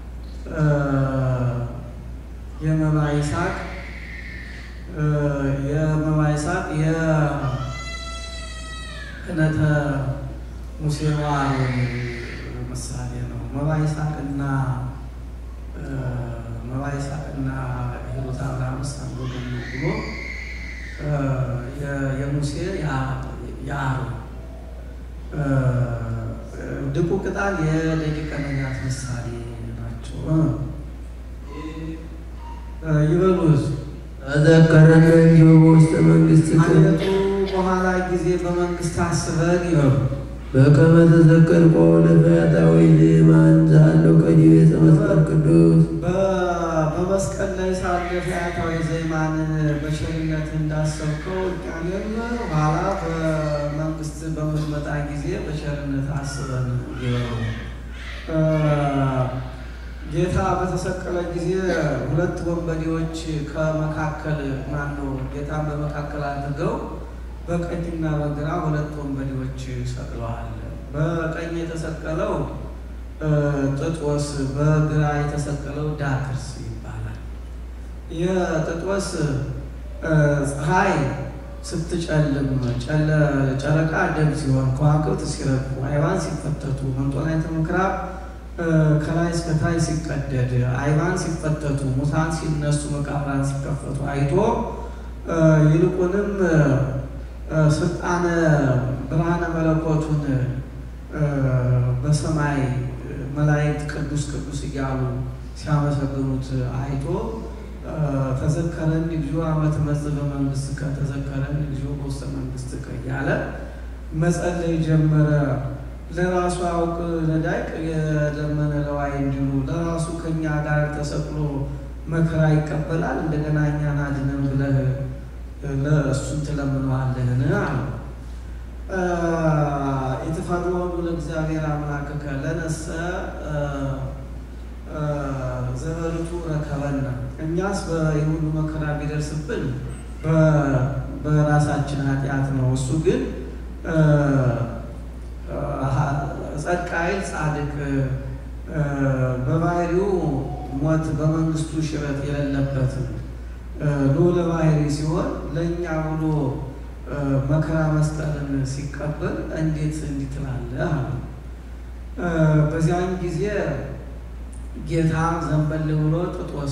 የክህነተ ሙሴዋ ምሳሌ ነው። መባ ይስሐቅና ሕይወተ አብርሃም አንዱ ብሎ የሙሴ የአሮን ድቁ ቅጣል የደቂቀ ነቢያት ምሳሌ ናቸው። ይበሉዝ ተዘከረነ በውስተ መንግሥትከ በኋላ ጊዜ በመንግስት አስበን ይበሉ። በከመ ተዘከርኮ ለፈያታዊ ዜማን ዛለው ቀዲቤ መስቀል ቅዱስ በመስቀል ላይ ሳለ ፈያታዊ ዜማንን በቸርነት እንዳሰብከው እኛንም ኋላ በመንግስት በምትመጣ ጊዜ በቸርነት አስበን ይበሉ። ጌታ በተሰቀለ ጊዜ 2 ወንበዴዎች ከመካከል ማነው ጌታን በመካከል አድርገው በቀኝና በግራ 2 ወንበዴዎች ሰቅለዋል። በቀኝ የተሰቀለው ጥጦስ፣ በግራ የተሰቀለው ዳክርስ ይባላል። የጥጦስ ፀሐይ ስትጨልም ጨረቃ ደም ሲሆን፣ ከዋክብት ሲረግፉ፣ አይባን ሲፈተቱ፣ መንጦላዕተ ምኵራብ ከላይ እስከ ታች ሲቀደድ፣ አይባን ሲፈተቱ፣ ሙታን ሲነሱ፣ መቃብራን ሲከፈቱ አይቶ ይልቁንም ስልጣነ ብርሃነ መለኮቱን በሰማይ መላእክት ቅዱስ ቅዱስ እያሉ ሲያመሰግኑት አይቶ ተዘከረኒ እግዚኦ አመ ትመጽእ በመንግሥትከ ተዘከረኒ እግዚኦ በውስተ መንግሥትከ እያለ መጸለይ ጀመረ። ለራሱ አውቅ ለዳይቅ የለመነ ለዋይ እንዲሉ ለራሱ ከኛ ጋር ተሰቅሎ መከራ ይቀበላል፣ እንደገና እኛን አድነን ብለህ ለእሱን ትለምነዋለህን አለው። የተፈርዖኑ ለእግዚአብሔር አምላክከ ለነሰ ዘበርቱ ረከበና። እኛስ በይሁሉ መከራ ቢደርስብን በራሳችን ኃጢአት ነው። እሱ ግን ጸድቃይል ጻድቅ በባህሪው ሞት በመንግስቱ ሽረት የሌለበት ልዑለ ባህሪ ሲሆን ለእኛ ብሎ መከራ መስቀልን ሲቀበል እንዴት እንዲትላለህ? በዚያን ጊዜ ጌታ ዘንበል ብሎ ጥጦስ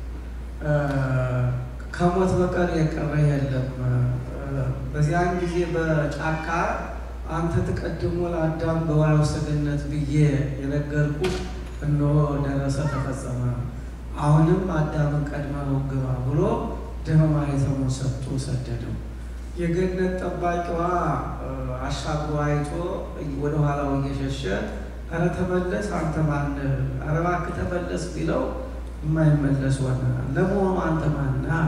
ከሞት በቀር የቀረ የለም። በዚያን ጊዜ በጫካ አንተ ተቀድሞ ለአዳም በዋልውስተ ገነት ብዬ የነገርኩህ እነሆ ደረሰ፣ ተፈጸመ። አሁንም አዳምን ቀድመህ ግባ ብሎ ደመ ማኅተሙን ሰጥቶ ሰደደው። የገነት ጠባቂዋ አሻግሮ አይቶ ወደ ኋላው እየሸሸ ኧረ ተመለስ አንተ ማነህ? ኧረ እባክህ ተመለስ ቢለው የማይመለስ ሆነ። ለመሆኑ አንተ ማነህ?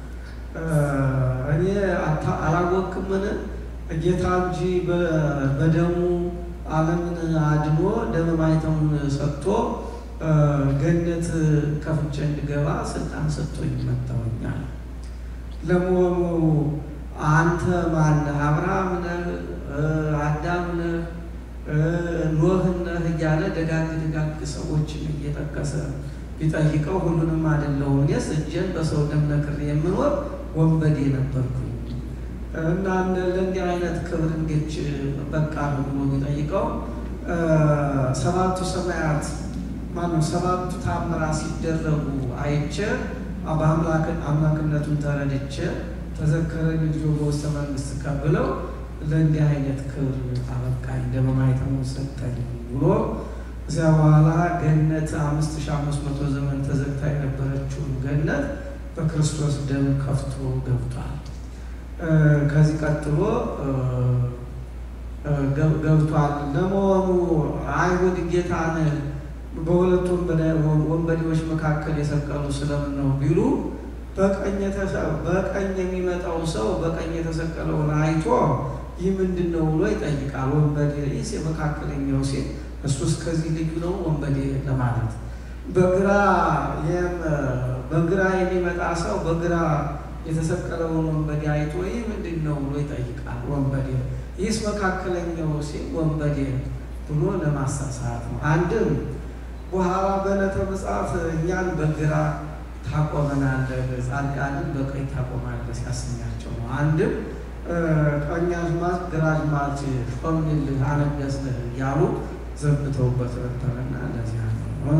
እኔ አላወቅምን? ጌታ እንጂ በደሙ ዓለምን አድኖ ደመ ማኅተሙን ሰጥቶ ገነት ከፍቼ እንድገባ ስልጣን ሰጥቶኝ መጣሁኛል። ለመሆኑ አንተ ማነህ? አብርሃም ነህ? አዳም ነህ? ኖህ ነህ? እያለ ደጋግ ሰዎችን እየጠቀሰ ቢጠይቀው ሁሉንም አይደለሁም፣ እኔስ እጄን በሰው ደም ነክሬ የምኖር ወንበዴ ነበርኩኝ እና ለእንዲህ አይነት ክብር እንዴት በቃ ነው ብሎ ቢጠይቀው 7ቱ ሰማያት ማነው 7ቱ ታምራት ሲደረጉ አይቼ አምላክነቱን ተረድቼ ተዘከረኒ እግዚኦ በውስተ መንግሥትከ ብለው ለእንዲህ አይነት ክብር አበቃኝ፣ ደመ ማኅተሙን ሰጠኝ ብሎ እዚያ በኋላ ገነት 5500 ዘመን ተዘግታ የነበረችውን ገነት በክርስቶስ ደም ከፍቶ ገብቷል። ከዚህ ቀጥሎ ገብቷል። ለመሆኑ አይሁድ ጌታን በሁለት ወንበዴዎች መካከል የሰቀሉ ስለምን ነው ቢሉ በቀኝ የሚመጣው ሰው በቀኝ የተሰቀለውን አይቶ ይህ ምንድን ነው ብሎ ይጠይቃል። ወንበዴ ይህ መካከለኛው ሴት እሱስ ከዚህ ልዩ ነው ወንበዴ ለማለት። በግራ የሚመጣ ሰው በግራ የተሰቀለውን ወንበዴ አይቶ ይህ ምንድን ነው ብሎ ይጠይቃል። ወንበዴ ይህስ መካከለኛው ሴት ወንበዴ ብሎ ለማሳሳት ነው። አንድም በኋላ በዕለተ ምጽአት እኛን በግራ ታቆመናለህ፣ ጻድቃንን በቀኝ ታቆማለህ ሲያሰኛቸው ነው። አንድም ቀኛዝማች ግራዝማች ሾምንልህ አነገስንህ እያሉ ዘብተውበት ነበርና ለዚያ ነው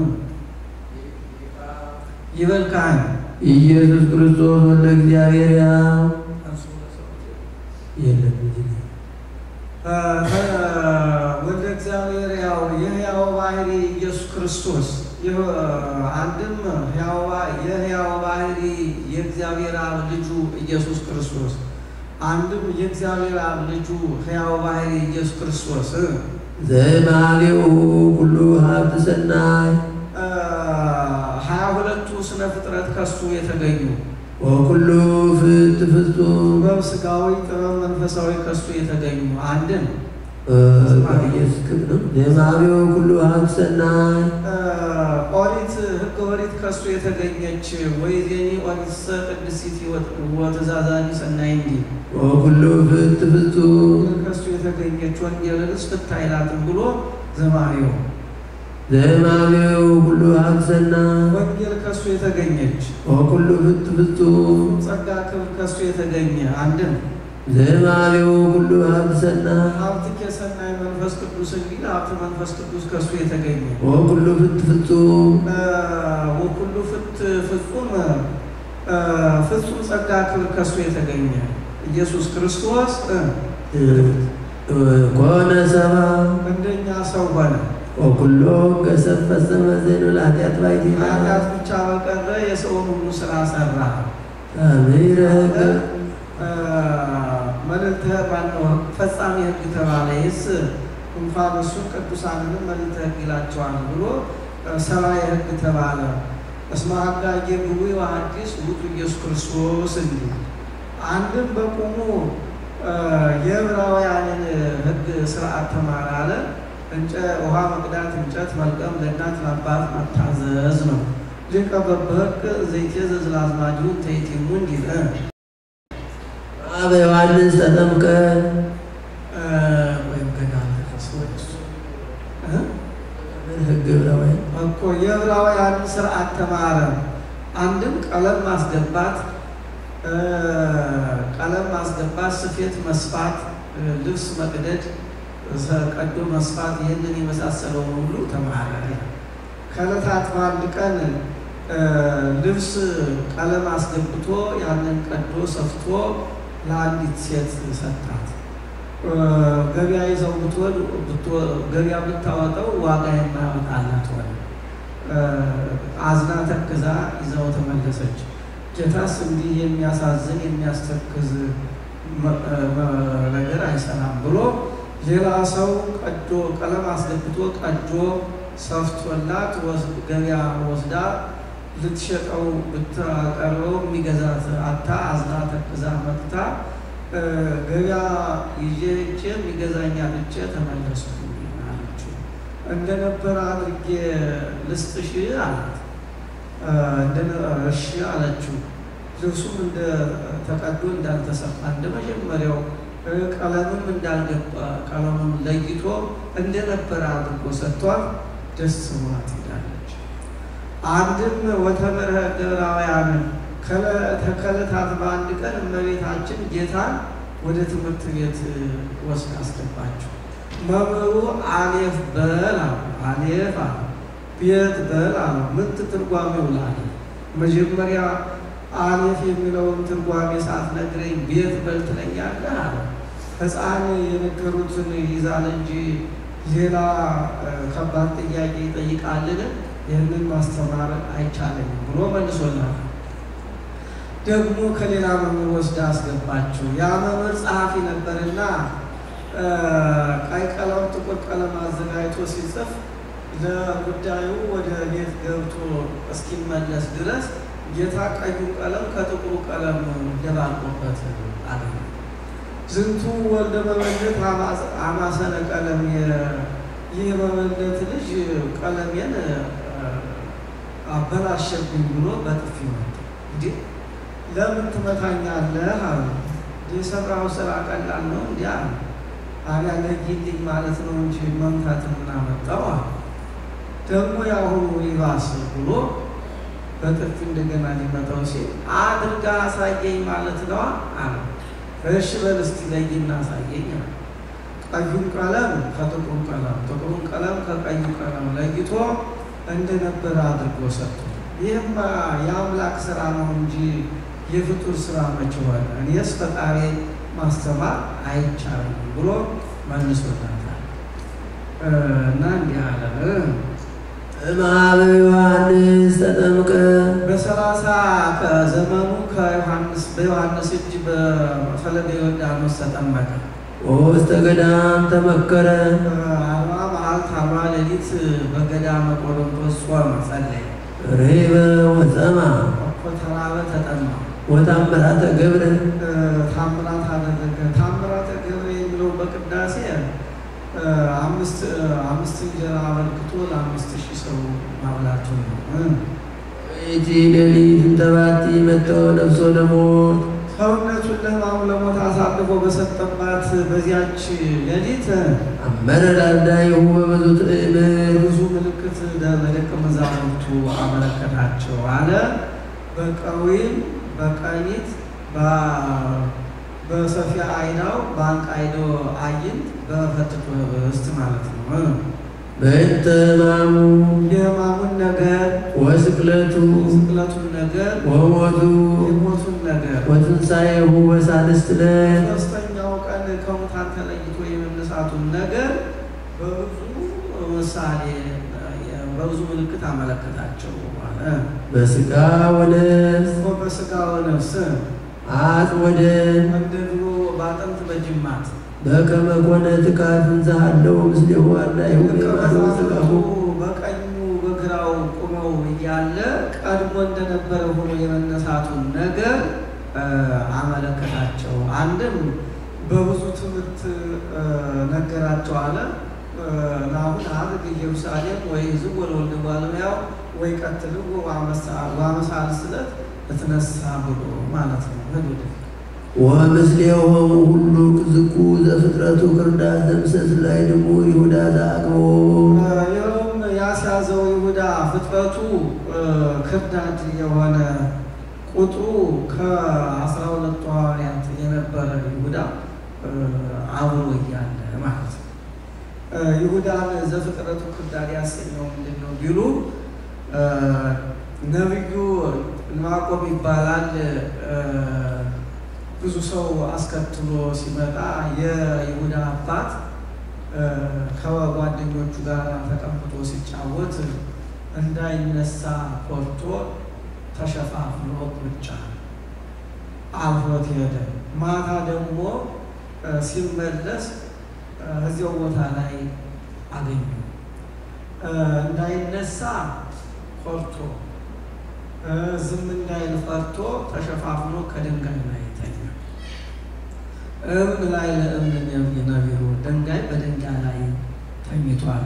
ይበልካል ኢየሱስ ክርስቶስ ወልደ እግዚአብሔር ያው የለም ወልደ እግዚአብሔር ያው የሕያው ባህሪ ኢየሱስ ክርስቶስ አንድም የሕያው ባህሪ የእግዚአብሔር አብ ልጁ ኢየሱስ ክርስቶስ አንድም የእግዚአብሔር አብ ልጁ ሕያው ባህሪ ኢየሱስ ክርስቶስ ዘማሊው ሁሉ ሀብት ሰናይ 22ቱ ስነ ፍጥረት ከሱ የተገኙ ወኩሉ ፍጹም በስጋዊ ጥበብ መንፈሳዊ ከሱ የተገኙ አንድም ኢየሱስ ክርስቶስ ዘማሊው ሁሉ ሀብት ሰናይ ኦሪት ሕገ ኦሪት ከሱ የተገኘች ወይዜኒ ኦሪት ቅድስት ወትእዛዛኒ ሰናይ እንጂ ወኩሉ ፍጹም ከሱ የተገኘች ወንጌልንስ ፍታይላትን ብሎ ዘማሪው ሁሉ ሀብት ሰናይ ወንጌል ከሱ የተገኘች ወኩሉ ፍጹም ጸጋ ክብር ከሱ የተገኘ አንድም ሁሉ ሀብት ሰናይ ሀብት የሰናይ መንፈስ ቅዱስ እንዲል ሀብት መንፈስ ቅዱስ ከሱ የተገኘ ወኩሉ ፍጹም ፍጹም ጸጋ ክብር ከሱ የተገኘ ኢየሱስ ክርስቶስ ኮነ ሰባ እንደኛ ሰው ሆነ። ወኩሎ ገሰፈሰመ ዘይኑ ለኃጢአት ባይቲና ኃጢአት ብቻ በቀረ የሰውን ሁሉ ስራ ሰራ። አሜረ መልእክተ ማነው ፈጻሚ ሕግ ተባለ። ይስ እንኳን እሱን ቅዱሳንንም መልእክተ ሕግ ይላቸዋል ብሎ ሰራየ ሕግ ተባለ። እስመ ሐጋጌ ብሉይ ወሐዲስ ውእቱ ኢየሱስ ክርስቶስ እንዲል አንድም በቁሙ የዕብራውያንን ሕግ ስርዓት ተማረ አለ። ውሃ መቅዳት፣ እንጨት መልቀም፣ ለእናት ለአባት መታዘዝ ነው። ሊቀ በበሕግ ዘይትዔዘዝ ለአዝማዲሁ እንተይቲሙ እንዲል አበ ዮሐንስ ተጠምቀ ወይም ገዳም ሕግ ዕብራውያን እኮ የዕብራውያን ስርዓት ተማረ። አንድም ቀለም ማስገባት፣ ስፌት መስፋት፣ ልብስ መቅደድ፣ ቀዶ መስፋት ይህንን የመሳሰለውን ሁሉ ተማረ። ከዕለታት በአንድ ቀን ልብስ ቀለም አስገብቶ ያንን ቀዶ ሰፍቶ ለአንዲት ሴት ሰጣት። ገበያ ይዘው ገበያ ብታወጣው ዋጋ የማያወጣላት ሆነ። አዝና ተክዛ ይዘው ተመለሰች። ጌታስ እንዲህ የሚያሳዝን የሚያስተክዝ ነገር አይሰራም ብሎ ሌላ ሰው ቀዶ ቀለም አስገብቶ ቀዶ ሰፍቶላት ገበያ ወስዳ ልትሸጠው ብታቀርበው የሚገዛት አታ አዝና ተክዛ መጥታ ገበያ ይዤ የሚገዛኝ አጥቼ ተመለስኩ አለችው። እንደነበረ አድርጌ ልስጥሽ አላት። እሺ አለችው። ልብሱም ተቀዶ እንዳልተሰፋ እንደ መጀመሪያው ቀለምም እንዳልገባ ቀለሙን ለይቶ እንደነበረ አድርጎ ሰጥቷት ደስ ብሏት ሄዳለች። አንድም ወተመርሐ ዕብራውያንን ከዕለታት በአንድ ቀን እመቤታችን ጌታን ወደ ትምህርት ቤት ወስዳ አስገባችው። መምህሩ አሌፍ በል አለው። አሌፍ አለ ቤት በል አለው። ምን ትርጓሜው ላለ መጀመሪያ አሌፍ የሚለውን ትርጓሜ ሳትነግረኝ ቤት በል ትለኛለህ አለ። ሕፃን የነገሩትን ይዛል እንጂ ሌላ ከባድ ጥያቄ ይጠይቃልን? ይህንን ማስተማር አይቻለኝም ብሎ መልሶላል። ደግሞ ከሌላ መምህር ወስዳ አስገባችው። ያ መምህር ጸሐፊ ነበርና ቀይ ቀለም ጥቁር ቀለም አዘጋጅቶ ሲጽፍ ለጉዳዩ ወደ ቤት ገብቶ እስኪመለስ ድረስ ጌታ ቀዩ ቀለም ከጥቁሩ ቀለም ደባልቆበት አገኘ። ዝንቱ ወልደ መበለት አማሰነ ቀለም ይህ መበለት ልጅ ቀለሜን አበላሸብኝ ብሎ በጥፊ መታ። እንዴ ለምን ትመታኛለህ አለ። የሰራው ስራ ቀላል ነው እንዴ አለ። አሪያ ለጊልኝ ማለት ነው እንጂ መምታት ምን አመጣው? ደግሞ ያሁኑ ይባስ ብሎ በጥፊ እንደገና ሊመታው ሲል አድርጋ አሳየኝ ማለት ነው አለ። እሺ በል እስቲ ለይና አሳየኝ። ቀዩን ቀለም ከጥቁሩ ቀለም ጥቁሩን ቀለም ከቀዩ ቀለም ለይቶ እንደነበረ አድርጎ ሰጥቶ ይህማ የአምላክ ስራ ነው እንጂ የፍጡር ስራ መቼ ሆነ? እኔስ ፈጣሪ ማስተማር አይቻልም ብሎ መልሶታል። እና እንዲህ አለ እምኀበ ዮሐንስ ተጠምቀ በ30 ከዘመኑ በዮሐንስ እጅ በፈለገ ዮርዳኖስ ተጠመቀ። ወውስተ ገዳም ተመከረ 40 መዓልት 40 ሌሊት በገዳመ ቆሮንቶስ ጾመ ጸለየ። ርሂበ ወጸማ ተራበ ተጠማ። ወታምራተ ገብረ ታምራት አደረገ። ታምራተ ገብረ የሚለው በቅዳሴ አምስት እንጀራ አበርክቶ ለ5000 ሰው ማብላቱ ነው። እቲ ሌሊት እንተባቲ መጥተው ነፍሶ ለሞት ሰውነቱን ለሞት አሳልፎ በሰጠባት በዚያች ሌሊት አመረ ላዳይሁ በብዙ ትእምር ብዙ ምልክት ለደቀ መዛሙርቱ አመለከታቸው አለ። በቀዊም በቀኒት በሰፊያ አይናው በአንቃይዶ አይንት በፈትቶ ህብስት ማለት ነው። በእንተ ሕማሙ የሕማሙን ነገር ወስቅለቱን ነገር የሞቱን ነገር ወትንሣኤሁ በሳልስት ዕለት ሦስተኛው ቀን ከሙታን ተለይቶ የመነሳቱን ነገር በብዙ ምሳሌ በብዙ ምልክት አመለከታቸው አለ። በሥጋ ወነፍስ አጽ ወደም እንደ ድሮ በአጥንት በጅማት በከመ ኮነ ትካት እንዘሃለው ምስሌሁ አርዳኢሁ ሥጋሁ በቀኙ በግራው ቁመው እያለ ቀድሞ እንደነበረ ሆኖ የመነሳቱን ነገር አመለከታቸው። አንድም በብዙ ትምህርት ነገራቸው አለ። ናሁን አርግ ኢየሩሳሌም ወይ ሕዝብ ወለወልደ ባለሙያው ወይ ቀትልው ዋመሳልስት ዕለት እትነሳ ብሎ ማለት ነው። ህዱድ ወምስሌሆሙ ሁሉ ዝቁ ዘፍጥረቱ ክርዳት ዘምሰስ ላይ ደግሞ ይሁዳ ዘአቅቦ ይኸውም ያስያዘው ይሁዳ ፍጥረቱ ክርዳት የሆነ ቁጥሩ ከ12 ሐዋርያት የነበረ ይሁዳ አብሮ እያለ ማለት ነው። ይሁዳን ዘፍጥረቱ ክርዳት ያሰኘው ምንድን ነው ቢሉ ነቢዩ ዕንባቆም ይባላል። ብዙ ሰው አስከትሎ ሲመጣ የይሁዳ አባት ከጓደኞቹ ጋር ተቀምጦ ሲጫወት እንዳይነሳ ቆርጦ ተሸፋፍኖ ቁጭ አልፎት ሄደ። ማታ ደግሞ ሲመለስ እዚያው ቦታ ላይ አገኙ። እንዳይነሳ ቆርጦ ዝም እንዳይል ፈርቶ ተሸፋፍኖ ከድንጋይ ላይ ተኛ። እብን ላይ ለእብን የነቢሩ ድንጋይ በድንጋይ ላይ ተኝቷል።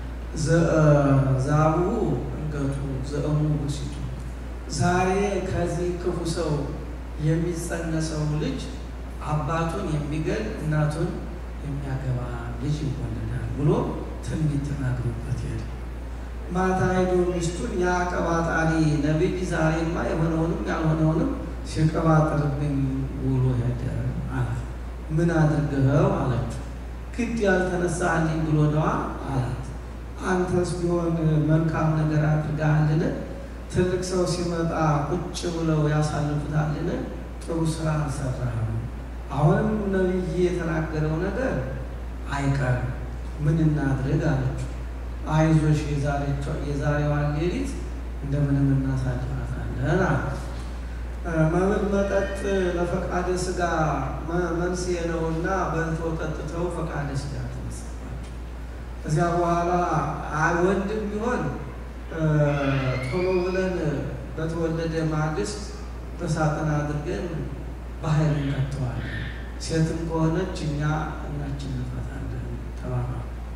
ዛቡ እንገቱ ዘእሙ ብሲቱ ዛሬ ከዚህ ክፉ ሰው የሚጸነሰው ልጅ አባቱን የሚገል እናቱን የሚያገባ ልጅ ይወለዳል ብሎ ትንቢት ተናግሮበት ሄደ። ማታ ሄዶ ሚስቱን ያ ቀባጣሪ ነቢይ ዛሬማ የሆነውንም ያልሆነውንም ሲቀባጥርብኝ ውሎ ሄደ አለ። ምን አድርገኸው አለችው። ግድ ያልተነሳልኝ ብሎ ነዋ አላት። አንተስ ቢሆን መልካም ነገር አድርገሃልን? ትልቅ ሰው ሲመጣ ቁጭ ብለው ያሳልፉታልን? ጥሩ ስራ አልሰራህም። አሁንም ነቢይ የተናገረው ነገር አይቀርም። ምን እናድርግ አለችው። አይዞሽ የዛሬዋን ሌሊት እንደምንም እናሳልፋታለን አለ። መብል መጠጥ ለፈቃደ ሥጋ መንስኤ ነውና በልተው ጠጥተው ፈቃደ ሥጋ ተነሳባቸው። ከዚያ በኋላ ወንድም ቢሆን ቶሎ ብለን በተወለደ ማግስት በሳጥን አድርገን ባህር እንከተዋለን። ሴትም ከሆነች እኛ እናችን እንፈታለን ተባባሉ።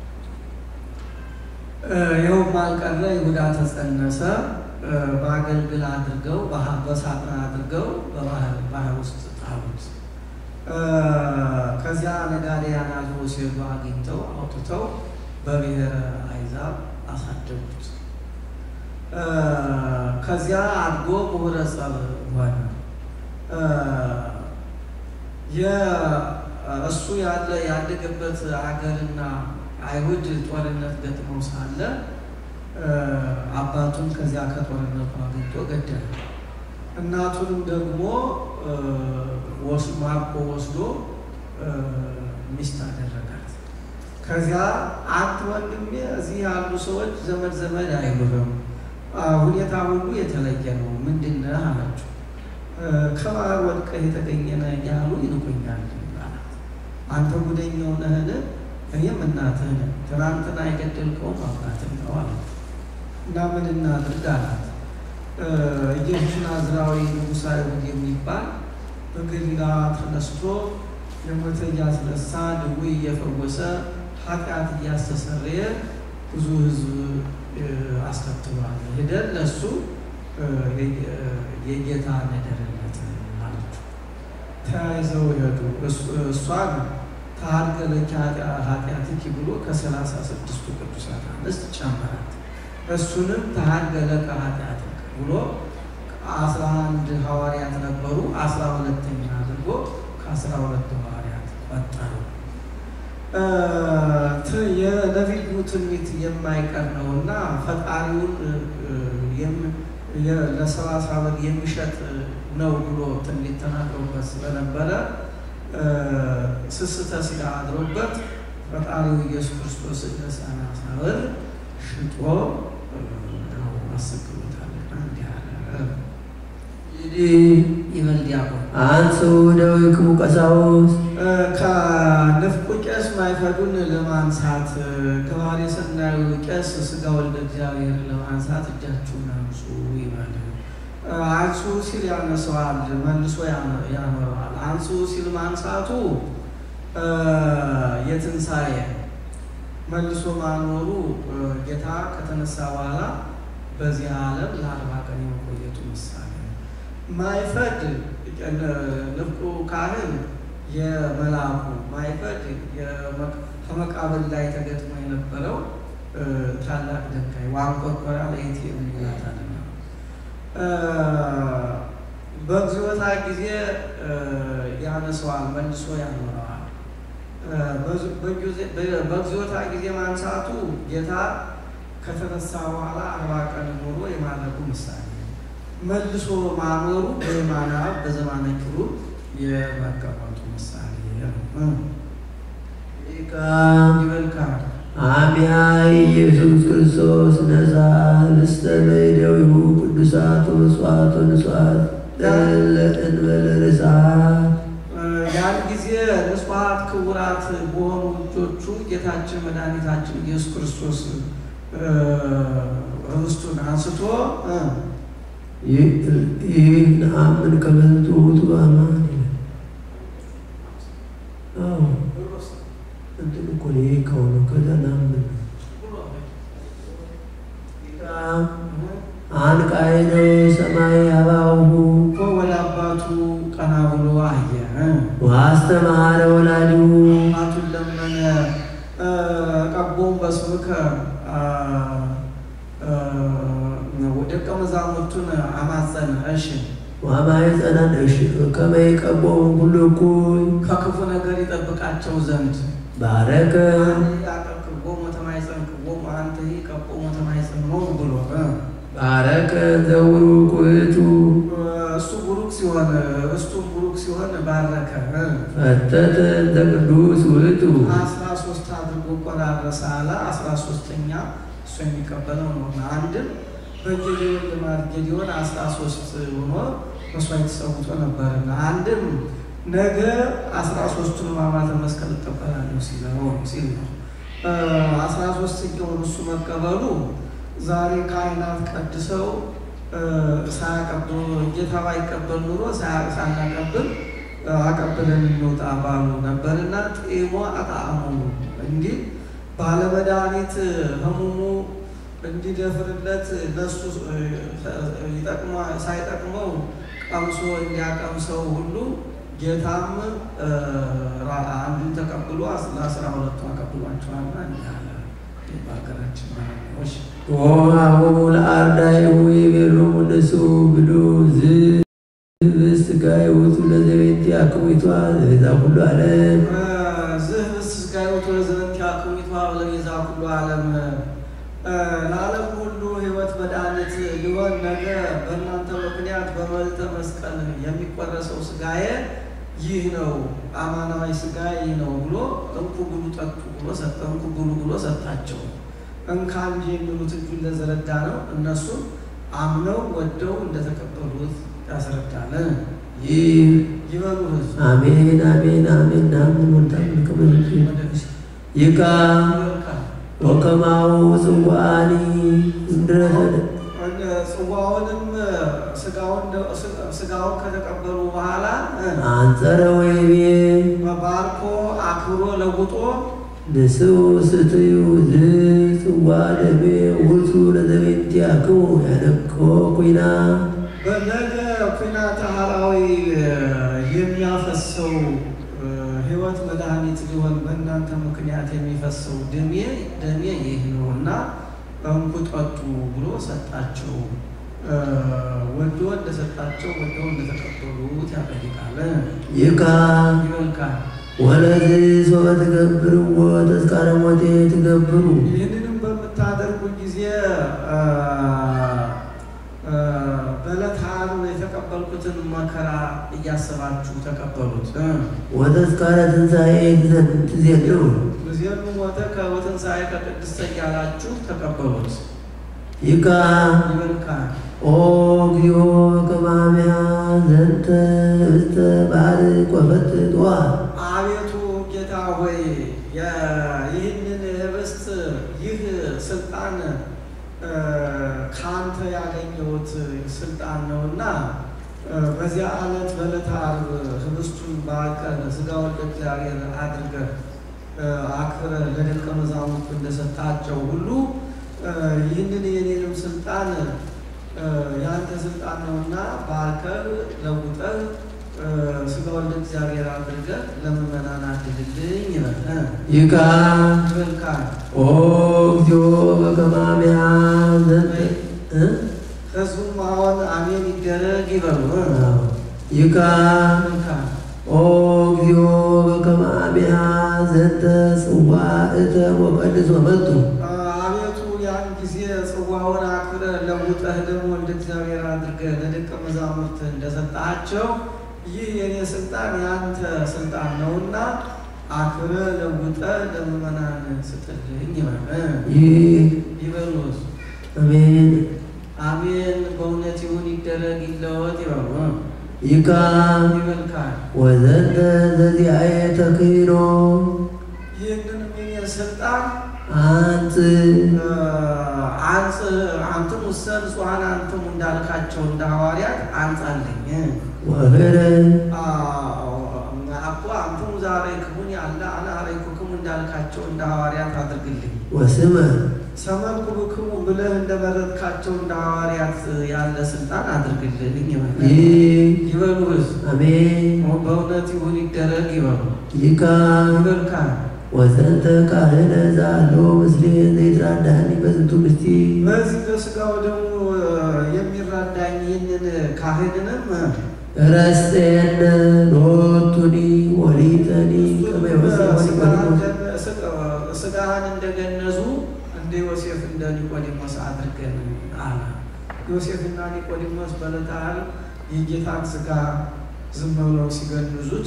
ይኸውም አልቀረ ይሁዳ ተጸነሰ። በአገልግል አድርገው በሳጥን አድርገው ባህር ውስጥ ጣሉት። ከዚያ ነጋዴያን አልፎ ሲሄዱ አግኝተው አውጥተው በብሔረ አሕዛብ አሳደጉት። ከዚያ አድጎ ምሁረ ጸብ ሆነ። እሱ ያደገበት አገርና አይሁድ ጦርነት ገጥመው ሳለ አባቱን ከዚያ ከጦርነቱ አግኝቶ ገደለ። እናቱንም ደግሞ ማርኮ ወስዶ ሚስት አደረጋት። ከዚያ አንተ ወንድሜ እዚህ ያሉ ሰዎች ዘመድ አይሉም፣ ሁኔታ ሁሉ የተለየ ነው፣ ምንድን ነህ አላቸው። ከባህር ወድቀህ የተገኘ ነህ እያሉ ይንቁኛል አላት። አንተ ጉደኛው ነህን? እኔም እናትህ ነኝ። ትናንትና የገደልከውም አባትህ ነው አላት። እና ምን እናድርግ አላት። ኢየሱስ ናዝራዊ ንጉሠ አይሁድ የሚባል በገሊላ ተነስቶ የሞተ እያስነሳ ድውይ እየፈወሰ ኃጢአት እያስተሰረየ ብዙ ሕዝብ አስከትሏል። ሄደን ለእሱ የጌታ ነገርነት ማለት ተያይዘው ሄዱ። እሷን ታርገለኪ ኃጢአትኪ ብሎ ከ36ቱ ቅዱሳት አንስት ጨመራት። እሱንም ታርገለከ ኃጢአትኪ ብሎ 11 ሐዋርያት ነበሩ፣ 12ኛ አድርጎ ከ12 ሐዋርያት ቆጠሩ። የነቢዩ ትንቢት የማይቀር ነውና ፈጣሪውን ለ30 ብር የሚሸጥ ነው ብሎ ትንቢት ተናግሮበት ስለነበረ ስስተ ሥጋ አድሮበት ፈጣሪው ኢየሱስ ክርስቶስ ለ30 ብር ሽጦ አሰቅሎታልና እንዲህ አለ። ይመልዲያቆን አንሱ ደዊክሙ ቀሳውስት ከንፍቁ ቄስ ማይፈዱን ለማንሳት ከባህሪ ሰናዩ ቄስ ሥጋ ወልደ እግዚአብሔር ለማንሳት እጃችሁን አንሱ ይበል። አንሱ ሲል ያነሰዋል፣ መልሶ ያኖረዋል። አንሱ ሲል ማንሳቱ የትንሣኤ መልሶ ማኖሩ ጌታ ከተነሳ በኋላ በዚህ ዓለም ለ40 ቀን የመቆየቱ ምሳሌ ነው። ማይፈድ ንፍቁ ካህን የመልአኩ ማይፈድ ከመቃብር ላይ ተገጥሞ የነበረው ታላቅ ደንጋይ ዋንቆርቆራ ለየት የሚላታልና በግዚወታ ጊዜ ያነሰዋል፣ መልሶ ያኖረዋል። በግዚወታ ጊዜ ማንሳቱ ጌታ ከተነሳ በኋላ 40 ቀን ኖሮ የማለቁ ምሳሌ ነው። መልሶ ማኖሩ በየማነ አብ በዘማነ ኪሩብ የመቀመጡ ምሳሌ ነው። ይበልካል አሚያ ኢየሱስ ክርስቶስ ነሳ ልስተ በእደዊሁ ቅዱሳት ወመሥዋዕት ወንጹሐት እንበለ ርሥዓት። ያን ጊዜ ንጹሐት ክቡራት በሆኑ እጆቹ ጌታችን መድኃኒታችን ኢየሱስ ክርስቶስ ኅብስቱን አንስቶ ይህ ነአምን ከመ ትሑቱ በአማን እንትን እኮ ነው ይሄ ከሆነ ከዛ ናምን አንቃይነ ሰማይ አባሁ ወደ አባቱ ቀና ብሎ አየ። ዋስተማረ ወላዲሁ አባቱን ለመነ። ቀቦም በስብከ ደቀ መዛሙርቱን አማጸነ። እሺ ወማኅፀነን እሺ ከመ ይቀቦሙ ኩሉ እኩይ ከክፉ ነገር ይጠብቃቸው ዘንድ ባረከ ያቀብቦሙ ተማይጸንቅቦሙ አንተ ይቀቦሙ ተማይጸንሞሙ ብሎ ባረከ ዘቡሩክ ውእቱ እሱ ቡሩክ ሲሆን እሱም ቡሩክ ሲሆን ባረከ። ፈተተ ዘቅዱስ ውእቱ 13 አድርጎ ቆራረሰ አለ። 13ኛ እሱ የሚቀበለው ነው። አንድም በጌዲዮን ልማድ ጌዲዮን 13 ሆኖ መስዋዕት ሰውቶ ነበርና አንድም ነገ 13ቱን ሕማማተ መስቀል እቀበላለሁ ሲል ነው 13ኛውን እሱ መቀበሉ ዛሬ ካህናት ቀድሰው ሳያቀብሉ ጌታ ባይቀበል ኑሮ ሳናቀብል አቀብለን እንውጣ ባሉ ነበርና ጤሞ አጣሙ እንዲህ ባለመድኃኒት ህሙሙ እንዲደፍርለት ለሱ ሳይጠቅመው ቀምሶ እንዲያቀምሰው ሁሉ ጌታም አንዱን ተቀብሎ ለ12ቱ አቀብሏቸዋልና እንዲያለ በሀገራችን ማለሽ ወአሁኑ ለአርዳኢሁ ይቤሎሙ እነሱ ብሉ ዝብስጋይ ውእቱ ለዘቤት ያክሚቷ ለቤዛ ኩሉ ዓለም ዝብስጋይ ውእቱ ለዘቤት ያክሚቷ ለቤዛ ኩሉ ዓለም ለዓለም ሁሉ ሕይወት መድኃኒት ሊሆን ነገ በእናንተ ምክንያት በመልዕልተ መስቀል የሚቆረሰው ስጋዬ ይህ ነው አማናዊ ስጋዬ ይህ ነው ብሎ እንኩ ብሉ ጠጡ ብሎ ሰጠ። እንኩ ብሉ ብሎ ሰጣቸው። እንካ እንጂ የሚሉት እጁን ለዘረጋ ነው። እነሱ አምነው ወደው እንደተቀበሉት ያስረዳል። ይበሉ ሕዝብ አሜን አሜን አሜን አሜን ወንታም ከመልክ ይካ ወከማው ጽዋኒ እንድረሰደ ጽዋውንም ስጋውን ከተቀበሉ በኋላ አንጸረ ወይቤ ባርኮ አክብሮ ለውጦ ንስኡ ስትዩ ዝጽዋ ደሜ ውእቱ ለዘቤንቲአክሙ ያነቅሆ ኩና በነገ ኩናተ ሐራዊ የሚያፈሰው ሕይወት መድኃኒት ሊሆን በእናንተ ምክንያት የሚፈሰው ደሜ ይህ ነውና እንኩ ጠጡ ብሎ ሰጣቸው። ወዶ እንደሰጣቸው ወደው እንደተቀበሉት ያጠይቃል። ይበልካል ወለዚህ ሶበ ትገብርዎ ተስካረ ሞቴ ትገብሩ ይህንንም በምታደርጉ ጊዜ በዕለተ ዓርብ የተቀበልኩትን መከራ እያሰባችሁ ተቀበሉት። ወተስካረ ትንሣኤ ትዜሉ ጊዜኑ ሞተከ ወትንሣኤ ከቅድስተ እያላችሁ ተቀበሉት። ይበልካል ኦ እግዚኦ ከማምያ ዘንተ ህብስተ ባርክ ወፈትት ዋ አቤቱ ጌታ ሆይ ይህንን ህብስት ይህ ስልጣን ካንተ ያገኘሁት ስልጣን ነውና በዚያ ዕለት በዕለተ ዓርብ ህብስቱን ባርከህ ሥጋውን ለእግዚአብሔር አድርገህ አክብረህ ለደቀ መዛሙርቱ እንደሰጣቸው ሁሉ ይህንን የኔንም ስልጣን ያንተ ስልጣን ነውና ባርከህ ለውጠህ ሥጋውን ለእግዚአብሔር አድርገህ ለምእመናን አድልልኝ ይላል። ይበልካል ኦ እግዚኦ በከማምያ ዘንተ ሕዝቡም አሁን አሜን ይደረግ ይበሉ። ይበልካል ኦ እግዚኦ በከማምያ ዘንተ ጽዋዕተ ወቀድስ ወመቱ አቤቱ ያን ጊዜ ጽዋውን አክብረህ ለውጠህ ደግሞ እንደ እግዚአብሔር አድርገህ ለደቀ መዛሙርት እንደሰጣቸው ይህ የኔ ስልጣን ያንተ ስልጣን ነውና አክብረህ ለውጠህ ለምእመናን ስጥልኝ ይበሉ። አሜን አሜን በእውነት ይሁን ይደረግ ይለወጥ ይበሉ። ይበልካል ወዘንተ ዘዚአየ ተክህኖ ይህንንም የኔ ስልጣን አንተም ውስተ ንጹሐን አንተም እንዳልካቸው እንደ ሐዋርያት አንጻልኝ ወህረ አኮ አንተም ዛሬ ክሙን ያለ አነ አርአይኩክሙ እንዳልካቸው እንደ ሐዋርያት አድርግልኝ። ወስመ ሰመርኩክሙ ብለህ እንደመረጥካቸው እንደ ሐዋርያት ያለ ስልጣን አድርግልኝ ይበሉ ሕዝብ አሜን በእውነት ይሁን ይደረግ ይበሉ። ይበልካል ወዘንተ ካህነ ዛሎ ምስሌ ዘይትራዳኒ በዝንቱ ምስቲ በዚህ በሥጋው ደግሞ የሚራዳኝ ይህንን ካህንንም ረስቴነ ሎቱኒ ወሊተኒ ሥጋህን እንደገነዙ እንደ ዮሴፍ እንደ ኒቆዲሞስ አድርገን አለ። ዮሴፍና ኒቆዲሞስ በዕለተ ዓርብ የጌታን ሥጋ ዝም ብለው ሲገንዙት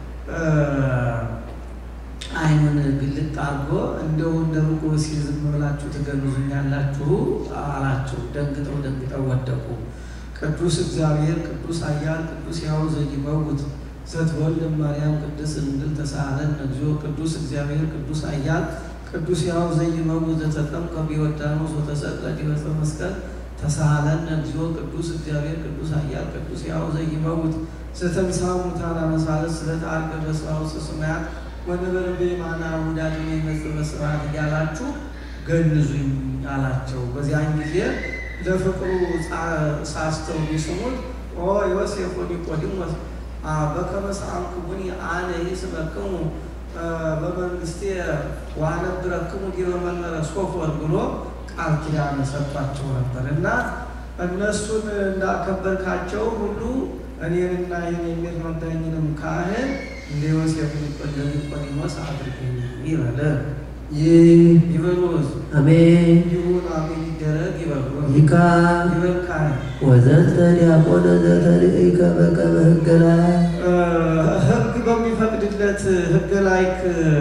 አይኑን ግልጥ አድርጎ እንደው እንደ ሩቁ ሲል ዝም ብላችሁ ትገንዙኛላችሁ አላቸው። ደንግጠው ወደቁ። ቅዱስ እግዚአብሔር ቅዱስ ኃያል ቅዱስ ሕያው ዘኢይመውት ዘትወልድ ማርያም ቅድስት ድንግል ተሳሃለን እግዚኦ ቅዱስ እግዚአብሔር ቅዱስ ኃያል ቅዱስ ሕያው ዘኢይመውት ዘተጠምቀ በዮርዳኖስ ወተሰቅለ ዲበ መስቀል ተሳሃለን እግዚኦ ቅዱስ እግዚአብሔር ቅዱስ ኃያል ቅዱስ ሕያው ዘኢይመውት ዘተንሥአ እሙታን አመሳለስ ስለተአርገ በስራው ሰማያት ወነበረ በየማነ አቡዳድነ ይመጽእ በስብሐት እያላችሁ ገንዙኝ አላቸው። በዚያን ጊዜ ለፍቅሩ ሳስተው ቢስሙት ኦ ዮሴፍ ወኒቆዲሞስ በከመ ሰአልክሙኒ አነ ይስመክሙ በመንግስቴ ወአነብረክሙ ዲበ መንበረ ሶፎር ብሎ ቃል ኪዳን ሰጥቷቸው ነበር እና እነሱን እንዳከበርካቸው ሁሉ እኔንና ይህን የሚረዳኝንም ካህን እንደ ዮሴፍ ኒቆዲሞስ አድርገኝ ይበለ ይበሉስ አሜን ይሁን አሜን ይደረግ ይበሉ ይካ ይበልካል ወዘንተ ዲያቆነ ዘተርእይከ በከመ ሕገ ላይ ሕግ በሚፈቅድለት ሕገ ላይክ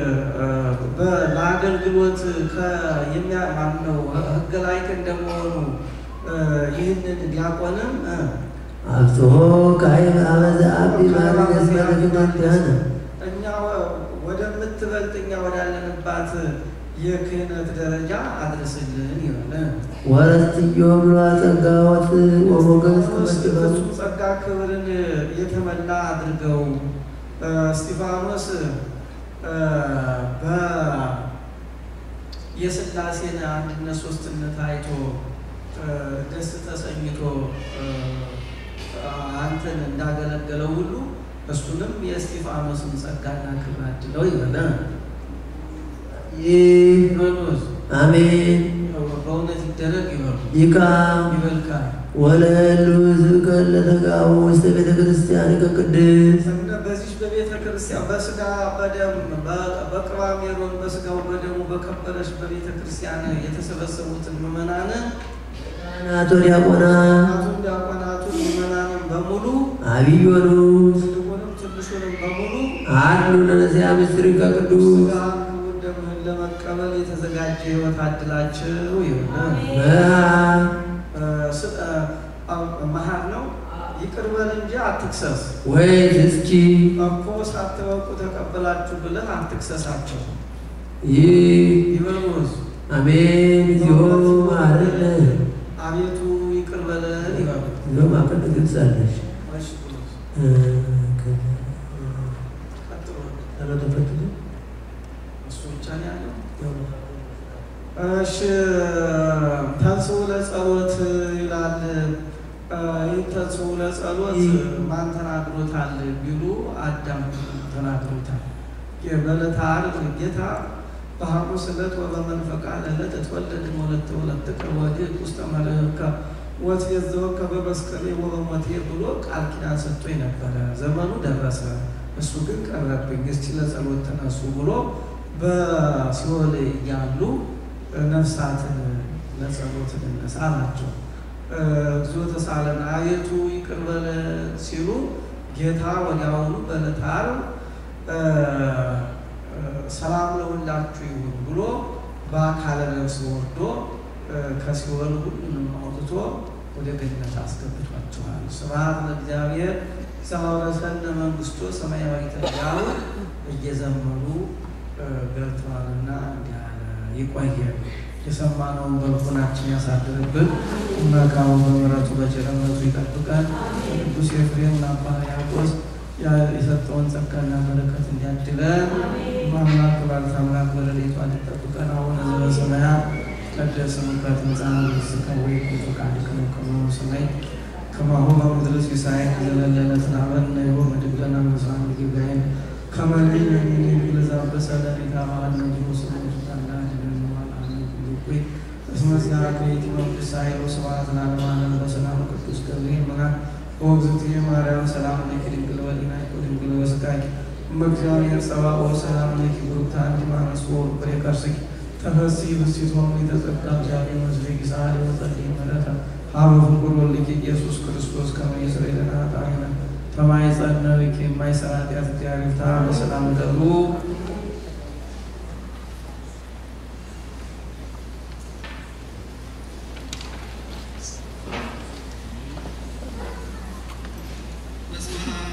ለአገልግሎት የሚያማነው ሕገ ላይክ እንደመሆኑ ይህንን ዲያቆንም አብጽሖ ካይበ አበዘ አቢ ማርገዝ በለግዳነ እኛ ወደምትበልጥ እኛ ወዳለንባት የክህነት ደረጃ አድርስልን ይሆነ ወረስትዮ ብሎ ጸጋዎት ወሞገስ ከመጥበብ ጸጋ ክብርን የተመላ አድርገው እስጢፋኖስ የሥላሴን አንድነት ሶስትነት አይቶ ደስ ተሰኝቶ አንተን እንዳገለገለው ሁሉ እሱንም የእስጢፋኖስን ጸጋና ክብር አድለው ይበለ ይበሉስ አሜን በእውነት ይደረግ ይበሉ ይካ ይበልካል ወለሉ ዝከ ለተጋቡ ውስተ ቤተ ክርስቲያን ከቅድስ በዚህ በቤተ ክርስቲያን በስጋ በደም በቅባ ሜሮን በስጋው በደሙ በከበረች በቤተ ክርስቲያን የተሰበሰቡትን ምእመናን ናቶ ዲያቆናቱ ምእመናንን በሙሉ አብዮኑ ትንሹንም በሙሉ አሉ ለነዚያ ምስጢር ከቅዱስ ደምህን ለመቀበል የተዘጋጀ ሕይወት አድላቸው ይሆናል። መሀል ነው ይቅር በል እንጂ አትክሰስ ወይ እስኪ እኮ ሳትበቁ ተቀበላችሁ ብለህ አትክሰሳቸው ይበሉስ አሜን ዚዮ ማረነ አቤቱ ይቅር በለን ይበሉ ዞማ ከተግሳለሽ እሺ ተንሥኡ ለጸሎት ይላል። ይህ ተንሥኡ ለጸሎት ማን ተናግሮታል ቢሉ አዳም ተናግሮታል። በዕለተ ዓርብ ጌታ በሐሙስ ዕለት ወበመንፈቃ ዕለት እትወለድ ወለትከ ወዲህ ውስተ መርህከ ወትቤዝወከ በመስቀሌ ወበሞቴ ብሎ ቃል ኪዳን ሰጥቶኝ ነበረ። ዘመኑ ደረሰ፣ እሱ ግን ቀረብኝ። እስቲ ለጸሎት ተነሱ ብሎ በሲኦል እያሉ ነፍሳትን ለጸሎት እንነሳ አላቸው። እግዚኦ ተሳለን አቤቱ ይቅር በለን ሲሉ ጌታ ወዲያውኑ በዕለተ ዓርብ ሰላም ለሁላችሁ ይሁን ብሎ በአካለ ነፍስ ወርዶ ከሲኦል ሁሉንም አውጥቶ ወደ ገነት አስገብቷቸዋል። ስብሐት ለእግዚአብሔር ዘአውረሰነ መንግሥቶ ሰማያዊተ እያሉ እየዘመሩ ገብተዋልና እንዲህ አለ። ይቆየን። የሰማነውን በልቡናችን ያሳድርብን። መካውን በምሕረቱ በቸርነቱ ይጠብቀን። ቅዱስ ኤፍሬም አባ ሕርያቆስ የሰጠውን ጸጋና በረከት እንዲያድለን አምላክ ባልት አምላክ በረድኤቱ እንዲጠብቀን። አቡነ ዘበሰማያት ይትቀደስ ስምከ ትምጻእ መንግሥትከ ወይኩን ፈቃድከ በከመ በሰማይ ከማሁ በምድር ሲሳየነ ዘለለዕለትነ ሀበነ ዮም ወኅድግ ለነ አበሳነ ወጌጋየነ ከመ ንሕነኒ ለዘአበሰ ለነ ኢታብአነ ውስተ እስመ ዚአከ ይእቲ መንግሥት ኃይል ወስብሐት ለዓለመ ዓለም። በሰላም ቅዱስ ገብርኤል መልአክ ወእግዝእትየ ማርያም ሰላም ለኪ ድንግል ወዲናኪ ድንግል ወሥጋኪ እመ እግዚአብሔር ጸባኦት ሰላም ለኪ ብሩክት አንቲ እምአንስቶ ወፍሬ ከርሥኪ ተፈሥሒ ብእሲቶ የተጸጋ እግዚአብሔር ምስሌኪ ሰአሊ ወጸልዪ ምሕረተ ሀበ ፍቁር ወልድኪ ኢየሱስ ክርስቶስ ከመ ይስረይ ለነ ኃጣውኢነ ተማኅፀነ ብኪ የማይሠራ ኃጢአት እግዚአብሔር ይፍታ። በሰላም እደሩ።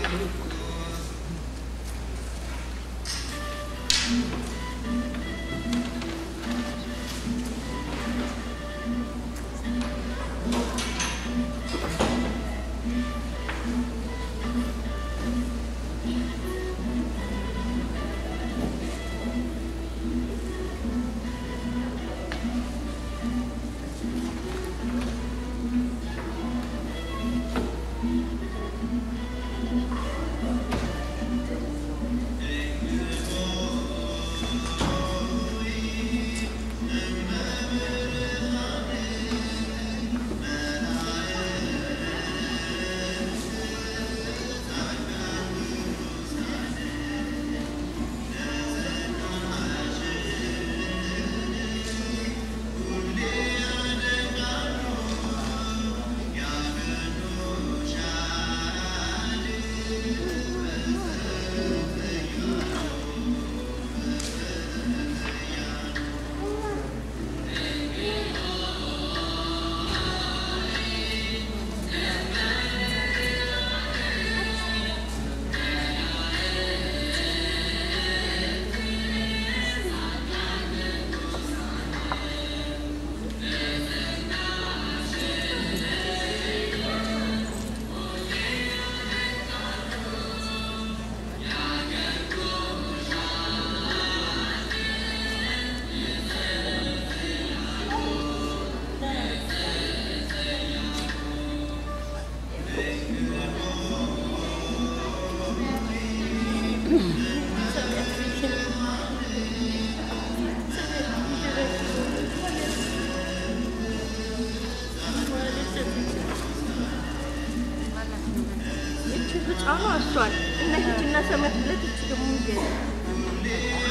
Ama asal, nak kita nak sama kita tu cuma mungkin.